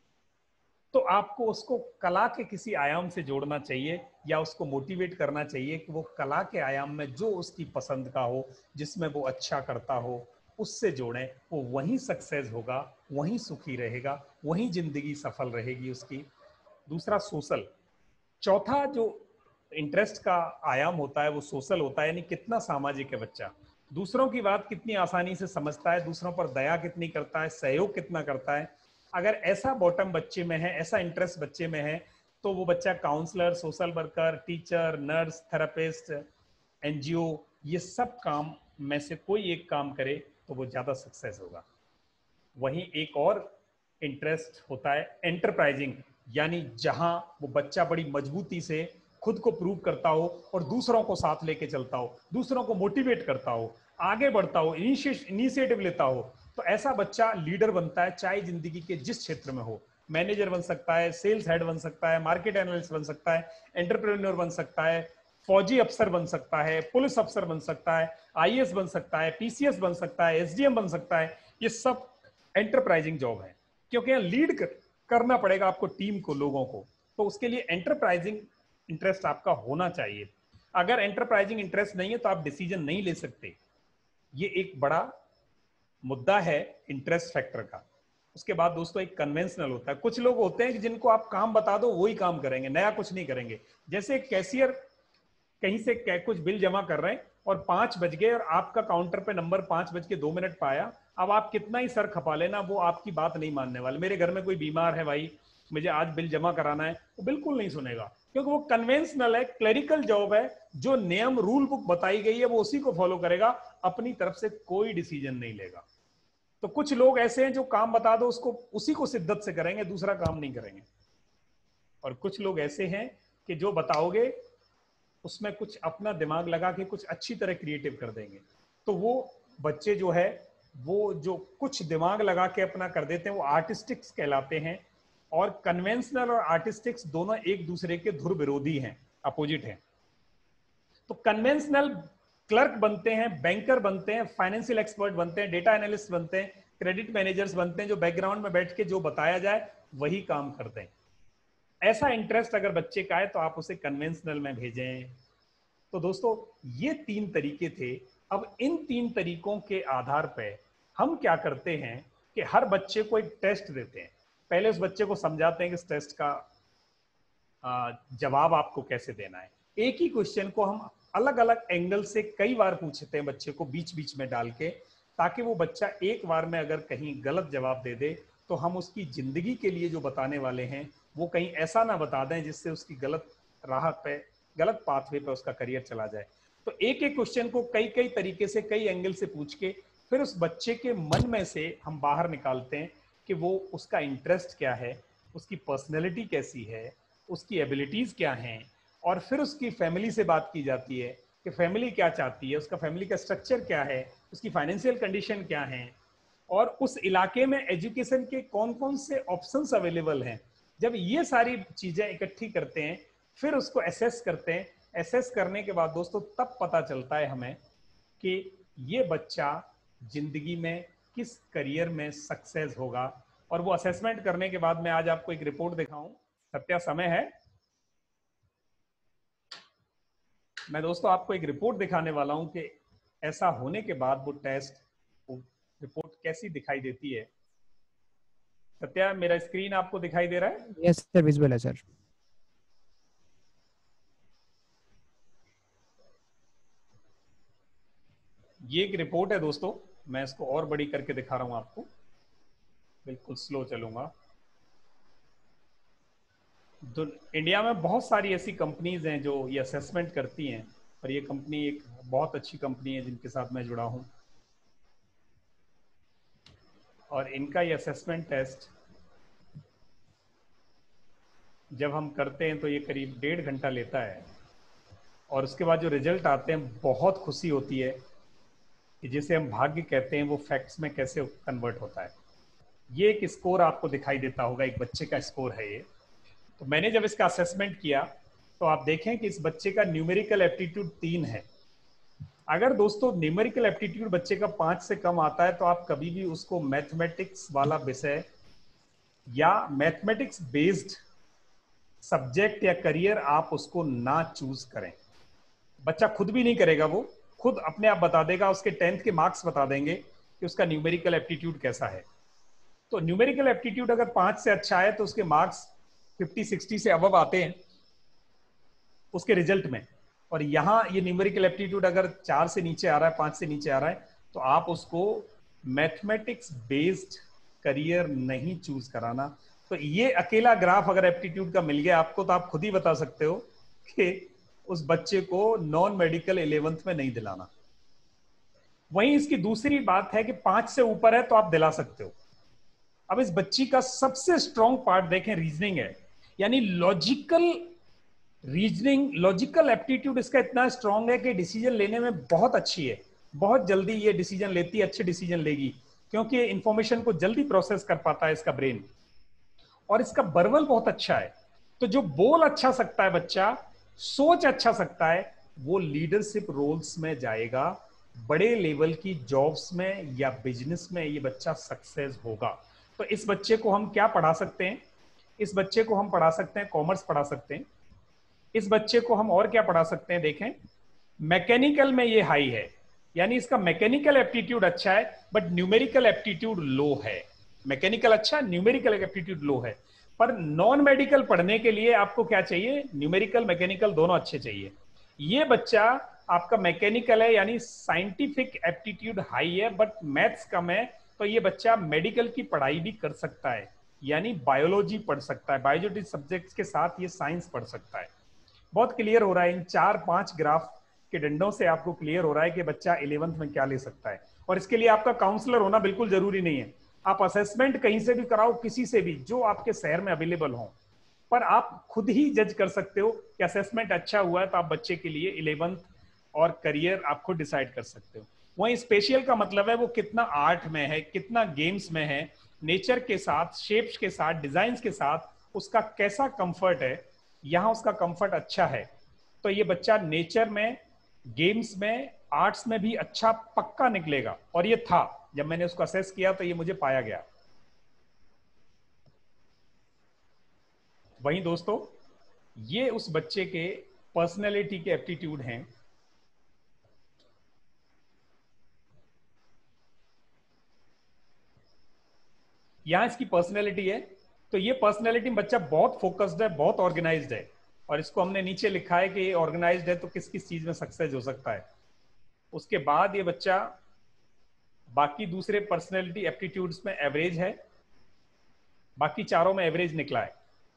तो आपको उसको कला के किसी आयाम से जोड़ना चाहिए, या उसको मोटिवेट करना चाहिए कि वो कला के आयाम में जो उसकी पसंद का हो, जिसमें वो अच्छा करता हो, उससे जोड़ें। वो वहीं सक्सेस होगा, वहीं सुखी रहेगा, वहीं जिंदगी सफल रहेगी उसकी। दूसरा सोशल। चौथा जो इंटरेस्ट का आयाम होता है वो सोशल होता है, यानी कितना सामाजिक है बच्चा, दूसरों की बात कितनी आसानी से समझता है, दूसरों पर दया कितनी करता है, सहयोग कितना करता है। अगर ऐसा बॉटम बच्चे में है, ऐसा इंटरेस्ट बच्चे में है, तो वो बच्चा counsellor, social worker, teacher, nurse, therapist, NGO, ये सब काम में से कोई एक काम करे तो वो ज्यादा सक्सेस होगा। वहीं एक और इंटरेस्ट होता है एंटरप्राइजिंग, यानी जहां वो बच्चा बड़ी मजबूती से खुद को प्रूव करता हो और दूसरों को साथ लेके चलता हो, दूसरों को मोटिवेट करता हो, आगे बढ़ता हो, इनिशिएटिव लेता हो। तो ऐसा बच्चा लीडर बनता है, चाहे जिंदगी के जिस क्षेत्र में हो। मैनेजर बन सकता है, सेल्स हेड बन सकता है, मार्केट एनालिस्ट बन सकता है, एंटरप्रेन्योर बन सकता है, फौजी अफसर बन सकता है, पुलिस अफसर बन सकता है, आईएएस बन सकता है, पीसीएस बन सकता है, एसडीएम बन सकता है। ये सब एंटरप्राइजिंग जॉब है, क्योंकि यहाँ लीड कर, करना पड़ेगा आपको टीम को, लोगों को। तो उसके लिए एंटरप्राइजिंग इंटरेस्ट आपका होना चाहिए। अगर एंटरप्राइजिंग इंटरेस्ट नहीं है तो आप डिसीजन नहीं ले सकते। ये एक बड़ा मुद्दा है इंटरेस्ट फैक्टर का। उसके बाद दोस्तों एक कन्वेंशनल होता है। कुछ लोग होते हैं कि जिनको आप काम बता दो वही काम करेंगे, नया कुछ नहीं करेंगे। जैसे कैशियर कहीं से कुछ बिल जमा कर रहे हैं और पांच बज गए और आपका काउंटर पे नंबर पांच बज के दो मिनट पाया। अब आप कितना ही सर खपा लेना, वो आपकी बात नहीं मानने वाले। मेरे घर में कोई बीमार है भाई, मुझे आज बिल जमा कराना है, वो बिल्कुल नहीं सुनेगा, क्योंकि वो कन्वेंशनल है, क्लरिकल जॉब है। जो नियम रूल बुक बताई गई है वो उसी को फॉलो करेगा, अपनी तरफ से कोई डिसीजन नहीं लेगा। तो कुछ लोग ऐसे हैं जो काम बता दो उसको उसी को शिद्दत से करेंगे, दूसरा काम नहीं करेंगे। और कुछ लोग ऐसे हैं कि जो बताओगे उसमें कुछ अपना दिमाग लगा के कुछ अच्छी तरह क्रिएटिव कर देंगे। तो वो बच्चे जो है वो जो कुछ दिमाग लगा के अपना कर देते हैं वो आर्टिस्टिक्स कहलाते हैं। और कन्वेंशनल और आर्टिस्टिक्स दोनों एक दूसरे के धुर विरोधी हैं, अपोजिट हैं। तो कन्वेंशनल क्लर्क बनते हैं, बैंकर बनते हैं, फाइनेंशियल एक्सपर्ट बनते हैं, डेटा एनालिस्ट बनते हैं, क्रेडिट मैनेजर्स बनते हैं, जो बैकग्राउंड में बैठ के जो बताया जाए वही काम करते हैं। ऐसा इंटरेस्ट अगर बच्चे का है तो आप उसे कन्वेंशनल में भेजें। तो दोस्तों ये तीन तरीके थे। अब इन तीन तरीकों के आधार पर हम क्या करते हैं कि हर बच्चे को एक टेस्ट देते हैं। पहले उस बच्चे को समझाते हैं कि इस टेस्ट का जवाब आपको कैसे देना है। एक ही क्वेश्चन को हम अलग अलग एंगल से कई बार पूछते हैं बच्चे को, बीच बीच में डाल के, ताकि वो बच्चा एक बार में अगर कहीं गलत जवाब दे दे तो हम उसकी जिंदगी के लिए जो बताने वाले हैं वो कहीं ऐसा ना बता दें जिससे उसकी गलत राह पे, गलत पाथवे पे उसका करियर चला जाए। तो एक एक क्वेश्चन को कई कई तरीके से, कई एंगल से पूछ के फिर उस बच्चे के मन में से हम बाहर निकालते हैं कि वो, उसका इंटरेस्ट क्या है, उसकी पर्सनैलिटी कैसी है, उसकी एबिलिटीज क्या हैं, और फिर उसकी फैमिली से बात की जाती है कि फैमिली क्या चाहती है, उसका फैमिली का स्ट्रक्चर क्या है, उसकी फाइनेंशियल कंडीशन क्या है, और उस इलाके में एजुकेशन के कौन कौन से ऑप्शंस अवेलेबल हैं। जब ये सारी चीजें इकट्ठी करते हैं फिर उसको एसेस करते हैं। एसेस करने के बाद दोस्तों तब पता चलता है हमें कि ये बच्चा जिंदगी में किस करियर में सक्सेस होगा। और वो असेसमेंट करने के बाद मैं आज आपको एक रिपोर्ट दिखाऊं। सत्या, समय है? मैं दोस्तों आपको एक रिपोर्ट दिखाने वाला हूं कि ऐसा होने के बाद वो टेस्ट, वो रिपोर्ट कैसी दिखाई देती है। सत्या, मेरा स्क्रीन आपको दिखाई दे रहा है? यस सर, विजिबल है सर। ये एक रिपोर्ट है दोस्तों, मैं इसको और बड़ी करके दिखा रहा हूं आपको, बिल्कुल स्लो चलूंगा। इंडिया में बहुत सारी ऐसी कंपनीज हैं जो ये असेसमेंट करती हैं, और ये कंपनी एक बहुत अच्छी कंपनी है जिनके साथ मैं जुड़ा हूं। और इनका ये असेसमेंट टेस्ट जब हम करते हैं तो ये करीब डेढ़ घंटा लेता है, और उसके बाद जो रिजल्ट आते हैं बहुत खुशी होती है कि जिसे हम भाग्य कहते हैं वो फैक्ट्स में कैसे कन्वर्ट होता है। ये एक स्कोर आपको दिखाई देता होगा, एक बच्चे का स्कोर है ये। तो मैंने जब इसका असेसमेंट किया तो आप देखें कि इस बच्चे का न्यूमेरिकल एप्टीट्यूड तीन है। अगर दोस्तों न्यूमेरिकल एप्टीट्यूड बच्चे का पांच से कम आता है तो आप कभी भी उसको मैथमेटिक्स वाला विषय या मैथमेटिक्स बेस्ड सब्जेक्ट या करियर आप उसको ना चूज करें। बच्चा खुद भी नहीं करेगा, वो खुद अपने आप बता देगा, उसके टेंथ के मार्क्स बता देंगे कि उसका न्यूमेरिकल एप्टीट्यूड कैसा है। तो न्यूमेरिकल एप्टीट्यूड अगर पांच से अच्छा है तो उसके मार्क्स फिफ्टी सिक्सटी से अबव आते हैं उसके रिजल्ट में। और यहाँ ये न्यूमेरिकल एप्टीट्यूड अगर चार से नीचे आ रहा है, पांच से नीचे आ रहा है, तो आप उसको मैथमेटिक्स बेस्ड करियर नहीं चूज कराना। तो ये अकेला ग्राफ अगर एप्टीट्यूड का मिल गया आपको तो आप खुद ही बता सकते हो कि उस बच्चे को नॉन मेडिकल इलेवेंथ में नहीं दिलाना। वहीं इसकी दूसरी बात है कि पांच से ऊपर है तो आप दिला सकते हो। अब इस बच्ची का सबसे स्ट्रॉन्ग पार्ट देखें, रीजनिंग है, यानी लॉजिकल रीजनिंग, लॉजिकल एप्टीट्यूड इसका इतना स्ट्रांग है कि डिसीजन लेने में बहुत अच्छी है, बहुत जल्दी ये डिसीजन लेती है, अच्छे डिसीजन लेगी क्योंकि इंफॉर्मेशन को जल्दी प्रोसेस कर पाता है इसका ब्रेन। और इसका बर्बल बहुत अच्छा है। तो जो बोल अच्छा सकता है बच्चा, सोच अच्छा सकता है, वो लीडरशिप रोल्स में जाएगा, बड़े लेवल की जॉब्स में या बिजनेस में ये बच्चा सक्सेस होगा। तो इस बच्चे को हम क्या पढ़ा सकते हैं? इस बच्चे को हम पढ़ा सकते हैं कॉमर्स पढ़ा सकते हैं। इस बच्चे को हम और क्या पढ़ा सकते हैं? देखें, मैकेनिकल में ये हाई है, यानी इसका मैकेनिकल एप्टीट्यूड अच्छा है बट न्यूमेरिकल एप्टीट्यूड लो है। मैकेनिकल अच्छा, न्यूमेरिकल एप्टीट्यूड लो है। पर नॉन मेडिकल पढ़ने के लिए आपको क्या चाहिए? न्यूमेरिकल मैकेनिकल दोनों अच्छे चाहिए। ये बच्चा आपका मैकेनिकल है यानी साइंटिफिक एप्टीट्यूड हाई है बट मैथ्स कम है, तो ये बच्चा मेडिकल की पढ़ाई भी कर सकता है, यानी बायोलॉजी पढ़ सकता है, बायोलॉजी सब्जेक्ट्स के साथ ये साइंस पढ़ सकता है। बहुत क्लियर हो रहा है, इन चार पांच ग्राफ के डंडों से आपको क्लियर हो रहा है कि बच्चा इलेवेंथ में क्या ले सकता है। और इसके लिए आपका काउंसलर होना बिल्कुल जरूरी नहीं है, आप असेसमेंट कहीं से भी कराओ, किसी से भी, जो आपके शहर में अवेलेबल हो, पर आप खुद ही जज कर सकते हो कि असेसमेंट अच्छा हुआ है तो आप बच्चे के लिए इलेवेंथ और करियर आप खुद डिसाइड कर सकते हो। वहीं स्पेशल का मतलब है वो कितना आर्ट में है, कितना गेम्स में है, नेचर के साथ, शेप्स के साथ, डिजाइन्स के साथ उसका कैसा कंफर्ट है। यहां उसका कंफर्ट अच्छा है तो ये बच्चा नेचर में, गेम्स में, आर्ट्स में भी अच्छा पक्का निकलेगा। और ये था, जब मैंने उसको असेस किया तो ये मुझे पाया गया। वहीं दोस्तों ये उस बच्चे के पर्सनैलिटी के एप्टीट्यूड हैं। यहां इसकी पर्सनैलिटी है, तो ये पर्सनैलिटी में बच्चा बहुत फोकस्ड है, बहुत ऑर्गेनाइज्ड है। और इसको हमने नीचे लिखा है कि ऑर्गेनाइज्ड है तो किस किस चीज में सक्सेस हो सकता है। उसके बाद ये बच्चा बाकी दूसरे पर्सनैलिटी एप्टीट्यूड्स में एवरेज है, बाकी चारों में एवरेज निकला है।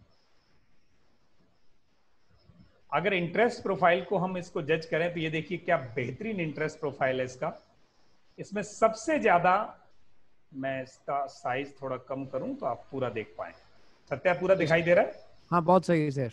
अगर इंटरेस्ट प्रोफाइल को हम इसको जज करें तो ये देखिए क्या बेहतरीन इंटरेस्ट प्रोफाइल है इसका। इसमें सबसे ज्यादा, मैं इसका साइज थोड़ा कम करूं तो आप पूरा देख पाए। सत्या पूरा दिखाई दे रहा है? हाँ बहुत सही है सर।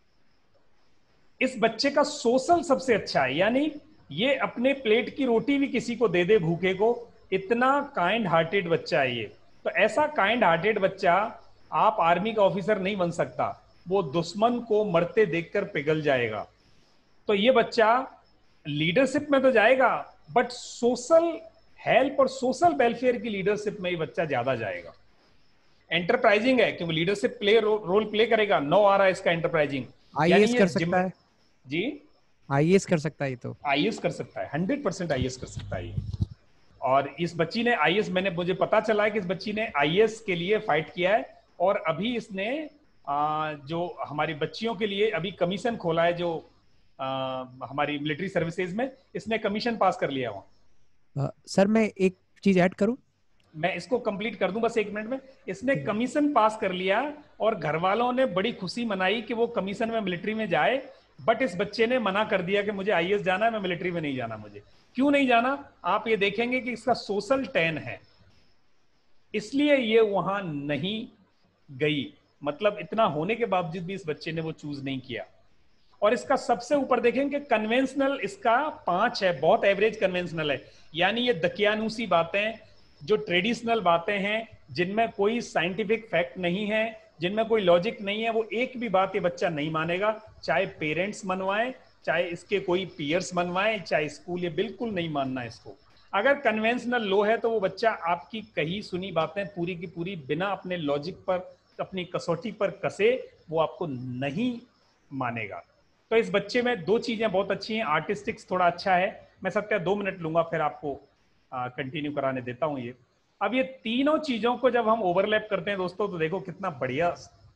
इस बच्चे का सोशल सबसे अच्छा है, यानी ये अपने प्लेट की रोटी भी किसी को दे दे भूखे को, इतना काइंड हार्टेड बच्चा है ये। तो ऐसा काइंड हार्टेड बच्चा आप आर्मी का ऑफिसर नहीं बन सकता, वो दुश्मन को मरते देखकर पिघल जाएगा। तो ये बच्चा लीडरशिप में तो जाएगा, बट सोशल हेल्प और सोशल वेलफेयर की लीडरशिप में ये बच्चा ज्यादा जाएगा। एंटरप्राइजिंग है क्योंकि leadership play role, role play करेगा। नौ आ रहा है इसका एंटरप्राइजिंग। आईएएस कर सकता है जी, आईएएस कर सकता है। ये तो आईएएस कर सकता है, हंड्रेड परसेंट आईएएस कर सकता है ये। और इस बच्ची ने आईएएस, मैंने मुझे पता चला है कि इस बच्ची ने आईएएस के लिए फाइट किया है, और अभी इसने आ, जो हमारी बच्चियों के लिए अभी कमीशन खोला है, जो आ, हमारी मिलिट्री सर्विसेज में, इसने कमीशन पास कर लिया वहां। सर मैं एक चीज ऐड करूं, मैं इसको कंप्लीट कर दूं बस एक मिनट में। इसने कमीशन पास कर लिया और घर वालों ने बड़ी खुशी मनाई कि वो कमीशन में मिलिट्री में जाए, बट इस बच्चे ने मना कर दिया कि मुझे आईएएस जाना है, मैं मिलिट्री में नहीं जाना। मुझे क्यों नहीं जाना, आप ये देखेंगे कि इसका सोशल टेन है, इसलिए ये वहां नहीं गई। मतलब इतना होने के बावजूद भी इस बच्चे ने वो चूज नहीं किया। और इसका सबसे ऊपर देखेंगे कन्वेंशनल, इसका पांच है, बहुत एवरेज कन्वेंशनल है। यानी ये दकियानूसी बातें, जो ट्रेडिशनल बातें हैं, जिनमें कोई साइंटिफिक फैक्ट नहीं है, जिनमें कोई लॉजिक नहीं है, वो एक भी बात ये बच्चा नहीं मानेगा, चाहे पेरेंट्स मनवाएं, चाहे इसके कोई पीयर्स मनवाएं, चाहे स्कूल, ये बिल्कुल नहीं मानना इसको। अगर कन्वेंशनल लो है तो वो बच्चा आपकी कही सुनी बातें पूरी की पूरी बिना अपने लॉजिक पर, अपनी कसौटी पर कसे, वो आपको नहीं मानेगा। तो इस बच्चे में दो चीजें बहुत अच्छी हैं। आर्टिस्टिक्स थोड़ा अच्छा है। मैं सत्या दो मिनट लूंगा, फिर आपको कंटिन्यू कराने देता हूं ये। अब ये तीनों चीजों को जब हम ओवरलैप करते हैं दोस्तों, तो देखो कितना बढ़िया।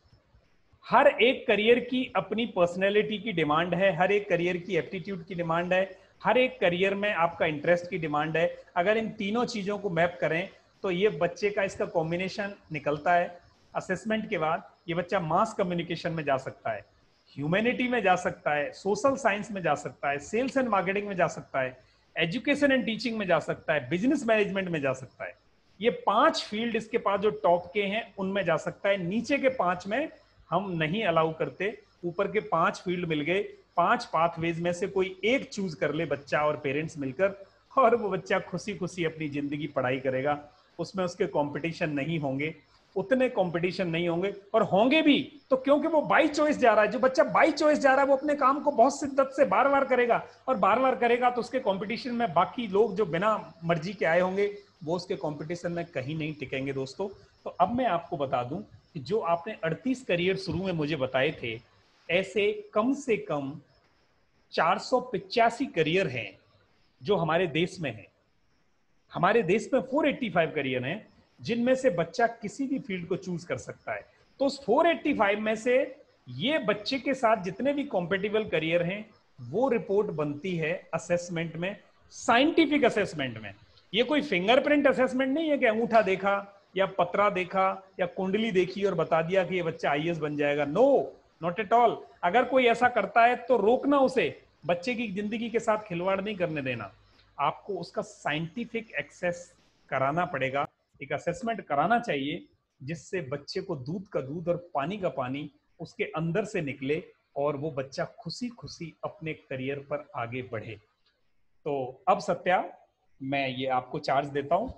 हर एक करियर की अपनी पर्सनैलिटी की डिमांड है, हर एक करियर की एप्टीट्यूड की डिमांड है, हर एक करियर में आपका इंटरेस्ट की डिमांड है। अगर इन तीनों चीजों को मैप करें तो ये बच्चे का इसका कॉम्बिनेशन निकलता है। असेसमेंट के बाद ये बच्चा मास कम्युनिकेशन में जा सकता है, ह्यूमैनिटी में जा सकता है, सोशल साइंस में जा सकता है, सेल्स एंड मार्केटिंग में जा सकता है, एजुकेशन एंड टीचिंग में जा सकता है, बिजनेस मैनेजमेंट में जा सकता है। ये पांच फील्ड इसके पास जो टॉप के हैं उनमें जा सकता है। नीचे के पांच में हम नहीं अलाउ करते, ऊपर के पांच फील्ड मिल गए। पांच पाथवेज में से कोई एक चूज कर ले बच्चा और पेरेंट्स मिलकर, और वो बच्चा खुशी खुशी अपनी जिंदगी पढ़ाई करेगा। उसमें उसके कंपटीशन नहीं होंगे, उतने कंपटीशन नहीं होंगे, और होंगे भी तो क्योंकि वो बाई चॉइस जा रहा है। जो बच्चा बाई चॉइस जा रहा है वो अपने काम को बहुत शिद्दत से बार बार करेगा, और बार बार करेगा तो उसके कंपटीशन में बाकी लोग जो बिना मर्जी के आए होंगे वो उसके कंपटीशन में कहीं नहीं टिकेंगे दोस्तों। तो अब मैं आपको बता दूं कि जो आपने अड़तीस करियर शुरू में मुझे बताए थे, ऐसे कम से कम चार सौ पिचासी करियर हैं जो हमारे देश में हैं। हमारे देश में चार सौ पचासी करियर हैं जिनमें से बच्चा किसी भी फील्ड को चूज कर सकता है। तो उस चार सौ पचासी में से ये बच्चे के साथ जितने भी कॉम्पिटिटिव करियर हैं वो रिपोर्ट बनती है असेसमेंट में, साइंटिफिक असेसमेंट में। ये कोई फिंगरप्रिंट असेसमेंट नहीं है कि अंगूठा देखा या पतरा देखा या कुंडली देखी और बता दिया कि ये बच्चा आईएएस बन जाएगा। No, not at all. अगर कोई ऐसा करता है तो रोकना उसे, बच्चे की जिंदगी के साथ खिलवाड़ नहीं करने देना। आपको उसका साइंटिफिक एक्सेस कराना पड़ेगा, एक असेसमेंट कराना चाहिए जिससे बच्चे को दूध का दूध और पानी का पानी उसके अंदर से निकले और वो बच्चा खुशी खुशी अपने करियर पर आगे बढ़े। तो अब सत्या, मैं ये आपको चार्ज देता हूं।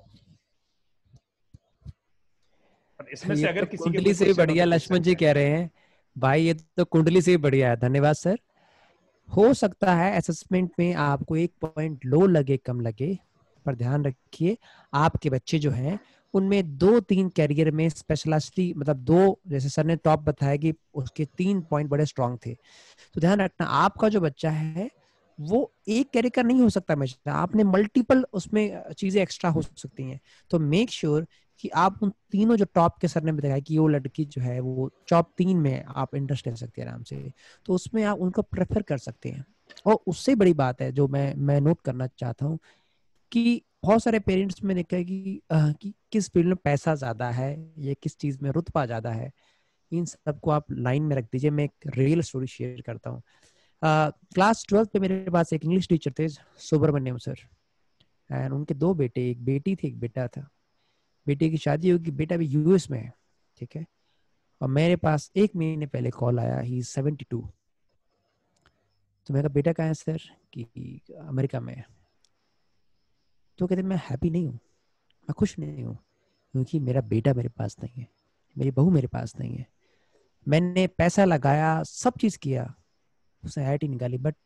इसमें से अगर तो किसी कुंडली से भी बढ़िया लक्ष्मण जी कह रहे हैं भाई, ये तो कुंडली से भी बढ़िया है। धन्यवाद सर। हो सकता है असेसमेंट में आपको एक पॉइंट लो लगे, कम लगे, पर ध्यान रखिए आपके बच्चे जो हैं उनमें दो तीन कैरियर में स्पेशलिस्टी, मतलब दो, जैसे सर ने टॉप बताया कि उसके तीन पॉइंट बड़े स्ट्रांग थे। तो ध्यान रखना आपका जो बच्चा है वो एक कैरियर का नहीं हो सकता हमेशा, आपने मल्टीपल उसमें चीजें एक्स्ट्रा हो सकती हैं। तो मेक श्योर sure कि आप उन तीनों जो टॉप के सर ने बताया कि वो लड़की जो है वो टॉप तीन में आप इंटरेस्ट ले सकते हैं आराम से, तो उसमें आप उनको प्रेफर कर सकते हैं। और उससे बड़ी बात है जो मैं मैं नोट करना चाहता हूँ, कि बहुत सारे पेरेंट्स में देखा है कि, आ, कि किस फील्ड में पैसा ज्यादा है या किस चीज में रुतबा ज्यादा है, इन सबको आप लाइन में रख दीजिए। मैं एक रियल स्टोरी शेयर करता हूँ। क्लास ट्वेल्थ पे मेरे पास एक इंग्लिश टीचर थे, सुब्रमण्यम सर, एंड उनके दो बेटे, एक बेटी थी एक बेटा था। बेटे की शादी होगी, बेटा भी यूएस में है, ठीक है। और मेरे पास एक महीने पहले कॉल आया, ही इज सेवेंटी टू। तो मेरा बेटा कहाँ है सर? कि अमेरिका में है। तो कहते मैं हैप्पी नहीं हूँ, मैं खुश नहीं हूँ, क्योंकि मेरा बेटा मेरे पास नहीं है, मेरी बहू मेरे पास नहीं है। मैंने पैसा लगाया, सब चीज किया, उसने आई आई टी निकाली, बट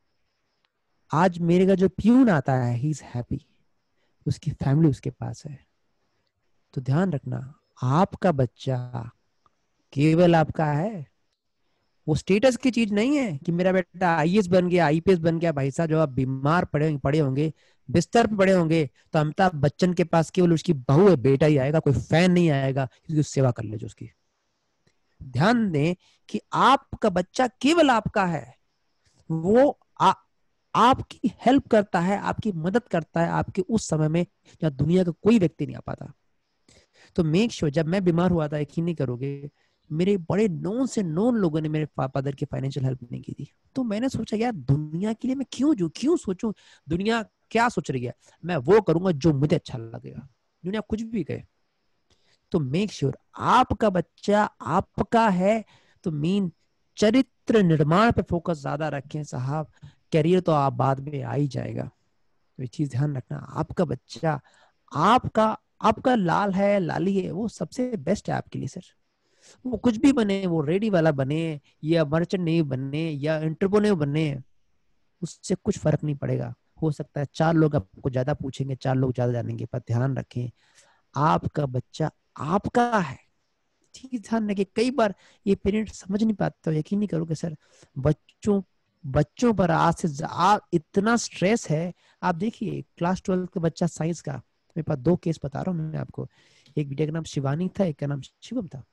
आज मेरे का जो प्यून आता है, ही इज हैप्पी, उसकी फैमिली उसके पास है। तो ध्यान रखना, आपका बच्चा केवल आपका है, वो स्टेटस की चीज नहीं है कि मेरा बेटा आई ए एस बन गया, आई पी एस बन गया। भाई साहब, जब आप बीमार पड़े पड़े होंगे, बिस्तर पर पड़े होंगे, तो अमिताभ बच्चन के पास केवल उसकी बहू है, बेटा ही आएगा, कोई फैन नहीं आएगा, क्योंकि सेवा कर ले जो उसकी। ध्यान दें कि आपका बच्चा केवल आपका है, वो आ, आपकी हेल्प करता है, आपकी मदद करता है आपके उस समय में जब दुनिया का कोई व्यक्ति नहीं आ पाता। तो मेक श्योर, जब मैं बीमार हुआ था, यकीन नहीं करोगे, मेरे बड़े नोन से नोन लोगों ने मेरे फादर की फाइनेंशियल हेल्प नहीं की थी। तो मैंने सोचा यार, दुनिया के लिए मैं क्यों जो क्यों सोचूं, दुनिया क्या सोच रही है, मैं वो करूंगा जो मुझे अच्छा लगेगा, दुनिया कुछ भी कहे। तो मेक श्योर आपका बच्चा आपका है, तो मीन चरित्र निर्माण पे फोकस ज्यादा रखें साहब, करियर तो आप बाद में आ ही जाएगा। तो ये चीज ध्यान रखना, आपका बच्चा आपका आपका लाल है, लाली है, वो सबसे बेस्ट है आपके लिए सर। वो कुछ भी बने, वो रेडी वाला बने या मर्चेंट नहीं बने या एंटरप्रेन्योर बने, उससे कुछ फर्क नहीं पड़ेगा। हो सकता है चार लोग आपको ज्यादा पूछेंगे, चार लोग ज्यादा जानेंगे, पर ध्यान रखें आपका बच्चा आपका है। ठीक, ध्यान रखिए। कई बार ये पेरेंट्स समझ नहीं पाते, तो यकीन नहीं करोगे सर, बच्चों बच्चों पर आज से आ, इतना स्ट्रेस है। आप देखिए क्लास ट्वेल्थ का बच्चा साइंस का, मेरे पास दो केस बता रहा हूँ मैं आपको। एक बेटे का नाम शिवानी था, एक का नाम शिवम था।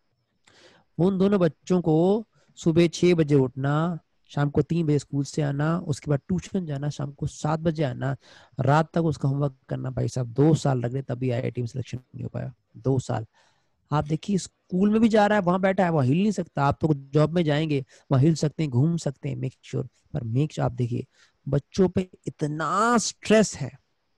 उन दोनों बच्चों को सुबह छह बजे उठना, शाम को तीन बजे स्कूल से आना, उसके बाद ट्यूशन जाना, शाम को सात बजे आना, रात तक उसका होमवर्क करना। भाई साहब दो साल लग गए, तभी आई आई टी में सिलेक्शन नहीं हो पाया। दो साल। आप देखिए, स्कूल में भी जा रहा है, वहां बैठा है, वहां हिल नहीं सकता। आप तो जॉब में जाएंगे, वहां हिल सकते हैं, घूम सकते हैं, मेक श्योर। पर मेक श्योर आप देखिए, बच्चों पे इतना स्ट्रेस है।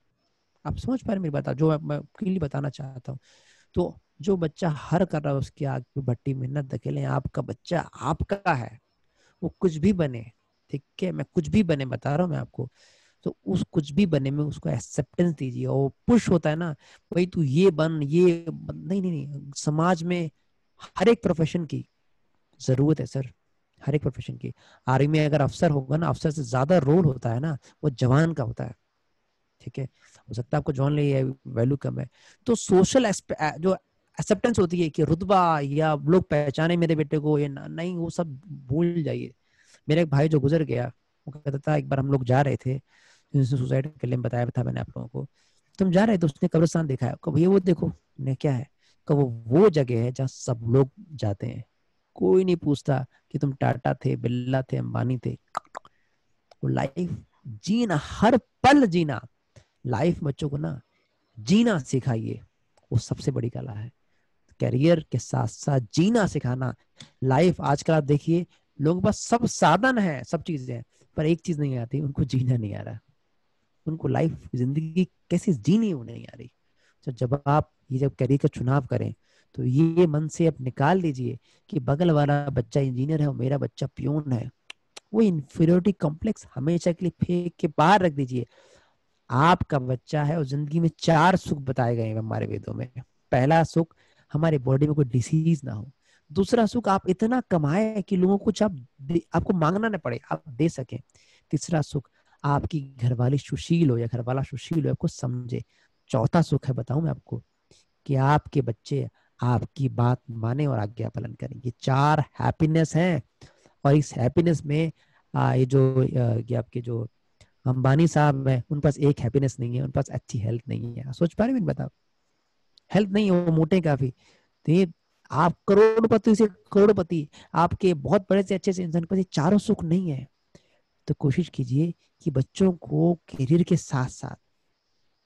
आप समझ पा रहे मेरी बात, जो मैं क्लियरली बताना चाहता हूँ। तो जो बच्चा हर कर रहा है, उसकी आग पे भट्टी मेहनत धकेले। आपका बच्चा आपका है, वो कुछ भी बने, ठीक है, मैं कुछ भी बने बता रहा हूँ मैं आपको। तो उस कुछ भी बने में उसको एक्सेप्टेंस दीजिए। और पुश होता है ना, भाई तू ये बन, ये बन, नहीं नहीं नहीं। समाज में हर एक प्रोफेशन की जरूरत है सर, हर एक प्रोफेशन की। आर्मी में अगर अफसर होगा ना, अफसर से ज्यादा रोल होता है ना, वो जवान का होता है, ठीक है। हो सकता है आपको जॉन ले वैल्यू कम है। तो सोशल जो एक्सेप्टेंस होती है कि रुतबा या लोग पहचाने मेरे बेटे को, ये नहीं, वो सब भूल जाइए। मेरा एक भाई जो गुजर गया, वो कहता था, एक बार हम लोग जा रहे थे, सुसाइड के लिए बताया था मैंने आप लोगों को, तुम जा रहे थे, उसने कब्रिस्तान देखा है, कब ये वो देखो, ने क्या है, कब वो वो जगह है जहाँ सब लोग जाते हैं। कोई नहीं पूछता कि तुम टाटा थे, बिरला थे, अंबानी थे। वो लाइफ जीना, हर पल जीना। लाइफ बच्चों को ना जीना सिखाइए, वो सबसे बड़ी कला है। करियर के साथ साथ जीना सिखाना। लाइफ आजकल आप देखिए, लोगों के पास सब साधन है, सब चीजें हैं, पर एक चीज नहीं आती, उनको जीना नहीं आ रहा। उनको लाइफ, जिंदगी कैसे जीनी वो नहीं आ रही। तो जब आप ये जब करियर का चुनाव करें, तो ये मन से आप निकाल लीजिए कि बगल वाला बच्चा इंजीनियर है और मेरा बच्चा प्यून है। वो इंफीरियोरिटी कॉम्प्लेक्स हमेशा के लिए फेंक के बाहर रख दीजिए। आपका बच्चा है, और जिंदगी में चार सुख बताए गए हैं हमारे वेदों में। पहला सुख, हमारे बॉडी में कोई डिसीज ना हो। दूसरा सुख, आप इतना कमाए कि लोगों को कुछ आप आपको मांगना ना पड़े, आप दे सके। तीसरा सुख, आपकी घरवाली सुशील हो या घरवाला सुशील हो, आपको समझे। चौथा सुख है, बताऊं मैं आपको, कि आपके बच्चे आपकी बात माने और आज्ञा पालन करें। ये चार हैप्पीनेस हैं। और इस हैप्पीनेस में आ, ये जो ये आपके जो अंबानी साहब है, उन पास एक हैप्पीनेस नहीं है, उन पास अच्छी हेल्थ नहीं है। सोच पा रहे हैं, बताओ, हेल्थ नहीं है, वो मोटे काफी। तो ये आप करोड़पति से करोड़पति, आपके बहुत बड़े से अच्छे से इंसान के पास ये चारों सुख नहीं है। तो कोशिश कीजिए कि बच्चों को करियर के साथ साथ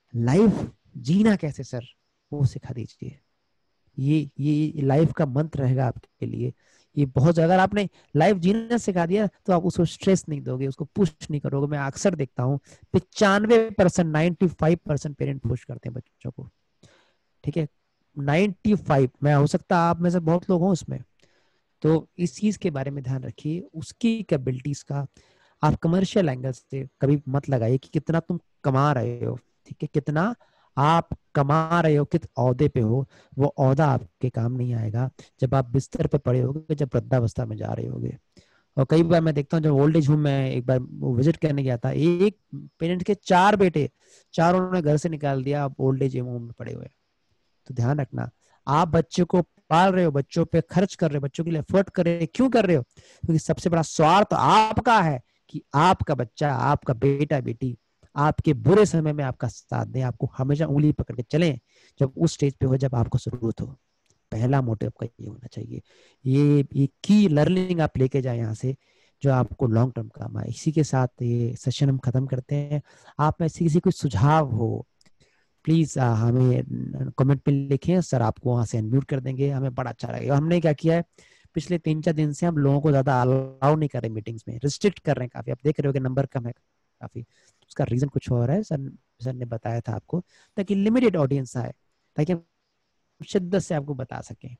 लाइफ जीना कैसे सर, वो सिखा दीजिए। ये ये लाइफ का मंत्र रहेगा आपके लिए। ये बहुत ज्यादा, अगर आपने लाइफ जीना सिखा दिया तो आप उसको स्ट्रेस नहीं दोगे, उसको पुश नहीं करोगे। मैं अक्सर देखता हूँ पचानवे percent ninety five percent parent push करते हैं बच्चों को, ठीक है, नाइन्टी फाइव। मैं हो सकता आप में से बहुत लोग हों उसमें। तो इस चीज के बारे में ध्यान रखिए, उसकी कैपेबिलिटीज का। आप कमर्शियल एंगल से कभी मत लगाइए कि कितना तुम कमा रहे हो, ठीक है, कितना आप कमा रहे हो, किस औहदे पे हो। वो औहदा आपके काम नहीं आएगा जब आप बिस्तर पे पड़े होगे, जब वृद्धावस्था में जा रहे होगे। और कई बार मैं देखता हूँ जब ओल्ड एज होम में एक बार विजिट करने गया था, एक पेरेंट के चार बेटे, चारों ने घर से निकाल दिया, आप ओल्ड एज होम में पड़े हुए। तो ध्यान रखना, आप बच्चे को पाल रहे हो, बच्चों पे खर्च कर रहे हो, बच्चों के लिए एफर्ट कर रहे हो, क्यों कर रहे हो? क्योंकि सबसे बड़ा स्वार्थ आपका है कि आपका बच्चा, आपका बेटा बेटी आपके बुरे समय में आपका साथ दे, आपको हमेशा उंगली पकड़ के चले जब उस स्टेज पे हो जब आपको जरूरत हो। पहला मोटिव आपका ये होना चाहिए। ये ये की लर्निंग आप लेके जाए यहाँ से, जो आपको लॉन्ग टर्म काम आए। इसी के साथ ये सेशन हम खत्म करते हैं। आप में से किसी कोई सुझाव हो प्लीज हमें कमेंट पे लिखें, सर आपको वहां से अनम्यूट कर देंगे, हमें बड़ा अच्छा लगेगा। हमने क्या किया है, पिछले तीन चार दिन से हम लोगों को ज्यादा अलाउ नहीं कर रहे मीटिंग्स में, रिस्ट्रिक्ट कर रहे हैं काफी। आप देख रहे हो कि नंबर कम है काफी, उसका रीजन कुछ और है, सर सर ने बताया था आपको, ताकि लिमिटेड ऑडियंस आए, ताकि हम शिद्दत से आपको बता सकें।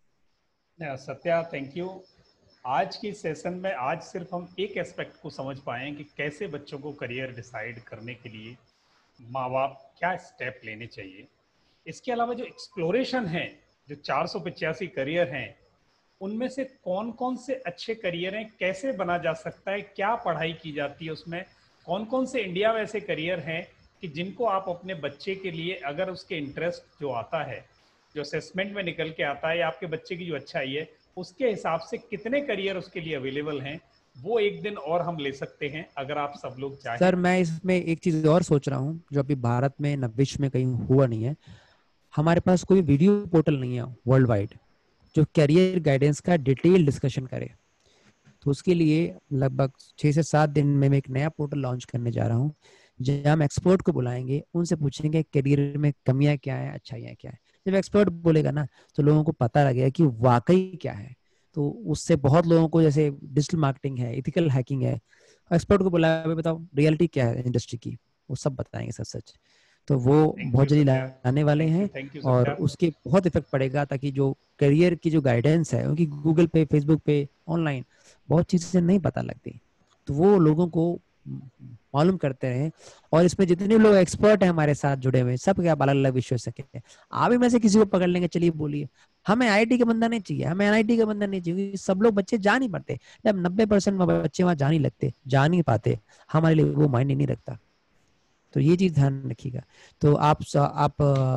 Satya thank you. आज की सेशन में आज सिर्फ हम एक एस्पेक्ट को समझ पाए कि कैसे बच्चों को करियर डिसाइड करने के लिए माँ बाप क्या स्टेप लेने चाहिए। इसके अलावा जो एक्सप्लोरेशन है, जो चार सौ पचासी करियर हैं, उनमें से कौन कौन से अच्छे करियर हैं, कैसे बना जा सकता है, क्या पढ़ाई की जाती है उसमें, कौन कौन से इंडिया में ऐसे करियर हैं कि जिनको आप अपने बच्चे के लिए, अगर उसके इंटरेस्ट जो आता है, जो असेसमेंट में निकल के आता है, या आपके बच्चे की जो अच्छाई है, उसके हिसाब से कितने करियर उसके लिए अवेलेबल हैं, वो एक दिन और हम ले सकते हैं अगर आप सब लोग चाहें। सर मैं इसमें एक चीज और सोच रहा हूँ जो अभी भारत में न विश्व में कहीं हुआ नहीं है। हमारे पास कोई वीडियो पोर्टल नहीं है वर्ल्ड वाइड जो कैरियर गाइडेंस का डिटेल डिस्कशन करे। तो उसके लिए लगभग छह से सात दिन में मैं एक नया पोर्टल लॉन्च करने जा रहा हूँ, जहाँ हम एक्सपर्ट को बुलाएंगे, उनसे पूछेंगे करियर में कमियां क्या है, अच्छाइयाँ क्या है। जब एक्सपर्ट बोलेगा ना तो लोगों को पता लगेगा कि वाकई क्या है। तो उससे बहुत लोगों को, जैसे डिजिटल मार्केटिंग है, इथिकल हैकिंग है, एक्सपर्ट को बुलाया, बताओ रियलिटी क्या है इंडस्ट्री की, वो सब बताएंगे सच सच। तो वो बहुत जल्दी लाने वाले हैं और उसके बहुत इफेक्ट पड़ेगा, ताकि जो करियर की जो गाइडेंस है, उनकी गूगल पे, फेसबुक पे, ऑनलाइन बहुत चीजें नहीं पता लगती, तो वो लोगों को मालूम करते रहे। और इसमें जितने लोग एक्सपर्ट हैं हमारे साथ जुड़े हुए, सब क्या अलग अलग विषय से हैं, आप ही में से किसी को पकड़ लेंगे, चलिए बोलिए। हमें आईआईटी का बंदा नहीं चाहिए, हमें एनआईटी का बंदा नहीं चाहिए, सब लोग बच्चे जा नहीं पाते। जब नब्बे परसेंट बच्चे वहां जा नहीं लगते, जा नहीं पाते, हमारे लिए वो मायने नहीं रखता। तो ये चीज ध्यान रखिएगा। तो आप आप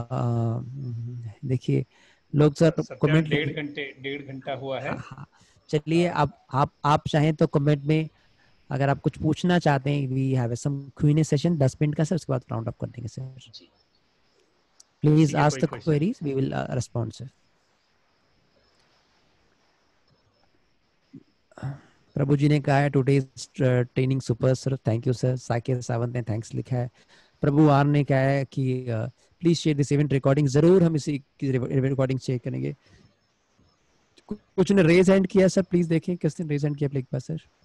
देखिए लोग सर कमेंट, डेढ़ घंटे डेढ़ घंटा हुआ है। हाँ, चलिए आप आप आप चाहें तो कमेंट में अगर आप कुछ पूछना चाहते हैं, we have some Q and A session दस मिनट का सर, उसके बाद राउंड अप कर देंगे sir. Please ask the queries, we will respond sir. Prabhu ji ने कहा है today training super sir, thank you sir. Saket Sawant ने थैंक्स लिखा है। प्रभु आर ने कहा है कि please share this event recording, जरूर हम इसी रिकॉर्डिंग शेयर करेंगे। कुछ ने रेज हैंड किया सर, प्लीज देखें किसने रेज हैंड किया, एक बार सर।